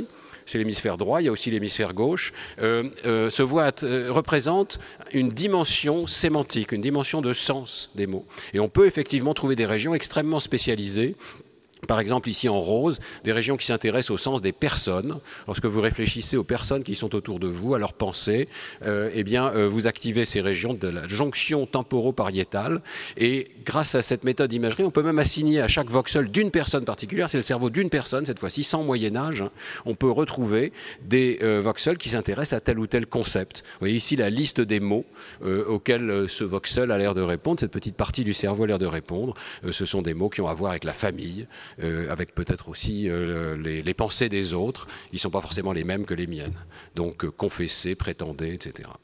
c'est l'hémisphère droit, il y a aussi l'hémisphère gauche, euh, euh, se voit, euh, représente une dimension sémantique, une dimension de sens des mots. Et on peut effectivement trouver des régions extrêmement spécialisées. Par exemple, ici en rose, des régions qui s'intéressent au sens des personnes. Lorsque vous réfléchissez aux personnes qui sont autour de vous, à leurs pensées, euh, eh bien, euh, vous activez ces régions de la jonction temporaux-pariétale. Et grâce à cette méthode d'imagerie, on peut même assigner à chaque voxel d'une personne particulière, c'est le cerveau d'une personne, cette fois-ci sans Moyen-Âge, hein, on peut retrouver des euh, voxels qui s'intéressent à tel ou tel concept. Vous voyez ici la liste des mots euh, auxquels euh, ce voxel a l'air de répondre, cette petite partie du cerveau a l'air de répondre. Euh, ce sont des mots qui ont à voir avec la famille, Euh, avec peut-être aussi euh, les, les pensées des autres. Ils ne sont pas forcément les mêmes que les miennes. Donc, euh, confesser, prétender, et cetera.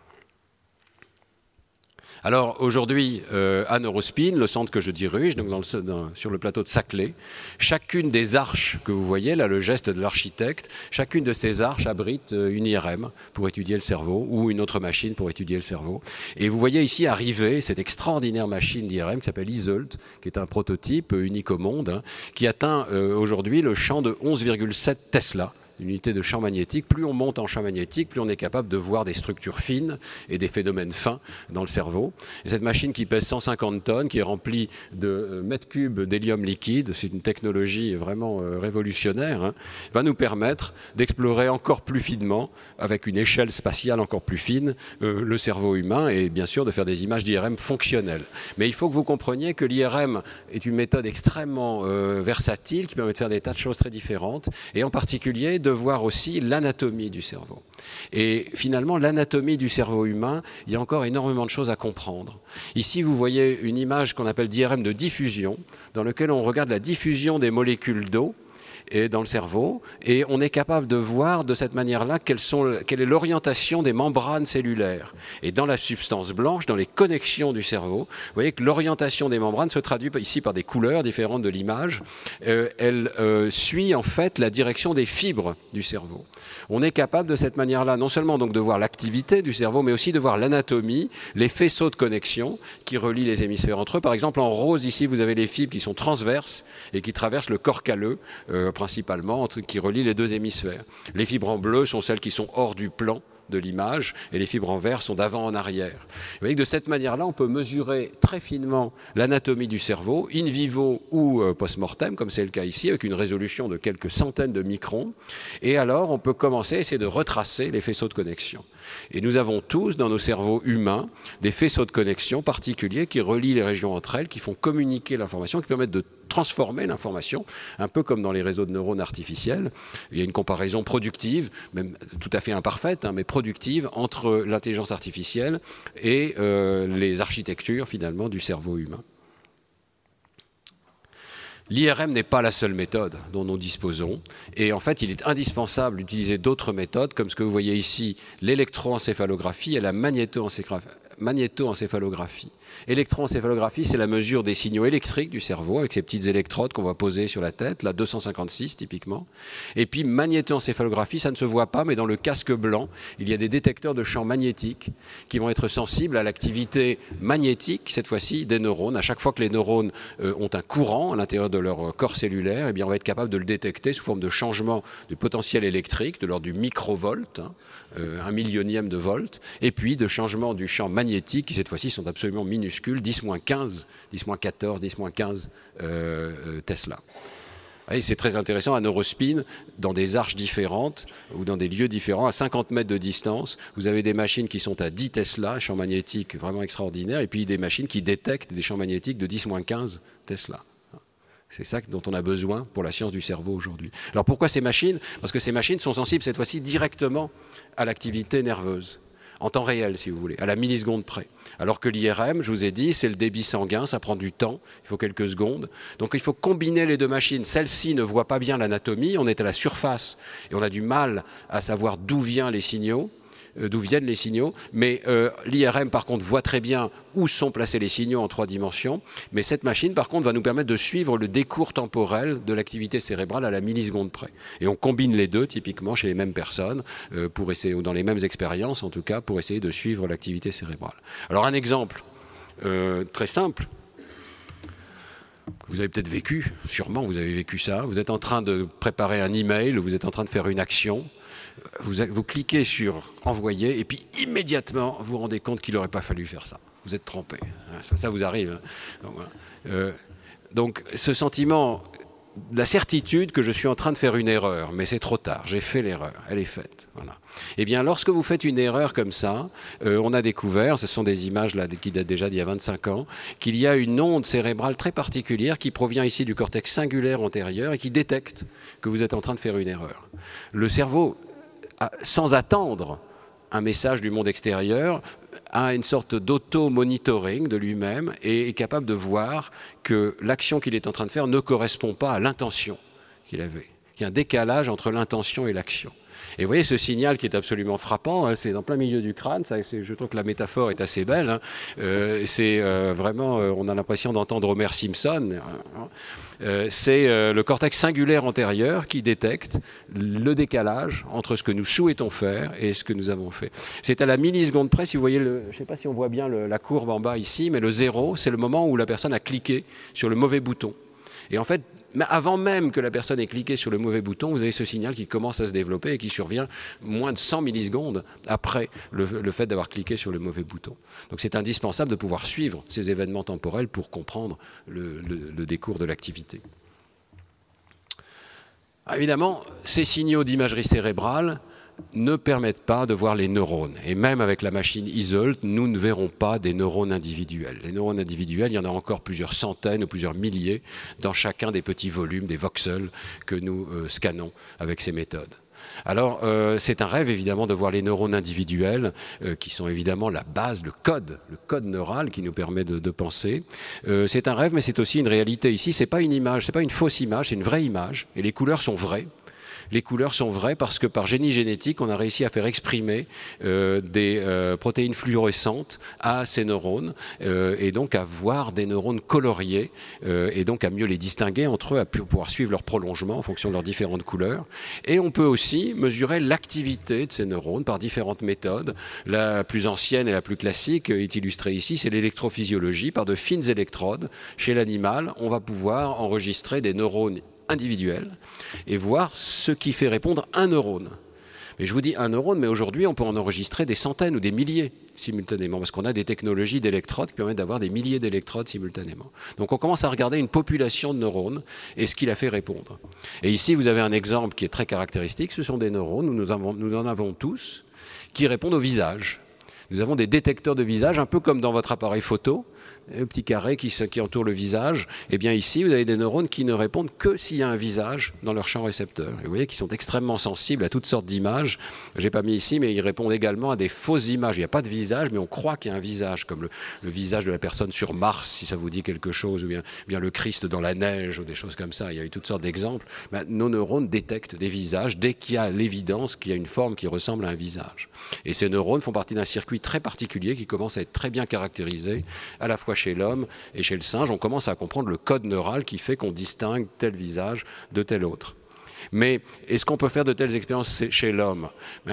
Alors aujourd'hui, euh, à Neurospin, le centre que je dirige, donc dans le, dans, sur le plateau de Saclay, chacune des arches que vous voyez, là le geste de l'architecte, chacune de ces arches abrite une I R M pour étudier le cerveau ou une autre machine pour étudier le cerveau. Et vous voyez ici arriver cette extraordinaire machine d'I R M qui s'appelle Iseult, qui est un prototype unique au monde, hein, qui atteint euh, aujourd'hui le champ de onze virgule sept Tesla. Une unité de champ magnétique. Plus on monte en champ magnétique, plus on est capable de voir des structures fines et des phénomènes fins dans le cerveau. Et cette machine qui pèse cent cinquante tonnes, qui est remplie de mètres cubes d'hélium liquide, c'est une technologie vraiment euh, révolutionnaire, hein, va nous permettre d'explorer encore plus finement, avec une échelle spatiale encore plus fine, euh, le cerveau humain et bien sûr de faire des images d'I R M fonctionnelles. Mais il faut que vous compreniez que l'I R M est une méthode extrêmement euh, versatile qui permet de faire des tas de choses très différentes et en particulier de voir aussi l'anatomie du cerveau. Et finalement, l'anatomie du cerveau humain, il y a encore énormément de choses à comprendre. Ici, vous voyez une image qu'on appelle d'I R M de diffusion, dans laquelle on regarde la diffusion des molécules d'eau et dans le cerveau, et on est capable de voir de cette manière-là quelles sont, quelle est l'orientation des membranes cellulaires. Et dans la substance blanche, dans les connexions du cerveau, vous voyez que l'orientation des membranes se traduit ici par des couleurs différentes de l'image. Euh, elle euh, suit en fait la direction des fibres du cerveau. On est capable de cette manière-là non seulement donc de voir l'activité du cerveau, mais aussi de voir l'anatomie, les faisceaux de connexion qui relient les hémisphères entre eux. Par exemple, en rose, ici, vous avez les fibres qui sont transverses et qui traversent le corps calleux, euh, principalement, qui relient les deux hémisphères. Les fibres en bleu sont celles qui sont hors du plan de l'image et les fibres en vert sont d'avant en arrière. Vous voyez que de cette manière-là, on peut mesurer très finement l'anatomie du cerveau, in vivo ou euh, post-mortem, comme c'est le cas ici, avec une résolution de quelques centaines de microns. Et alors, on peut commencer à essayer de retracer les faisceaux de connexion. Et nous avons tous, dans nos cerveaux humains, des faisceaux de connexion particuliers qui relient les régions entre elles, qui font communiquer l'information, qui permettent de transformer l'information, un peu comme dans les réseaux de neurones artificiels. Il y a une comparaison productive, même tout à fait imparfaite, hein, mais productive, entre l'intelligence artificielle et euh, les architectures, finalement, du cerveau humain. L'I R M n'est pas la seule méthode dont nous disposons et en fait il est indispensable d'utiliser d'autres méthodes comme ce que vous voyez ici, l'électroencéphalographie et la magnétoencéphalographie. Électroencéphalographie, c'est la mesure des signaux électriques du cerveau avec ces petites électrodes qu'on va poser sur la tête, la deux cent cinquante-six typiquement. Et puis magnétoencéphalographie, ça ne se voit pas, mais dans le casque blanc, il y a des détecteurs de champs magnétiques qui vont être sensibles à l'activité magnétique, cette fois-ci, des neurones. À chaque fois que les neurones euh, ont un courant à l'intérieur de leur corps cellulaire, eh bien, on va être capable de le détecter sous forme de changement du potentiel électrique, de l'ordre du microvolt, hein, euh, un millionième de volt, et puis de changement du champ magnétique, qui cette fois-ci sont absolument minuscules, dix moins quinze, dix moins quatorze, dix moins quinze euh, euh, Tesla. C'est très intéressant, à Neurospin, dans des arches différentes ou dans des lieux différents, à cinquante mètres de distance, vous avez des machines qui sont à dix Tesla, champs magnétiques vraiment extraordinaires, et puis des machines qui détectent des champs magnétiques de dix moins quinze Tesla. C'est ça dont on a besoin pour la science du cerveau aujourd'hui. Alors pourquoi ces machines? Parce que ces machines sont sensibles cette fois-ci directement à l'activité nerveuse, en temps réel si vous voulez, à la milliseconde près. Alors que l'I R M, je vous ai dit, c'est le débit sanguin, ça prend du temps, il faut quelques secondes. Donc il faut combiner les deux machines. Celle-ci ne voit pas bien l'anatomie, on est à la surface et on a du mal à savoir d'où viennent les signaux. d'où viennent les signaux, mais euh, l'I R M par contre voit très bien où sont placés les signaux en trois dimensions, mais cette machine par contre va nous permettre de suivre le décours temporel de l'activité cérébrale à la milliseconde près. Et on combine les deux typiquement chez les mêmes personnes, euh, pour essayer, ou dans les mêmes expériences en tout cas, pour essayer de suivre l'activité cérébrale. Alors un exemple euh, très simple. Vous avez peut-être vécu, sûrement vous avez vécu ça. Vous êtes en train de préparer un email, vous êtes en train de faire une action. Vous, vous cliquez sur « Envoyer » et puis immédiatement, vous vous rendez compte qu'il n'aurait pas fallu faire ça. Vous êtes trompé. Ça, ça vous arrive. Donc, voilà. euh, donc ce sentiment, la certitude que je suis en train de faire une erreur, mais c'est trop tard, j'ai fait l'erreur, elle est faite. Voilà. Eh bien, lorsque vous faites une erreur comme ça, euh, on a découvert, ce sont des images là, qui datent déjà d'il y a vingt-cinq ans, qu'il y a une onde cérébrale très particulière qui provient ici du cortex singulaire antérieur et qui détecte que vous êtes en train de faire une erreur. Le cerveau, sans attendre un message du monde extérieur, a une sorte d'auto-monitoring de lui-même et est capable de voir que l'action qu'il est en train de faire ne correspond pas à l'intention qu'il avait. Il y a un décalage entre l'intention et l'action. Et vous voyez ce signal qui est absolument frappant, hein, c'est dans plein milieu du crâne, ça, je trouve que la métaphore est assez belle. Hein. Euh, c'est euh, vraiment, euh, on a l'impression d'entendre Homer Simpson. Euh, c'est euh, le cortex singulaire antérieur qui détecte le décalage entre ce que nous souhaitons faire et ce que nous avons fait. C'est à la milliseconde près, si vous voyez, le, je ne sais pas si on voit bien le, la courbe en bas ici, mais le zéro, c'est le moment où la personne a cliqué sur le mauvais bouton. Et en fait, avant même que la personne ait cliqué sur le mauvais bouton, vous avez ce signal qui commence à se développer et qui survient moins de cent millisecondes après le, le fait d'avoir cliqué sur le mauvais bouton. Donc c'est indispensable de pouvoir suivre ces événements temporels pour comprendre le, le, le décours de l'activité. Évidemment, ces signaux d'imagerie cérébrale ne permettent pas de voir les neurones. Et même avec la machine Isolt, nous ne verrons pas des neurones individuels. Les neurones individuels, il y en a encore plusieurs centaines ou plusieurs milliers dans chacun des petits volumes, des voxels que nous euh, scannons avec ces méthodes. Alors, euh, c'est un rêve, évidemment, de voir les neurones individuels, euh, qui sont évidemment la base, le code, le code neural qui nous permet de, de penser. Euh, c'est un rêve, mais c'est aussi une réalité. Ici, c'est pas une image, c'est pas une fausse image, c'est une vraie image, et les couleurs sont vraies. Les couleurs sont vraies parce que par génie génétique, on a réussi à faire exprimer euh, des euh, protéines fluorescentes à ces neurones euh, et donc à voir des neurones coloriés euh, et donc à mieux les distinguer entre eux, à pouvoir suivre leur prolongement en fonction de leurs différentes couleurs. Et on peut aussi mesurer l'activité de ces neurones par différentes méthodes. La plus ancienne et la plus classique est illustrée ici, c'est l'électrophysiologie. Par de fines électrodes, chez l'animal, on va pouvoir enregistrer des neurones individuel et voir ce qui fait répondre un neurone. Mais je vous dis un neurone, mais aujourd'hui on peut en enregistrer des centaines ou des milliers simultanément parce qu'on a des technologies d'électrodes qui permettent d'avoir des milliers d'électrodes simultanément. Donc on commence à regarder une population de neurones et ce qui la fait répondre. Et ici vous avez un exemple qui est très caractéristique, ce sont des neurones, nous, nous, avons, nous en avons tous, qui répondent au visage. Nous avons des détecteurs de visage, un peu comme dans votre appareil photo, le petit carré qui, qui entoure le visage. Et bien ici, vous avez des neurones qui ne répondent que s'il y a un visage dans leur champ récepteur. Et vous voyez qu'ils sont extrêmement sensibles à toutes sortes d'images. Je n'ai pas mis ici, mais ils répondent également à des fausses images. Il n'y a pas de visage, mais on croit qu'il y a un visage, comme le, le visage de la personne sur Mars, si ça vous dit quelque chose, ou bien, bien le Christ dans la neige, ou des choses comme ça. Il y a eu toutes sortes d'exemples. Ben, nos neurones détectent des visages dès qu'il y a l'évidence qu'il y a une forme qui ressemble à un visage. Et ces neurones font partie d'un circuit très particulier qui commence à être très bien caractérisé, à la fois chez l'homme et chez le singe. On commence à comprendre le code neural qui fait qu'on distingue tel visage de tel autre. Mais est-ce qu'on peut faire de telles expériences chez l'homme?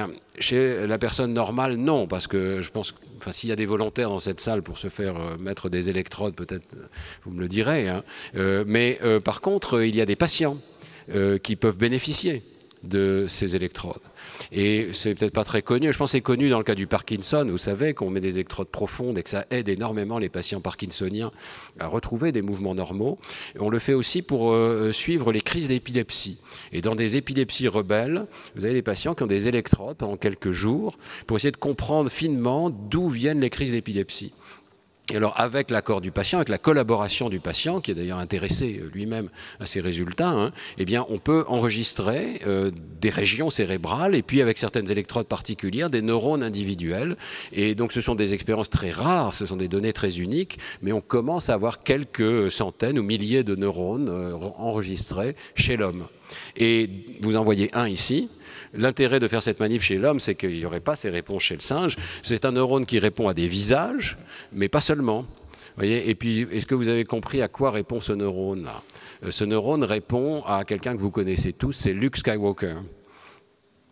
Chez la personne normale, non, parce que je pense, enfin, s'il y a des volontaires dans cette salle pour se faire euh, mettre des électrodes, peut-être vous me le direz. Hein. Euh, mais euh, par contre, il y a des patients euh, qui peuvent bénéficier de ces électrodes. Et c'est peut-être pas très connu, je pense que c'est connu dans le cas du Parkinson, vous savez qu'on met des électrodes profondes et que ça aide énormément les patients parkinsoniens à retrouver des mouvements normaux. Et on le fait aussi pour euh, suivre les crises d'épilepsie. Et dans des épilepsies rebelles, vous avez des patients qui ont des électrodes pendant quelques jours pour essayer de comprendre finement d'où viennent les crises d'épilepsie. Et alors, avec l'accord du patient, avec la collaboration du patient, qui est d'ailleurs intéressé lui-même à ces résultats, hein, eh bien, on peut enregistrer euh, des régions cérébrales et puis, avec certaines électrodes particulières, des neurones individuels. Et donc, ce sont des expériences très rares, ce sont des données très uniques, mais on commence à avoir quelques centaines ou milliers de neurones euh, enregistrés chez l'homme. Et vous en voyez un ici. L'intérêt de faire cette manip chez l'homme, c'est qu'il n'y aurait pas ces réponses chez le singe. C'est un neurone qui répond à des visages, mais pas seulement. Vous voyez, et puis, est-ce que vous avez compris à quoi répond ce neurone-là? Ce neurone répond à quelqu'un que vous connaissez tous, c'est Luke Skywalker.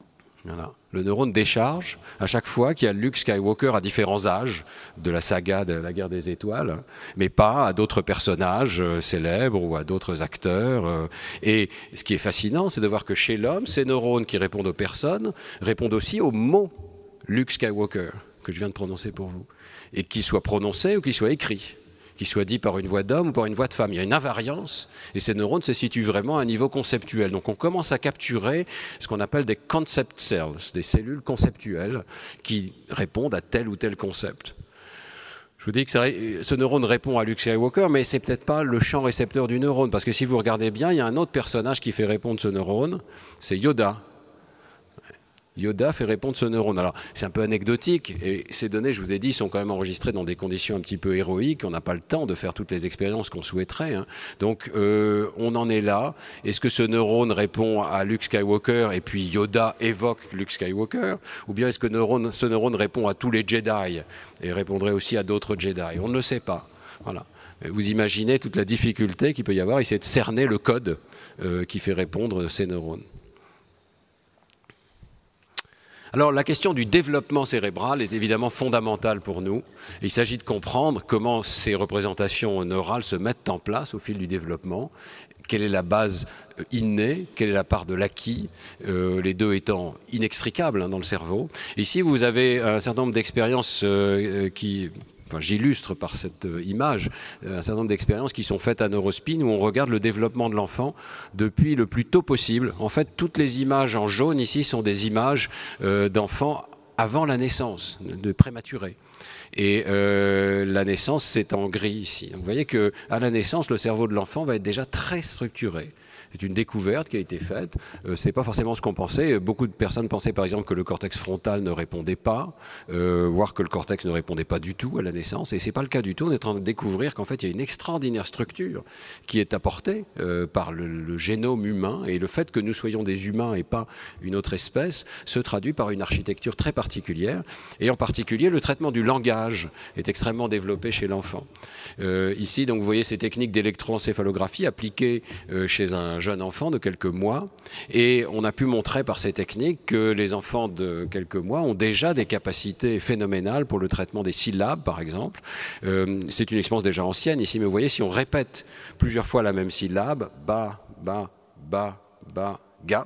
Voilà. Le neurone décharge à chaque fois qu'il y a Luke Skywalker à différents âges de la saga de la guerre des étoiles, mais pas à d'autres personnages euh, célèbres ou à d'autres acteurs. Euh, et ce qui est fascinant, c'est de voir que chez l'homme, ces neurones qui répondent aux personnes répondent aussi aux mots Luke Skywalker que je viens de prononcer pour vous, et qu'ils soient prononcés ou qu'ils soient écrits, qu'il soit dit par une voix d'homme ou par une voix de femme. Il y a une invariance et ces neurones se situent vraiment à un niveau conceptuel. Donc on commence à capturer ce qu'on appelle des concept cells, des cellules conceptuelles qui répondent à tel ou tel concept. Je vous dis que ça, ce neurone répond à Luke Skywalker, mais c'est peut-être pas le champ récepteur du neurone, parce que si vous regardez bien, il y a un autre personnage qui fait répondre ce neurone, c'est Yoda. Yoda fait répondre ce neurone. Alors, c'est un peu anecdotique, et ces données, je vous ai dit, sont quand même enregistrées dans des conditions un petit peu héroïques. On n'a pas le temps de faire toutes les expériences qu'on souhaiterait. Hein. Donc, euh, on en est là. Est-ce que ce neurone répond à Luke Skywalker, et puis Yoda évoque Luke Skywalker? Ou bien est-ce que neurone, ce neurone répond à tous les Jedi, et répondrait aussi à d'autres Jedi? On ne le sait pas. Voilà. Vous imaginez toute la difficulté qu'il peut y avoir, essayer de cerner le code euh, qui fait répondre ces neurones. Alors la question du développement cérébral est évidemment fondamentale pour nous. Il s'agit de comprendre comment ces représentations neurales se mettent en place au fil du développement. Quelle est la base innée, quelle est la part de l'acquis, euh, les deux étant inextricables hein, dans le cerveau. Ici, vous avez un certain nombre d'expériences euh, qui... Enfin, j'illustre par cette euh, image euh, un certain nombre d'expériences qui sont faites à Neurospin où on regarde le développement de l'enfant depuis le plus tôt possible. En fait, toutes les images en jaune ici sont des images euh, d'enfants avant la naissance, de prématurés. Et euh, la naissance, c'est en gris ici. Donc, vous voyez qu'à la naissance, le cerveau de l'enfant va être déjà très structuré. C'est une découverte qui a été faite. Euh, c'est pas forcément ce qu'on pensait. Beaucoup de personnes pensaient par exemple que le cortex frontal ne répondait pas, euh, voire que le cortex ne répondait pas du tout à la naissance. Et c'est pas le cas du tout. On est en train de découvrir qu'en fait il y a une extraordinaire structure qui est apportée euh, par le, le génome humain, et le fait que nous soyons des humains et pas une autre espèce se traduit par une architecture très particulière. Et en particulier le traitement du langage est extrêmement développé chez l'enfant. Euh, ici donc vous voyez ces techniques d'électroencéphalographie appliquées euh, chez un jeune enfant de quelques mois, et on a pu montrer par ces techniques que les enfants de quelques mois ont déjà des capacités phénoménales pour le traitement des syllabes par exemple. Euh, c'est une expérience déjà ancienne ici, mais vous voyez si on répète plusieurs fois la même syllabe, ba, ba, ba, ba, ga,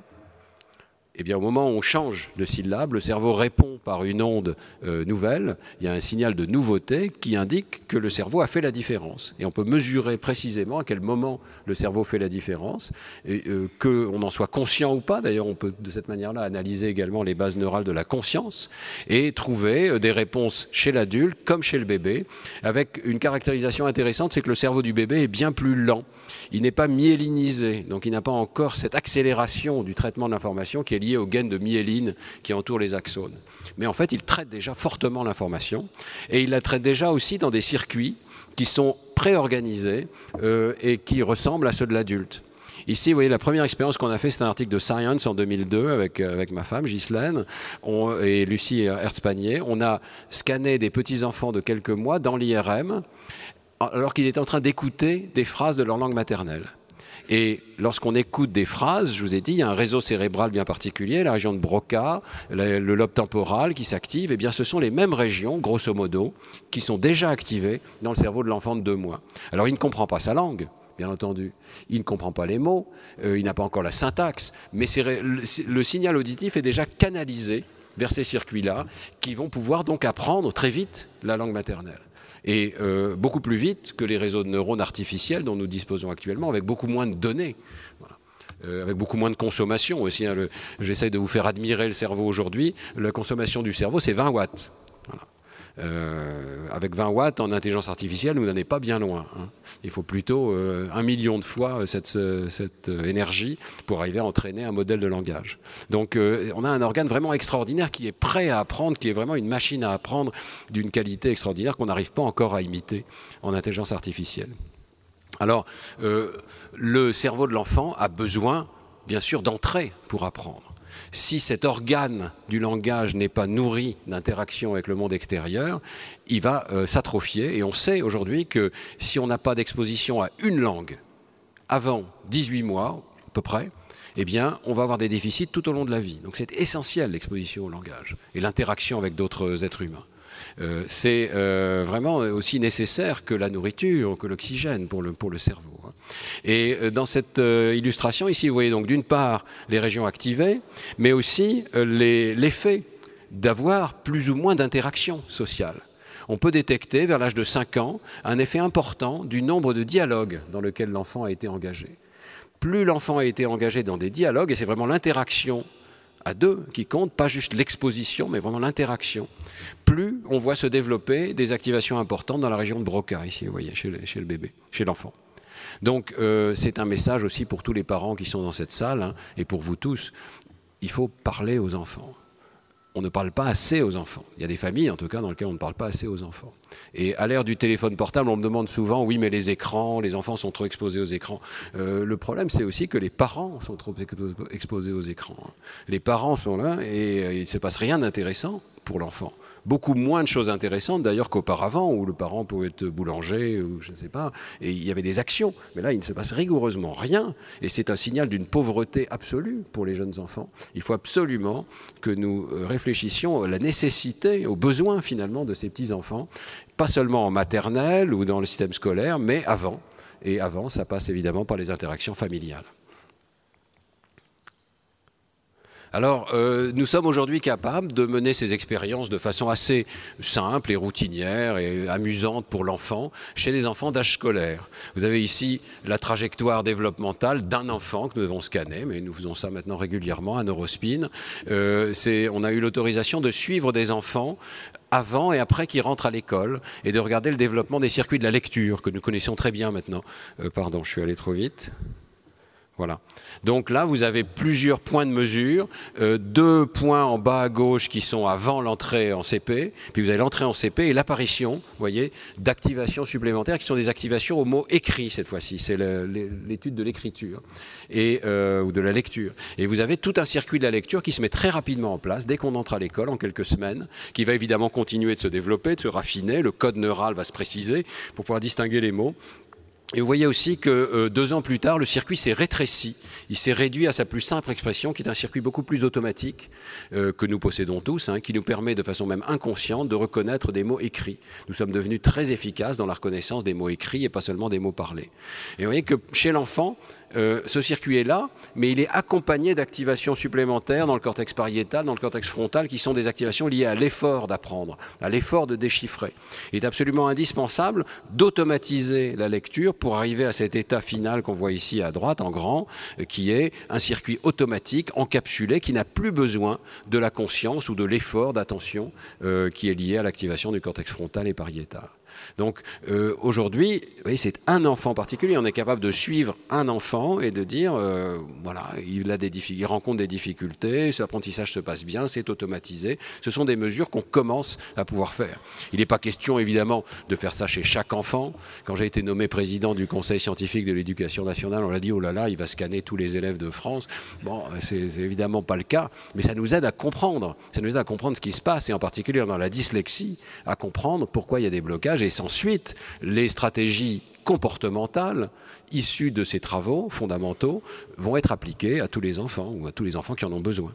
eh bien, au moment où on change de syllabe, le cerveau répond par une onde euh, nouvelle. Il y a un signal de nouveauté qui indique que le cerveau a fait la différence. Et on peut mesurer précisément à quel moment le cerveau fait la différence, et euh, qu'on en soit conscient ou pas. D'ailleurs, on peut de cette manière-là analyser également les bases neurales de la conscience et trouver euh, des réponses chez l'adulte comme chez le bébé, avec une caractérisation intéressante, c'est que le cerveau du bébé est bien plus lent. Il n'est pas myélinisé, donc il n'a pas encore cette accélération du traitement de l'information qui est lié aux gaines de myéline qui entourent les axones. Mais en fait, il traite déjà fortement l'information, et il la traite déjà aussi dans des circuits qui sont préorganisés euh, et qui ressemblent à ceux de l'adulte. Ici, vous voyez, la première expérience qu'on a fait, c'est un article de Science en deux mille deux avec, avec ma femme, Ghislaine, on, et Lucie Hertzpanier. On a scanné des petits-enfants de quelques mois dans l'I R M alors qu'ils étaient en train d'écouter des phrases de leur langue maternelle. Et lorsqu'on écoute des phrases, je vous ai dit, il y a un réseau cérébral bien particulier, la région de Broca, le, le lobe temporal qui s'active. Et bien, ce sont les mêmes régions, grosso modo, qui sont déjà activées dans le cerveau de l'enfant de deux mois. Alors, il ne comprend pas sa langue, bien entendu. Il ne comprend pas les mots, euh, il n'a pas encore la syntaxe, mais c'est, le, le signal auditif est déjà canalisé vers ces circuits-là, qui vont pouvoir donc apprendre très vite la langue maternelle. Et euh, beaucoup plus vite que les réseaux de neurones artificiels dont nous disposons actuellement, avec beaucoup moins de données, voilà. euh, avec beaucoup moins de consommation aussi. Hein, j'essaye de vous faire admirer le cerveau aujourd'hui. La consommation du cerveau, c'est vingt watts. Voilà. Euh, avec vingt watts en intelligence artificielle, vous n'en êtes pas bien loin. Hein. Il faut plutôt euh, un million de fois cette, cette énergie pour arriver à entraîner un modèle de langage. Donc euh, on a un organe vraiment extraordinaire qui est prêt à apprendre, qui est vraiment une machine à apprendre d'une qualité extraordinaire qu'on n'arrive pas encore à imiter en intelligence artificielle. Alors, euh, le cerveau de l'enfant a besoin, bien sûr, d'entrer pour apprendre. Si cet organe du langage n'est pas nourri d'interaction avec le monde extérieur, il va euh, s'atrophier. Et on sait aujourd'hui que si on n'a pas d'exposition à une langue avant dix-huit mois, peu près, eh bien, on va avoir des déficits tout au long de la vie. Donc c'est essentiel l'exposition au langage et l'interaction avec d'autres êtres humains. Euh, c'est euh, vraiment aussi nécessaire que la nourriture, que l'oxygène pour le, pour le cerveau. Hein. Et euh, dans cette euh, illustration, ici, vous voyez donc d'une part les régions activées, mais aussi euh, l'effet d'avoir plus ou moins d'interaction sociale. On peut détecter, vers l'âge de cinq ans, un effet important du nombre de dialogues dans lequel l'enfant a été engagé. Plus l'enfant a été engagé dans des dialogues, et c'est vraiment l'interaction à deux qui compte, pas juste l'exposition, mais vraiment l'interaction, plus on voit se développer des activations importantes dans la région de Broca, ici, vous voyez, chez le, chez le bébé, chez l'enfant. Donc, euh, c'est un message aussi pour tous les parents qui sont dans cette salle, hein, et pour vous tous. Il faut parler aux enfants. On ne parle pas assez aux enfants. Il y a des familles, en tout cas, dans lesquelles on ne parle pas assez aux enfants. Et à l'ère du téléphone portable, on me demande souvent, oui, mais les écrans, les enfants sont trop exposés aux écrans. Euh, le problème, c'est aussi que les parents sont trop exposés aux écrans. Les parents sont là et il ne se passe rien d'intéressant pour l'enfant. Beaucoup moins de choses intéressantes d'ailleurs qu'auparavant, où le parent pouvait être boulanger ou je ne sais pas, et il y avait des actions. Mais là, il ne se passe rigoureusement rien, et c'est un signal d'une pauvreté absolue pour les jeunes enfants. Il faut absolument que nous réfléchissions à la nécessité, aux besoins finalement de ces petits-enfants, pas seulement en maternelle ou dans le système scolaire, mais avant. Et avant, ça passe évidemment par les interactions familiales. Alors, euh, nous sommes aujourd'hui capables de mener ces expériences de façon assez simple et routinière et amusante pour l'enfant, chez les enfants d'âge scolaire. Vous avez ici la trajectoire développementale d'un enfant que nous devons scanner, mais nous faisons ça maintenant régulièrement à Neurospin. Euh, c'est, on a eu l'autorisation de suivre des enfants avant et après qu'ils rentrent à l'école et de regarder le développement des circuits de la lecture, que nous connaissons très bien maintenant. Euh, pardon, je suis allé trop vite. Voilà. Donc là, vous avez plusieurs points de mesure, euh, deux points en bas à gauche qui sont avant l'entrée en C P, puis vous avez l'entrée en C P et l'apparition, vous voyez, d'activations supplémentaires qui sont des activations au mot écrit cette fois-ci. C'est l'étude de l'écriture et euh, ou de la lecture. Et vous avez tout un circuit de la lecture qui se met très rapidement en place dès qu'on entre à l'école en quelques semaines, qui va évidemment continuer de se développer, de se raffiner. Le code neural va se préciser pour pouvoir distinguer les mots. Et vous voyez aussi que euh, deux ans plus tard, le circuit s'est rétréci. Il s'est réduit à sa plus simple expression, qui est un circuit beaucoup plus automatique euh, que nous possédons tous, hein, qui nous permet de façon même inconsciente de reconnaître des mots écrits. Nous sommes devenus très efficaces dans la reconnaissance des mots écrits et pas seulement des mots parlés. Et vous voyez que chez l'enfant, Euh, ce circuit est là, mais il est accompagné d'activations supplémentaires dans le cortex pariétal, dans le cortex frontal, qui sont des activations liées à l'effort d'apprendre, à l'effort de déchiffrer. Il est absolument indispensable d'automatiser la lecture pour arriver à cet état final qu'on voit ici à droite, en grand, qui est un circuit automatique, encapsulé, qui n'a plus besoin de la conscience ou de l'effort d'attention euh, qui est lié à l'activation du cortex frontal et pariétal. Donc euh, aujourd'hui, c'est un enfant particulier. On est capable de suivre un enfant et de dire, euh, voilà, il, a des il rencontre des difficultés, l'apprentissage se passe bien, c'est automatisé. Ce sont des mesures qu'on commence à pouvoir faire. Il n'est pas question, évidemment, de faire ça chez chaque enfant. Quand j'ai été nommé président du Conseil scientifique de l'éducation nationale, on l'a dit, oh là là, il va scanner tous les élèves de France. Bon, c'est évidemment pas le cas, mais ça nous aide à comprendre. Ça nous aide à comprendre ce qui se passe, et en particulier dans la dyslexie, à comprendre pourquoi il y a des blocages. Et ensuite, les stratégies comportementales issues de ces travaux fondamentaux vont être appliquées à tous les enfants ou à tous les enfants qui en ont besoin.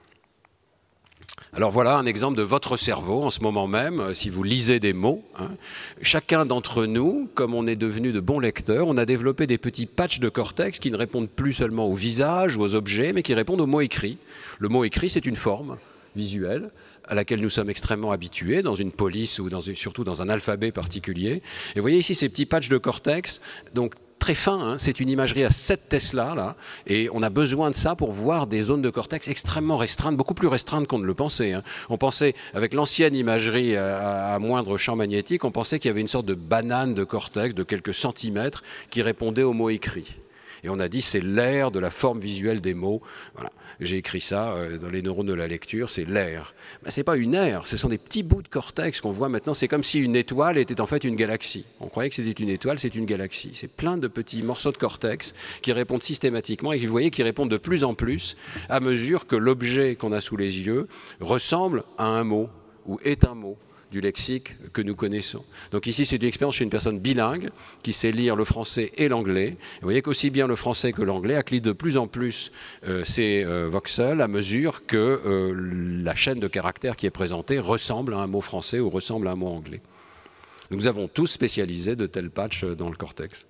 Alors voilà un exemple de votre cerveau en ce moment même, si vous lisez des mots. Hein. Chacun d'entre nous, comme on est devenu de bons lecteurs, on a développé des petits patchs de cortex qui ne répondent plus seulement au visage ou aux objets, mais qui répondent aux mots écrits. Le mot écrit, c'est une forme visuelle à laquelle nous sommes extrêmement habitués dans une police ou dans une, surtout dans un alphabet particulier. Et vous voyez ici ces petits patchs de cortex, donc très fins, hein, c'est une imagerie à sept Tesla, là, et on a besoin de ça pour voir des zones de cortex extrêmement restreintes, beaucoup plus restreintes qu'on ne le pensait. Hein. On pensait, avec l'ancienne imagerie à, à moindre champ magnétique, on pensait qu'il y avait une sorte de banane de cortex de quelques centimètres qui répondait aux mots écrits. Et on a dit c'est l'air de la forme visuelle des mots. Voilà. J'ai écrit ça euh, dans les neurones de la lecture, c'est l'air. Ben, ce n'est pas une aire, ce sont des petits bouts de cortex qu'on voit maintenant. C'est comme si une étoile était en fait une galaxie. On croyait que c'était une étoile, c'est une galaxie. C'est plein de petits morceaux de cortex qui répondent systématiquement et vous voyez qui répondent de plus en plus à mesure que l'objet qu'on a sous les yeux ressemble à un mot ou est un mot. du lexique que nous connaissons. Donc ici, c'est une expérience chez une personne bilingue qui sait lire le français et l'anglais. Vous voyez qu'aussi bien le français que l'anglais acquise de plus en plus euh, ces euh, voxels à mesure que euh, la chaîne de caractères qui est présentée ressemble à un mot français ou ressemble à un mot anglais. Nous avons tous spécialisé de tels patchs dans le cortex.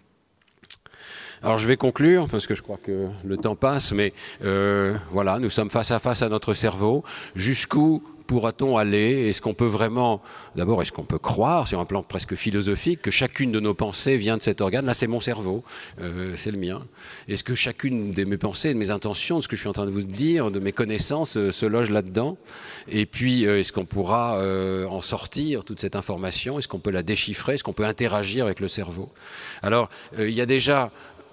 Alors je vais conclure, parce que je crois que le temps passe, mais euh, voilà, nous sommes face à face à notre cerveau. Jusqu'où pourra-t-on aller? Est-ce qu'on peut vraiment, d'abord, est-ce qu'on peut croire, sur un plan presque philosophique, que chacune de nos pensées vient de cet organe? Là, c'est mon cerveau, euh, c'est le mien. Est-ce que chacune de mes pensées, de mes intentions, de ce que je suis en train de vous dire, de mes connaissances, euh, se loge là-dedans? Et puis, euh, est-ce qu'on pourra euh, en sortir, toute cette information? Est-ce qu'on peut la déchiffrer? Est-ce qu'on peut interagir avec le cerveau? Alors, euh, il y a déjà...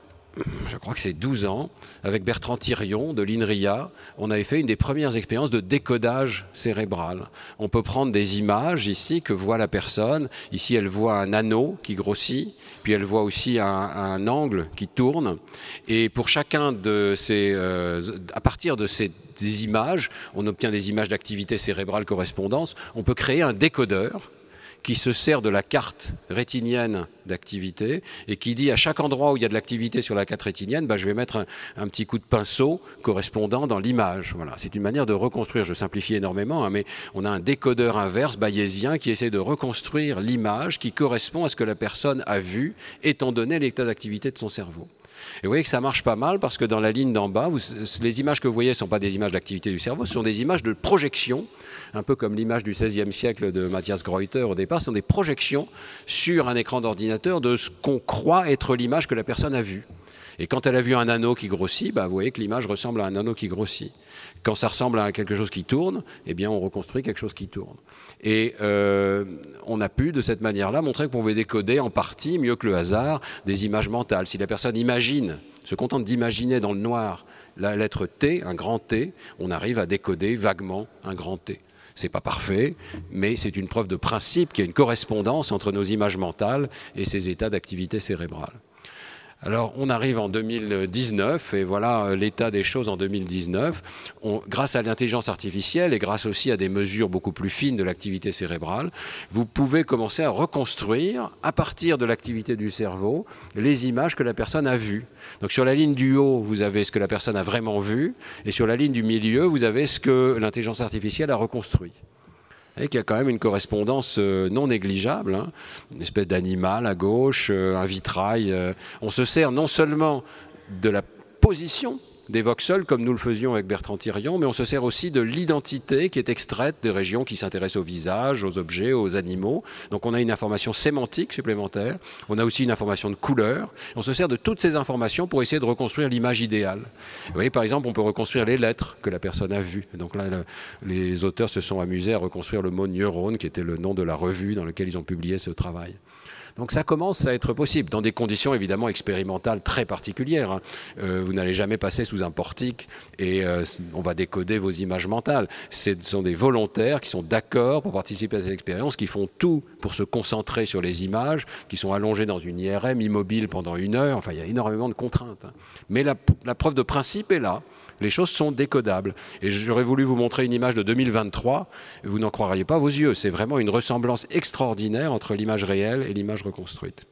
je crois que c'est douze ans, avec Bertrand Thirion de l'INRIA, on avait fait une des premières expériences de décodage cérébral. On peut prendre des images ici que voit la personne. Ici, elle voit un anneau qui grossit, puis elle voit aussi un, un angle qui tourne. Et pour chacun de ces... Euh, à partir de ces des images, on obtient des images d'activité cérébrale correspondantes. On peut créer un décodeur qui se sert de la carte rétinienne d'activité et qui dit à chaque endroit où il y a de l'activité sur la carte rétinienne, bah, je vais mettre un, un petit coup de pinceau correspondant dans l'image. Voilà. C'est une manière de reconstruire, je simplifie énormément, hein, mais on a un décodeur inverse bayésien qui essaie de reconstruire l'image qui correspond à ce que la personne a vu, étant donné l'état d'activité de son cerveau. Et vous voyez que ça marche pas mal parce que dans la ligne d'en bas, vous, les images que vous voyez ne sont pas des images d'activité du cerveau, ce sont des images de projection, un peu comme l'image du seizième siècle de Matthias Greuter au départ, ce sont des projections sur un écran d'ordinateur de ce qu'on croit être l'image que la personne a vue. Et quand elle a vu un anneau qui grossit, bah, vous voyez que l'image ressemble à un anneau qui grossit. Quand ça ressemble à quelque chose qui tourne, eh bien on reconstruit quelque chose qui tourne. Et euh, on a pu, de cette manière-là, montrer qu'on pouvait décoder en partie, mieux que le hasard, des images mentales. Si la personne imagine, se contente d'imaginer dans le noir la lettre T, un grand T, on arrive à décoder vaguement un grand T. C'est pas parfait, mais c'est une preuve de principe qu'il y a une correspondance entre nos images mentales et ces états d'activité cérébrale. Alors, on arrive en deux mille dix-neuf, et voilà l'état des choses en deux mille dix-neuf. On, grâce à l'intelligence artificielle et grâce aussi à des mesures beaucoup plus fines de l'activité cérébrale, vous pouvez commencer à reconstruire, à partir de l'activité du cerveau, les images que la personne a vues. Donc, sur la ligne du haut, vous avez ce que la personne a vraiment vu, et sur la ligne du milieu, vous avez ce que l'intelligence artificielle a reconstruit. Et qu'il y a quand même une correspondance euh, non négligeable, hein, une espèce d'animal à gauche, euh, un vitrail. Euh, on se sert non seulement de la position des voxels, comme nous le faisions avec Bertrand Thirion, mais on se sert aussi de l'identité qui est extraite des régions qui s'intéressent au visage, aux objets, aux animaux. Donc on a une information sémantique supplémentaire, on a aussi une information de couleur. On se sert de toutes ces informations pour essayer de reconstruire l'image idéale. Vous voyez, par exemple, on peut reconstruire les lettres que la personne a vues. Donc là, le, les auteurs se sont amusés à reconstruire le mot neurone, qui était le nom de la revue dans laquelle ils ont publié ce travail. Donc ça commence à être possible, dans des conditions évidemment expérimentales très particulières. Hein. Euh, vous n'allez jamais passer sous un portique et euh, on va décoder vos images mentales. Ce sont des volontaires qui sont d'accord pour participer à cette expérience, qui font tout pour se concentrer sur les images, qui sont allongés dans une I R M immobile pendant une heure. Enfin, il y a énormément de contraintes. Hein. Mais la, la preuve de principe est là. Les choses sont décodables. Et j'aurais voulu vous montrer une image de deux mille vingt-trois. Vous n'en croiriez pas vos yeux. C'est vraiment une ressemblance extraordinaire entre l'image réelle et l'image reconstruite.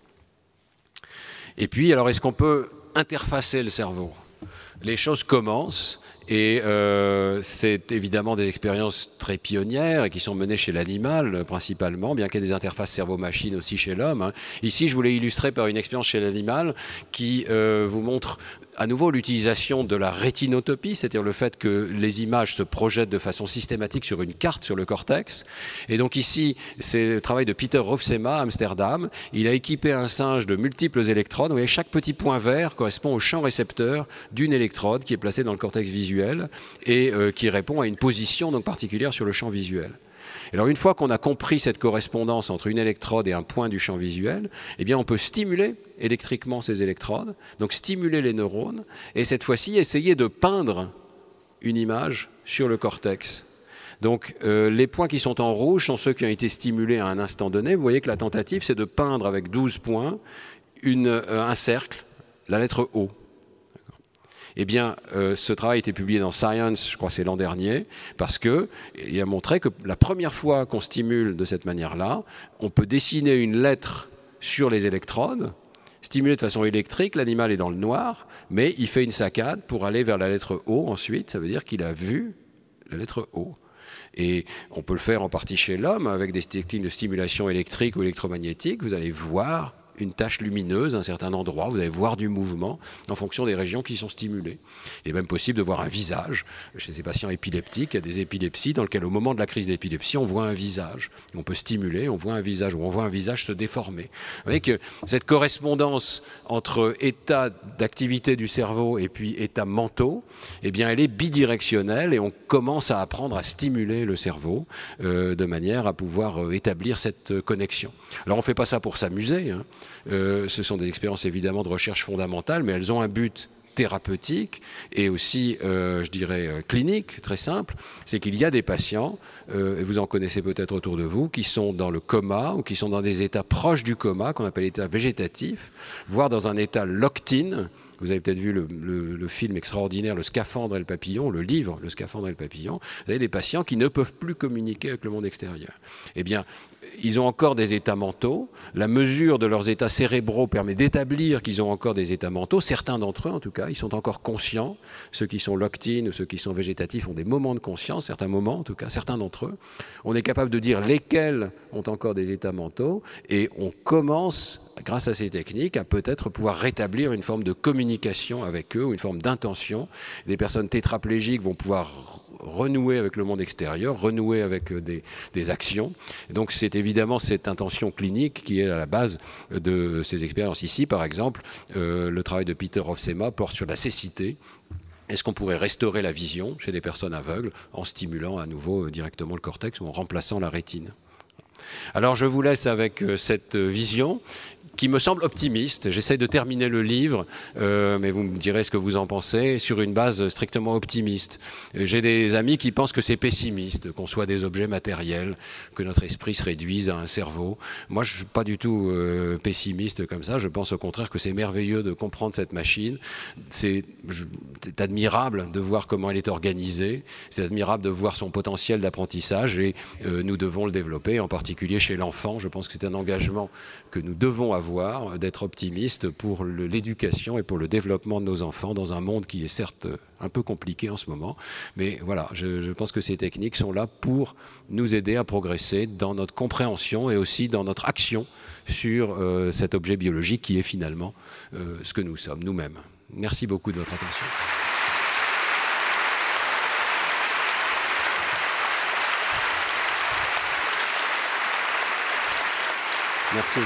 Et puis, alors, est-ce qu'on peut interfacer le cerveau? Les choses commencent. Et euh, c'est évidemment des expériences très pionnières et qui sont menées chez l'animal principalement, bien qu'il y ait des interfaces cerveau-machine aussi chez l'homme. Hein. Ici, je voulais illustrer par une expérience chez l'animal qui euh, vous montre à nouveau l'utilisation de la rétinotopie, c'est-à-dire le fait que les images se projettent de façon systématique sur une carte sur le cortex. Et donc ici, c'est le travail de Peter Rofsema à Amsterdam. Il a équipé un singe de multiples électrodes. Vous voyez, chaque petit point vert correspond au champ récepteur d'une électrode qui est placée dans le cortex visuel et euh, qui répond à une position donc particulière sur le champ visuel. Alors une fois qu'on a compris cette correspondance entre une électrode et un point du champ visuel, eh bien on peut stimuler électriquement ces électrodes, donc stimuler les neurones, et cette fois-ci essayer de peindre une image sur le cortex. Donc euh, les points qui sont en rouge sont ceux qui ont été stimulés à un instant donné. Vous voyez que la tentative, c'est de peindre avec douze points une, euh, un cercle, la lettre O. Eh bien, euh, ce travail a été publié dans Science, je crois que c'est l'an dernier, parce qu'il a montré que la première fois qu'on stimule de cette manière-là, on peut dessiner une lettre sur les électrodes, stimuler de façon électrique, l'animal est dans le noir, mais il fait une saccade pour aller vers la lettre O ensuite, ça veut dire qu'il a vu la lettre O. Et on peut le faire en partie chez l'homme, avec des techniques de stimulation électrique ou électromagnétique, vous allez voir une tache lumineuse à un certain endroit, vous allez voir du mouvement en fonction des régions qui sont stimulées. Il est même possible de voir un visage. Chez ces patients épileptiques, il y a des épilepsies dans lesquelles au moment de la crise d'épilepsie, on voit un visage. On peut stimuler, on voit un visage, ou on voit un visage se déformer. Vous voyez que cette correspondance entre état d'activité du cerveau et puis état mentaux, eh bien, elle est bidirectionnelle et on commence à apprendre à stimuler le cerveau euh, de manière à pouvoir euh, établir cette connexion. Alors on ne fait pas ça pour s'amuser, hein. Euh, ce sont des expériences évidemment de recherche fondamentale, mais elles ont un but thérapeutique et aussi, euh, je dirais, euh, clinique, très simple. C'est qu'il y a des patients, euh, et vous en connaissez peut-être autour de vous, qui sont dans le coma ou qui sont dans des états proches du coma, qu'on appelle état végétatif, voire dans un état locked-in. Vous avez peut-être vu le, le, le film extraordinaire, Le Scaphandre et le Papillon, le livre Le Scaphandre et le Papillon. Vous avez des patients qui ne peuvent plus communiquer avec le monde extérieur. Eh bien, ils ont encore des états mentaux. La mesure de leurs états cérébraux permet d'établir qu'ils ont encore des états mentaux. Certains d'entre eux, en tout cas, ils sont encore conscients. Ceux qui sont locked-in ou ceux qui sont végétatifs ont des moments de conscience, certains moments, en tout cas, certains d'entre eux. On est capable de dire lesquels ont encore des états mentaux et on commence, grâce à ces techniques, à peut-être pouvoir rétablir une forme de communication avec eux ou une forme d'intention. Des personnes tétraplégiques vont pouvoir renouer avec le monde extérieur, renouer avec des, des actions. Et donc c'est évidemment cette intention clinique qui est à la base de ces expériences. Ici, par exemple, euh, le travail de Peter Hofsema porte sur la cécité. Est-ce qu'on pourrait restaurer la vision chez des personnes aveugles en stimulant à nouveau directement le cortex ou en remplaçant la rétine? Alors je vous laisse avec cette vision qui me semble optimiste. J'essaie de terminer le livre, euh, mais vous me direz ce que vous en pensez, sur une base strictement optimiste. J'ai des amis qui pensent que c'est pessimiste, qu'on soit des objets matériels, que notre esprit se réduise à un cerveau. Moi, je ne suis pas du tout euh, pessimiste comme ça. Je pense au contraire que c'est merveilleux de comprendre cette machine. C'est admirable de voir comment elle est organisée. C'est admirable de voir son potentiel d'apprentissage et euh, nous devons le développer, en particulier chez l'enfant. Je pense que c'est un engagement que nous devons avoir, d'être optimiste pour l'éducation et pour le développement de nos enfants dans un monde qui est certes un peu compliqué en ce moment. Mais voilà, je, je pense que ces techniques sont là pour nous aider à progresser dans notre compréhension et aussi dans notre action sur euh, cet objet biologique qui est finalement euh, ce que nous sommes, nous-mêmes. Merci beaucoup de votre attention. Merci.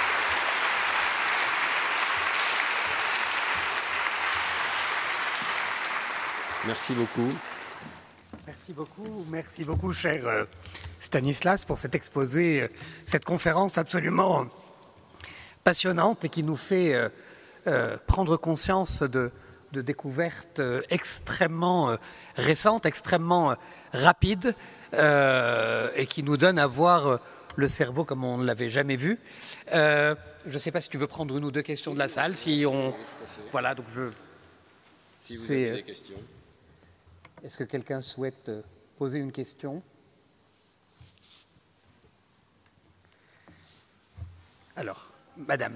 Merci beaucoup. Merci beaucoup, merci beaucoup, cher euh, Stanislas, pour cet exposé, euh, cette conférence absolument euh, passionnante et qui nous fait euh, euh, prendre conscience de, de découvertes euh, extrêmement euh, récentes, extrêmement euh, rapides euh, et qui nous donne à voir euh, le cerveau comme on ne l'avait jamais vu. Euh, je ne sais pas si tu veux prendre une ou deux questions de la salle, si on... Voilà, donc je... Si vous avez des questions. Est-ce que quelqu'un souhaite poser une question? Alors, madame.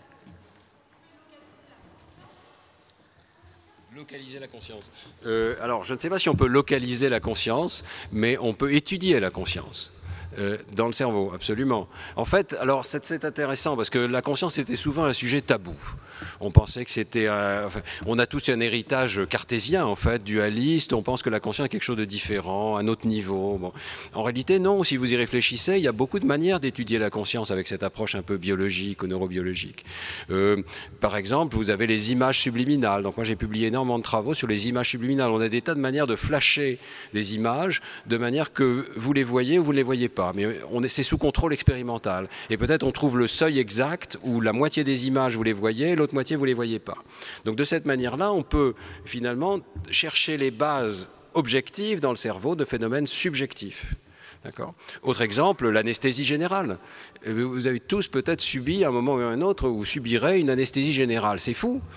Localiser la conscience. Euh, alors, je ne sais pas si on peut localiser la conscience, mais on peut étudier la conscience. Euh, dans le cerveau, absolument. En fait, alors c'est intéressant parce que la conscience était souvent un sujet tabou. On pensait que c'était, euh, enfin, on a tous un héritage cartésien en fait, dualiste. On pense que la conscience est quelque chose de différent, à un autre niveau. Bon. En réalité, non. Si vous y réfléchissez, il y a beaucoup de manières d'étudier la conscience avec cette approche un peu biologique ou neurobiologique. Euh, par exemple, vous avez les images subliminales. Donc moi, j'ai publié énormément de travaux sur les images subliminales. On a des tas de manières de flasher des images de manière que vous les voyez ou vous ne les voyez pas. Mais c'est sous contrôle expérimental. Et peut-être on trouve le seuil exact où la moitié des images vous les voyez, l'autre moitié vous les voyez pas. Donc de cette manière-là, on peut finalement chercher les bases objectives dans le cerveau de phénomènes subjectifs. D'accord. Autre exemple, l'anesthésie générale. Vous avez tous peut-être subi à un moment ou à un autre, ou vous subirez une anesthésie générale. C'est fou.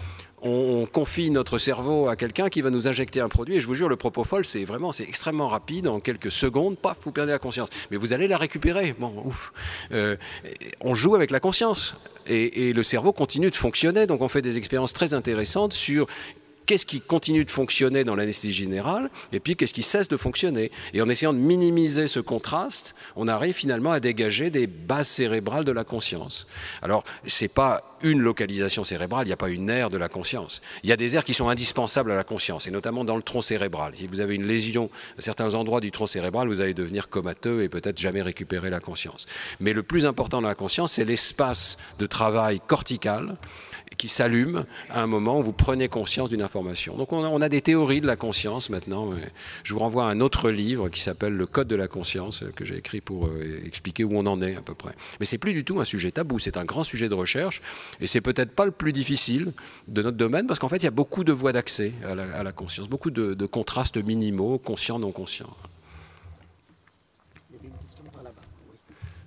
on confie notre cerveau à quelqu'un qui va nous injecter un produit, et je vous jure, le propofol, c'est vraiment, c'est extrêmement rapide, en quelques secondes, paf, vous perdez la conscience. Mais vous allez la récupérer. Bon, ouf. Euh, on joue avec la conscience, et, et le cerveau continue de fonctionner, donc on fait des expériences très intéressantes sur qu'est-ce qui continue de fonctionner dans l'anesthésie générale et puis qu'est-ce qui cesse de fonctionner. Et en essayant de minimiser ce contraste, on arrive finalement à dégager des bases cérébrales de la conscience. Alors, ce n'est pas une localisation cérébrale, il n'y a pas une aire de la conscience. Il y a des aires qui sont indispensables à la conscience, et notamment dans le tronc cérébral. Si vous avez une lésion à certains endroits du tronc cérébral, vous allez devenir comateux et peut-être jamais récupérer la conscience. Mais le plus important dans la conscience, c'est l'espace de travail cortical qui s'allume à un moment où vous prenez conscience d'une information. Donc on a, on a des théories de la conscience maintenant. Je vous renvoie à un autre livre qui s'appelle Le Code de la conscience, que j'ai écrit pour euh, expliquer où on en est à peu près. Mais c'est plus du tout un sujet tabou, c'est un grand sujet de recherche, et c'est peut-être pas le plus difficile de notre domaine, parce qu'en fait il y a beaucoup de voies d'accès à la, à la conscience, beaucoup de, de contrastes minimaux, conscients, non conscients. Il y avait une question par là-bas. Oui.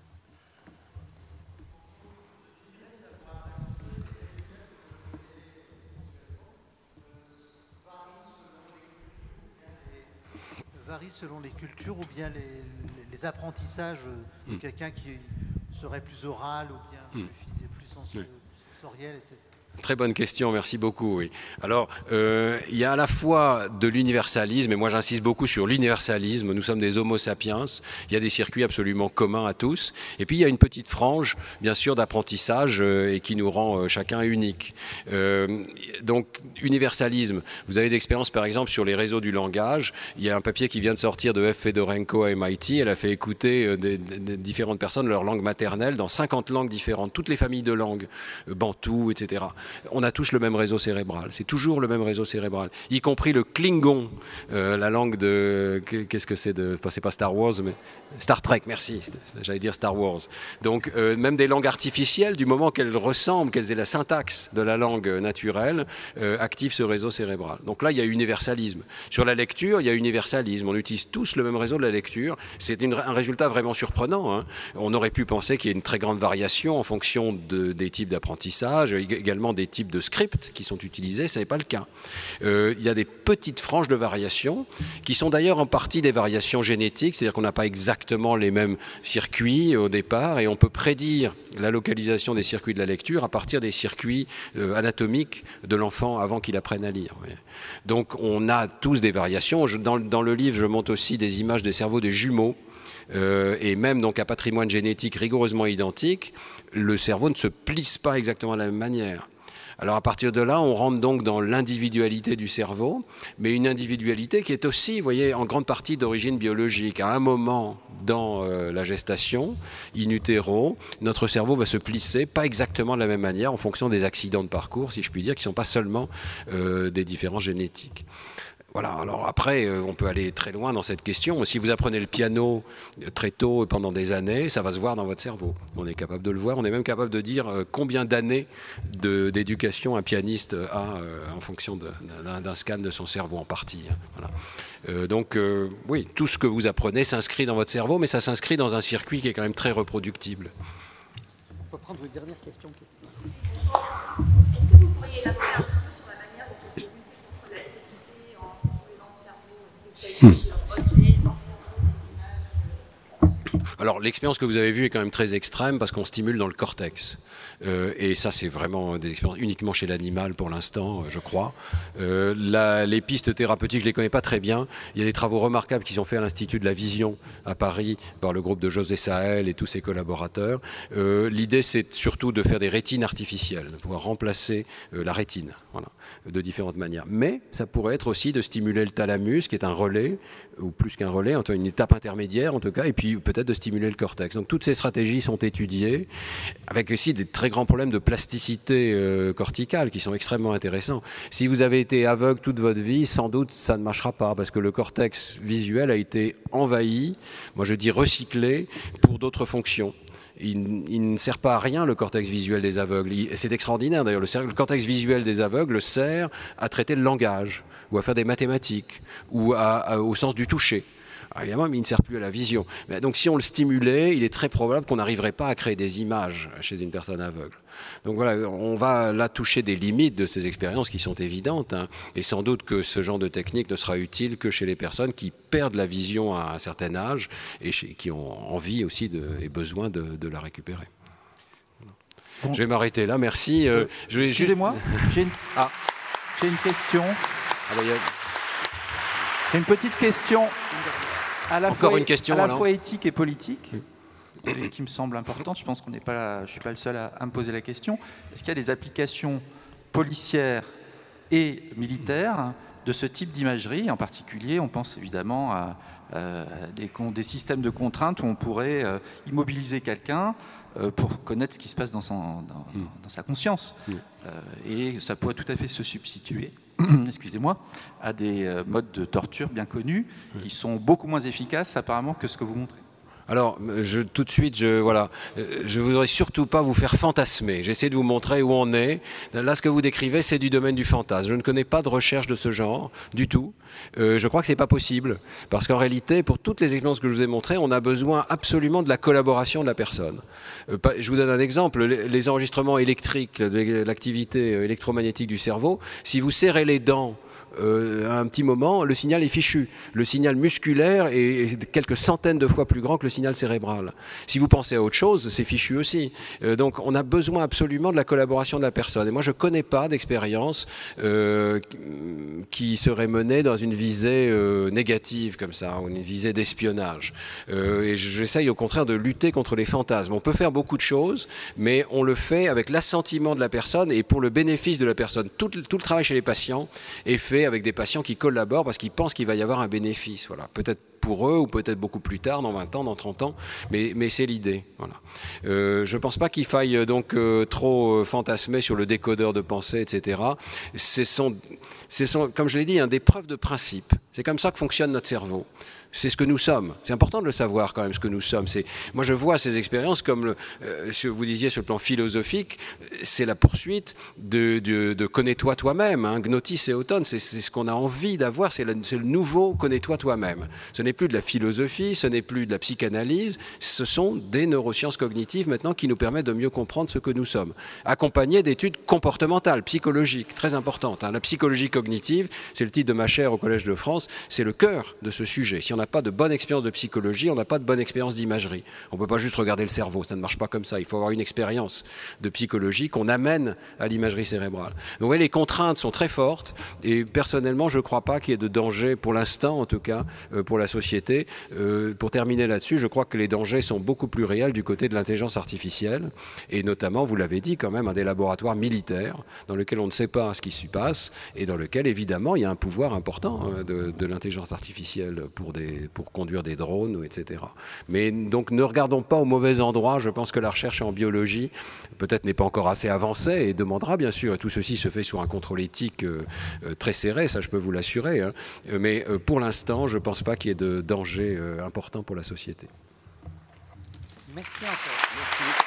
Varie selon les cultures ou bien les, les apprentissages de mmh. quelqu'un qui serait plus oral ou bien mmh. plus, plus, sens, oui. plus sensoriel, et cetera. Très bonne question, merci beaucoup. Oui. Alors, euh, il y a à la fois de l'universalisme, et moi j'insiste beaucoup sur l'universalisme, nous sommes des homo sapiens, il y a des circuits absolument communs à tous, et puis il y a une petite frange, bien sûr, d'apprentissage, euh, et qui nous rend euh, chacun unique. Euh, donc, universalisme, vous avez d'expériences par exemple sur les réseaux du langage, il y a un papier qui vient de sortir de F. Fedorenko à M I T, elle a fait écouter euh, des, des différentes personnes leur langue maternelle dans cinquante langues différentes, toutes les familles de langues, euh, bantou, et cetera. On a tous le même réseau cérébral, c'est toujours le même réseau cérébral, y compris le Klingon, euh, la langue de... Qu'est-ce que c'est de... C'est pas Star Wars, mais Star Trek, merci, j'allais dire Star Wars. Donc euh, même des langues artificielles, du moment qu'elles ressemblent, qu'elles aient la syntaxe de la langue naturelle, euh, activent ce réseau cérébral. Donc là, il y a universalisme. Sur la lecture, il y a universalisme, on utilise tous le même réseau de la lecture, c'est une, un résultat vraiment surprenant. Hein. On aurait pu penser qu'il y a une très grande variation en fonction de, des types d'apprentissage, également des types de scripts qui sont utilisés, ce n'est pas le cas. Euh, il y a des petites franges de variation qui sont d'ailleurs en partie des variations génétiques, c'est-à-dire qu'on n'a pas exactement les mêmes circuits au départ et on peut prédire la localisation des circuits de la lecture à partir des circuits euh, anatomiques de l'enfant avant qu'il apprenne à lire. Oui. Donc on a tous des variations. Je, dans, dans le livre, je montre aussi des images des cerveaux des jumeaux. Euh, et même donc à patrimoine génétique rigoureusement identique, le cerveau ne se plisse pas exactement de la même manière. Alors à partir de là, on rentre donc dans l'individualité du cerveau, mais une individualité qui est aussi, vous voyez, en grande partie d'origine biologique. À un moment dans euh, la gestation, in utero, notre cerveau va se plisser, pas exactement de la même manière, en fonction des accidents de parcours, si je puis dire, qui ne sont pas seulement euh, des différences génétiques. Voilà, alors après, on peut aller très loin dans cette question. Si vous apprenez le piano très tôt et pendant des années, ça va se voir dans votre cerveau. On est capable de le voir, on est même capable de dire combien d'années de, d'éducation un pianiste a en fonction de, d'un, d'un scan de son cerveau en partie. Voilà. Euh, donc, euh, oui, tout ce que vous apprenez s'inscrit dans votre cerveau, mais ça s'inscrit dans un circuit qui est quand même très reproductible. On peut prendre une dernière question. Est-ce que vous pourriez élaborer un peu sur la manière dont on peut lutter contre la cécité en stimulant le cerveau? Est-ce qu'il s'agit de recueillir dans le cerveau des images? Alors l'expérience que vous avez vue est quand même très extrême parce qu'on stimule dans le cortex. Euh, et ça c'est vraiment des expériences uniquement chez l'animal pour l'instant, je crois. Euh, la, les pistes thérapeutiques, je ne les connais pas très bien. Il y a des travaux remarquables qui sont faits à l'Institut de la Vision à Paris par le groupe de José Sahel et tous ses collaborateurs. Euh, l'idée c'est surtout de faire des rétines artificielles, de pouvoir remplacer euh, la rétine, voilà, de différentes manières. Mais ça pourrait être aussi de stimuler le thalamus qui est un relais, ou plus qu'un relais, en tout cas une étape intermédiaire en tout cas, et puis peut-être de stimuler le cortex. Donc toutes ces stratégies sont étudiées, avec aussi des très grands problèmes de plasticité euh, corticale qui sont extrêmement intéressants. Si vous avez été aveugle toute votre vie, sans doute ça ne marchera pas, parce que le cortex visuel a été envahi, moi je dis recyclé, pour d'autres fonctions. Il, il ne sert pas à rien le cortex visuel des aveugles. C'est extraordinaire d'ailleurs, le, le cortex visuel des aveugles sert à traiter le langage, ou à faire des mathématiques, ou à, à, au sens du toucher. Alors, évidemment, mais il ne sert plus à la vision. Mais donc si on le stimulait, il est très probable qu'on n'arriverait pas à créer des images chez une personne aveugle. Donc voilà, on va là toucher des limites de ces expériences qui sont évidentes, hein, et sans doute que ce genre de technique ne sera utile que chez les personnes qui perdent la vision à un certain âge et chez, qui ont envie aussi de, et besoin de, de la récupérer. Bon. Je vais m'arrêter là, merci. Euh, je vais Excusez-moi, juste... j'ai une... Ah. une question. Alors, il y a... Une petite question à la, Encore fois, une question, à la alors. fois éthique et politique, et qui me semble importante. Je pense qu'on n'est pas là, je ne suis pas le seul à, à me poser la question. Est-ce qu'il y a des applications policières et militaires de ce type d'imagerie? En particulier, on pense évidemment à euh, des, des systèmes de contraintes où on pourrait euh, immobiliser quelqu'un euh, pour connaître ce qui se passe dans, son, dans, mm. dans sa conscience. Mm. Euh, et ça pourrait tout à fait se substituer excusez-moi, à des modes de torture bien connus qui sont beaucoup moins efficaces apparemment que ce que vous montrez. Alors, je, tout de suite, je voilà, je voudrais surtout pas vous faire fantasmer. J'essaie de vous montrer où on est. Là, ce que vous décrivez, c'est du domaine du fantasme. Je ne connais pas de recherche de ce genre du tout. Euh, je crois que c'est pas possible, parce qu'en réalité, pour toutes les expériences que je vous ai montrées, on a besoin absolument de la collaboration de la personne. Euh, je vous donne un exemple. Les, les enregistrements électriques, l'activité électromagnétique du cerveau. Si vous serrez les dents Euh, à un petit moment, le signal est fichu. Le signal musculaire est quelques centaines de fois plus grand que le signal cérébral. Si vous pensez à autre chose, c'est fichu aussi. Euh, donc on a besoin absolument de la collaboration de la personne. Et moi, je ne connais pas d'expérience euh, qui serait menée dans une visée euh, négative comme ça, ou une visée d'espionnage. Euh, et j'essaye au contraire de lutter contre les fantasmes. On peut faire beaucoup de choses, mais on le fait avec l'assentiment de la personne et pour le bénéfice de la personne. Tout, tout le travail chez les patients est fait avec des patients qui collaborent parce qu'ils pensent qu'il va y avoir un bénéfice. Voilà. Peut-être pour eux ou peut-être beaucoup plus tard, dans vingt ans, dans trente ans, mais, mais c'est l'idée. Voilà. Euh, je ne pense pas qu'il faille donc euh, trop fantasmer sur le décodeur de pensée, et cetera. Ce sont, ce sont, comme je l'ai dit, hein, des preuves de principe. C'est comme ça que fonctionne notre cerveau. C'est ce que nous sommes. C'est important de le savoir quand même, ce que nous sommes. C'est, moi, je vois ces expériences comme, le, euh, ce que vous disiez sur le plan philosophique, c'est la poursuite de, de, de connais-toi toi-même. Hein. Gnotis et auton, c'est, c'est ce qu'on a envie d'avoir, c'est le, c'est le nouveau connais-toi toi-même. Ce n'est plus de la philosophie, ce n'est plus de la psychanalyse, ce sont des neurosciences cognitives maintenant qui nous permettent de mieux comprendre ce que nous sommes. Accompagnées d'études comportementales, psychologiques, très importantes. Hein. La psychologie cognitive, c'est le titre de ma chaire au Collège de France, c'est le cœur de ce sujet. Si on n'a pas de bonne expérience de psychologie, on n'a pas de bonne expérience d'imagerie. On ne peut pas juste regarder le cerveau, ça ne marche pas comme ça. Il faut avoir une expérience de psychologie qu'on amène à l'imagerie cérébrale. Donc oui, les contraintes sont très fortes et personnellement, je ne crois pas qu'il y ait de danger, pour l'instant en tout cas, euh, pour la société. Euh, pour terminer là-dessus, je crois que les dangers sont beaucoup plus réels du côté de l'intelligence artificielle et notamment, vous l'avez dit quand même, un des laboratoires militaires dans lequel on ne sait pas ce qui s'y passe et dans lequel évidemment il y a un pouvoir important hein, de, de l'intelligence artificielle pour des pour conduire des drones, et cetera. Mais donc ne regardons pas au mauvais endroit. Je pense que la recherche en biologie peut-être n'est pas encore assez avancée et demandera bien sûr, et tout ceci se fait sous un contrôle éthique euh, très serré, ça je peux vous l'assurer, hein. Mais euh, pour l'instant, je ne pense pas qu'il y ait de danger euh, important pour la société. Merci encore. Merci.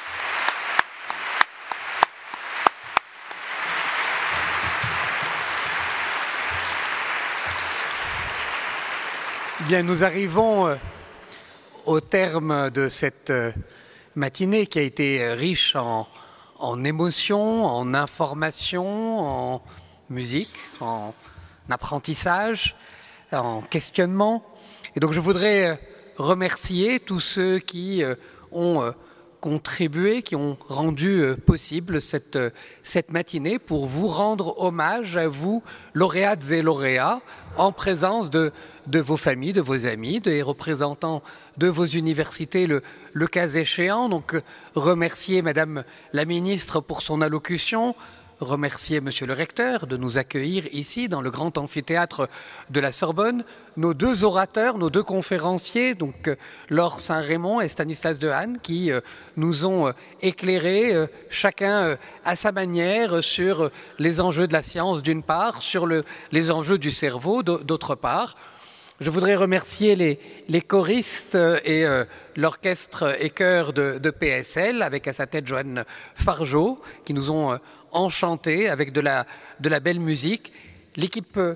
Bien, nous arrivons au terme de cette matinée qui a été riche en, en émotions, en informations, en musique, en apprentissage, en questionnement. Et donc je voudrais remercier tous ceux qui ont contribué, qui ont rendu possible cette, cette matinée pour vous rendre hommage à vous, lauréates et lauréats, en présence de de vos familles, de vos amis, des représentants de vos universités, le, le cas échéant. Donc, remercier Madame la Ministre pour son allocution, remercier Monsieur le Recteur de nous accueillir ici dans le grand amphithéâtre de la Sorbonne, nos deux orateurs, nos deux conférenciers, donc Laure Saint-Raymond et Stanislas Dehaene, qui euh, nous ont euh, éclairés, euh, chacun euh, à sa manière, sur euh, les enjeux de la science d'une part, sur le, les enjeux du cerveau d'autre part. Je voudrais remercier les, les choristes et euh, l'orchestre et chœur de, de P S L, avec à sa tête Joanne Fargeau, qui nous ont euh, enchantés avec de la, de la belle musique. L'équipe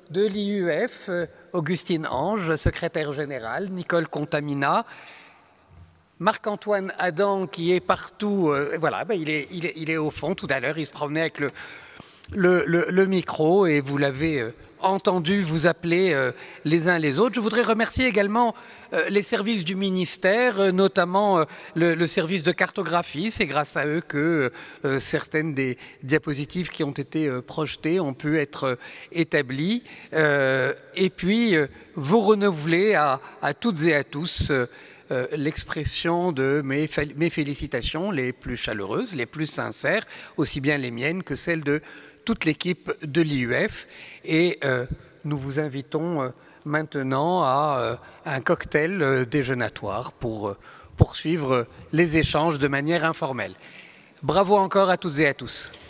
de l'I U F, Augustine Ange, secrétaire générale, Nicole Contamina, Marc-Antoine Adam qui est partout, euh, voilà, ben il, est, il, est, il est au fond tout à l'heure, il se promenait avec le, le, le, le micro et vous l'avez euh, entendu vous appeler euh, les uns les autres. Je voudrais remercier également euh, les services du ministère, euh, notamment euh, le, le service de cartographie. C'est grâce à eux que euh, certaines des diapositives qui ont été euh, projetées ont pu être euh, établies. Euh, et puis, euh, vous renouvelez à, à toutes et à tous euh, Euh, l'expression de mes, mes félicitations les plus chaleureuses, les plus sincères, aussi bien les miennes que celles de toute l'équipe de l'I U F. Et euh, nous vous invitons euh, maintenant à euh, un cocktail euh, déjeunatoire pour euh, poursuivre les échanges de manière informelle. Bravo encore à toutes et à tous.